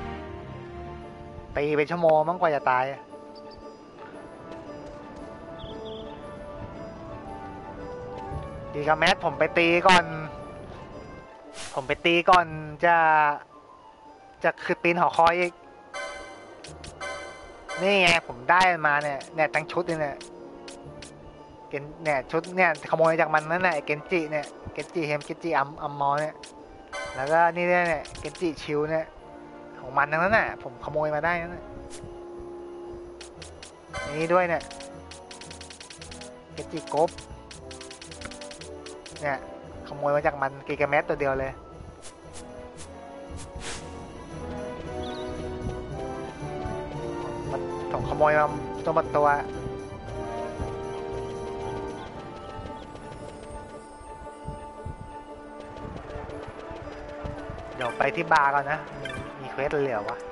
ตีเป็นชั่วโมงมั้งกว่าจะตายดีกับแมทผมไปตีก่อนจะคือปีนหอคอยอีกนี่ไงผมได้มาเนี่ยทั้งชุดเนี่ยชุดเนี่ยขโมยจากมันนั่นแหละเกนจิเนี่ยเกนจิเฮมเกนจิอัมมอเนี่ยแล้วก็นี่เนี่ยเกนจิชิวเนี่ยของมันทั้งนั้นน่ะผมขโมยมาได้นั่นน่ะนี่ด้วยเนี่ยเกนจิโกบเนี่ยขโมยมาจากมันกิกาเมตตัวเดียวเลยผมขโมยมาตัวเดี๋ยวไปที่บาร์ก่อนนะมีเควสเหลือวะ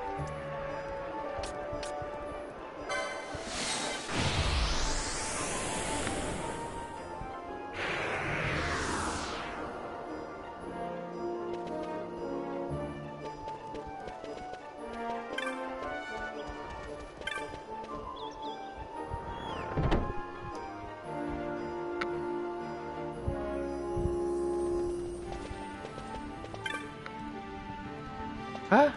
ฮะ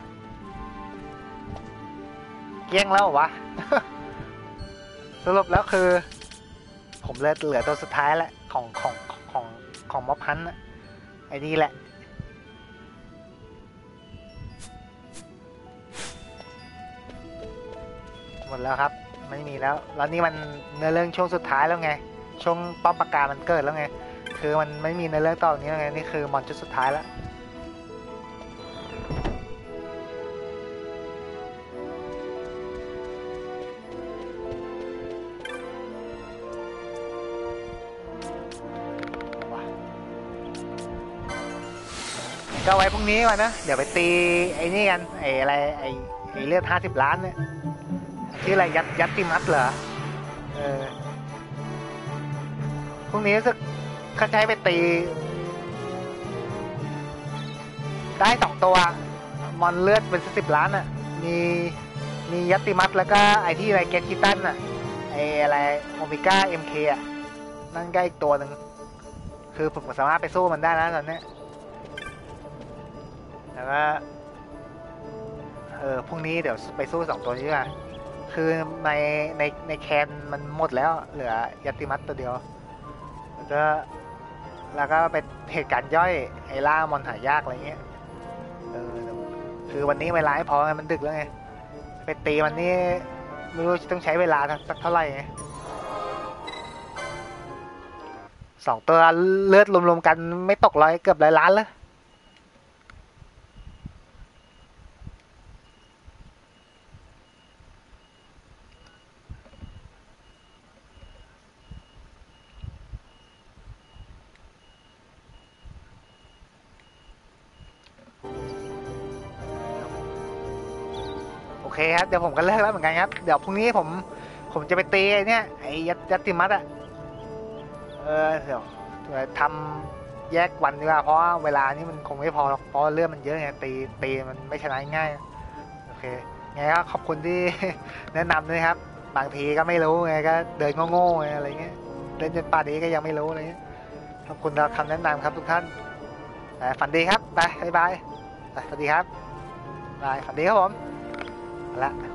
เกี้ยงแล้ววะ สรุปแล้วคือผมเหลือตัวสุดท้ายแหละของม็อบพันนะไอ้นี่แหละหมดแล้วครับไม่มีแล้วนี่มันเนื้อเรื่องช่วงสุดท้ายแล้วไงช่วงป้อมปราการมันเกิดแล้วไงคือมันไม่มีเนื้อเรื่องต่อนี้แล้วไงนี่คือมอนชุดสุดท้ายแล้วก็ไว้พรุ่งนี้ก่อนนะเดี๋ยวไปตีไอ้นี่กันไอ้อะไรไอ้เลือด50 ล้านเนี่ยชื่ออะไรยัดติมัสเหรอเออพรุ่งนี้รู้สึกเขาใช้ไปตีได้2 ตัวมอนเลือดเป็น10 ล้านอ่ะมียัตติมัสแล้วก็ไอที่อะไรเกทิตันอ่ะไออะไรโอเมก้าเอ็มเคอ่ะนั่นก็อีกตัวหนึ่งคือผมสามารถไปสู้มันได้แล้วตอนนี้แล้วก็พรุ่งนี้เดี๋ยวไปสู้2 ตัวนี้อ่ะคือในแคนมันหมดแล้วเหลือยัตติมัสตัวเดียวแล้วก็เป็นเหตุการณ์ย่อยไอ้ล่ามอนหายากอะไรเงี้ยคือวันนี้เวลาไม่พอไงมันดึกแล้วไงไปตีมันนี่ไม่รู้ต้องใช้เวลาสักเท่าไหร่ไง2 ตัวเลือดรวมๆกันไม่ตกเกือบ100 ล้านเลยโอเคครับเดี๋ยวผมก็เลิกแล้วเหมือนกันครับเดี๋ยวพรุ่งนี้ผมจะไปตีไอ้เนี่ยไอ้ยัตติมัสอะเดี๋ยวทำแยกวันดีกว่าเพราะเวลานี้มันคงไม่พอหรอกเพราะเรื่องมันเยอะไงตีมันไม่ชนะง่ายโอเคไงก็ขอบคุณที่ แนะนำด้วยครับบางทีก็ไม่รู้ไงก็เดินโง่ๆไงอะไรเงี้ยเล่นจนป่านนี้ก็ยังไม่รู้อะไรเงี้ยขอบคุณสำหรับคำแนะนำครับทุกท่านฝันดีครับไปบ๊ายบายสวัสดีครับบายฝันดีครับผมละ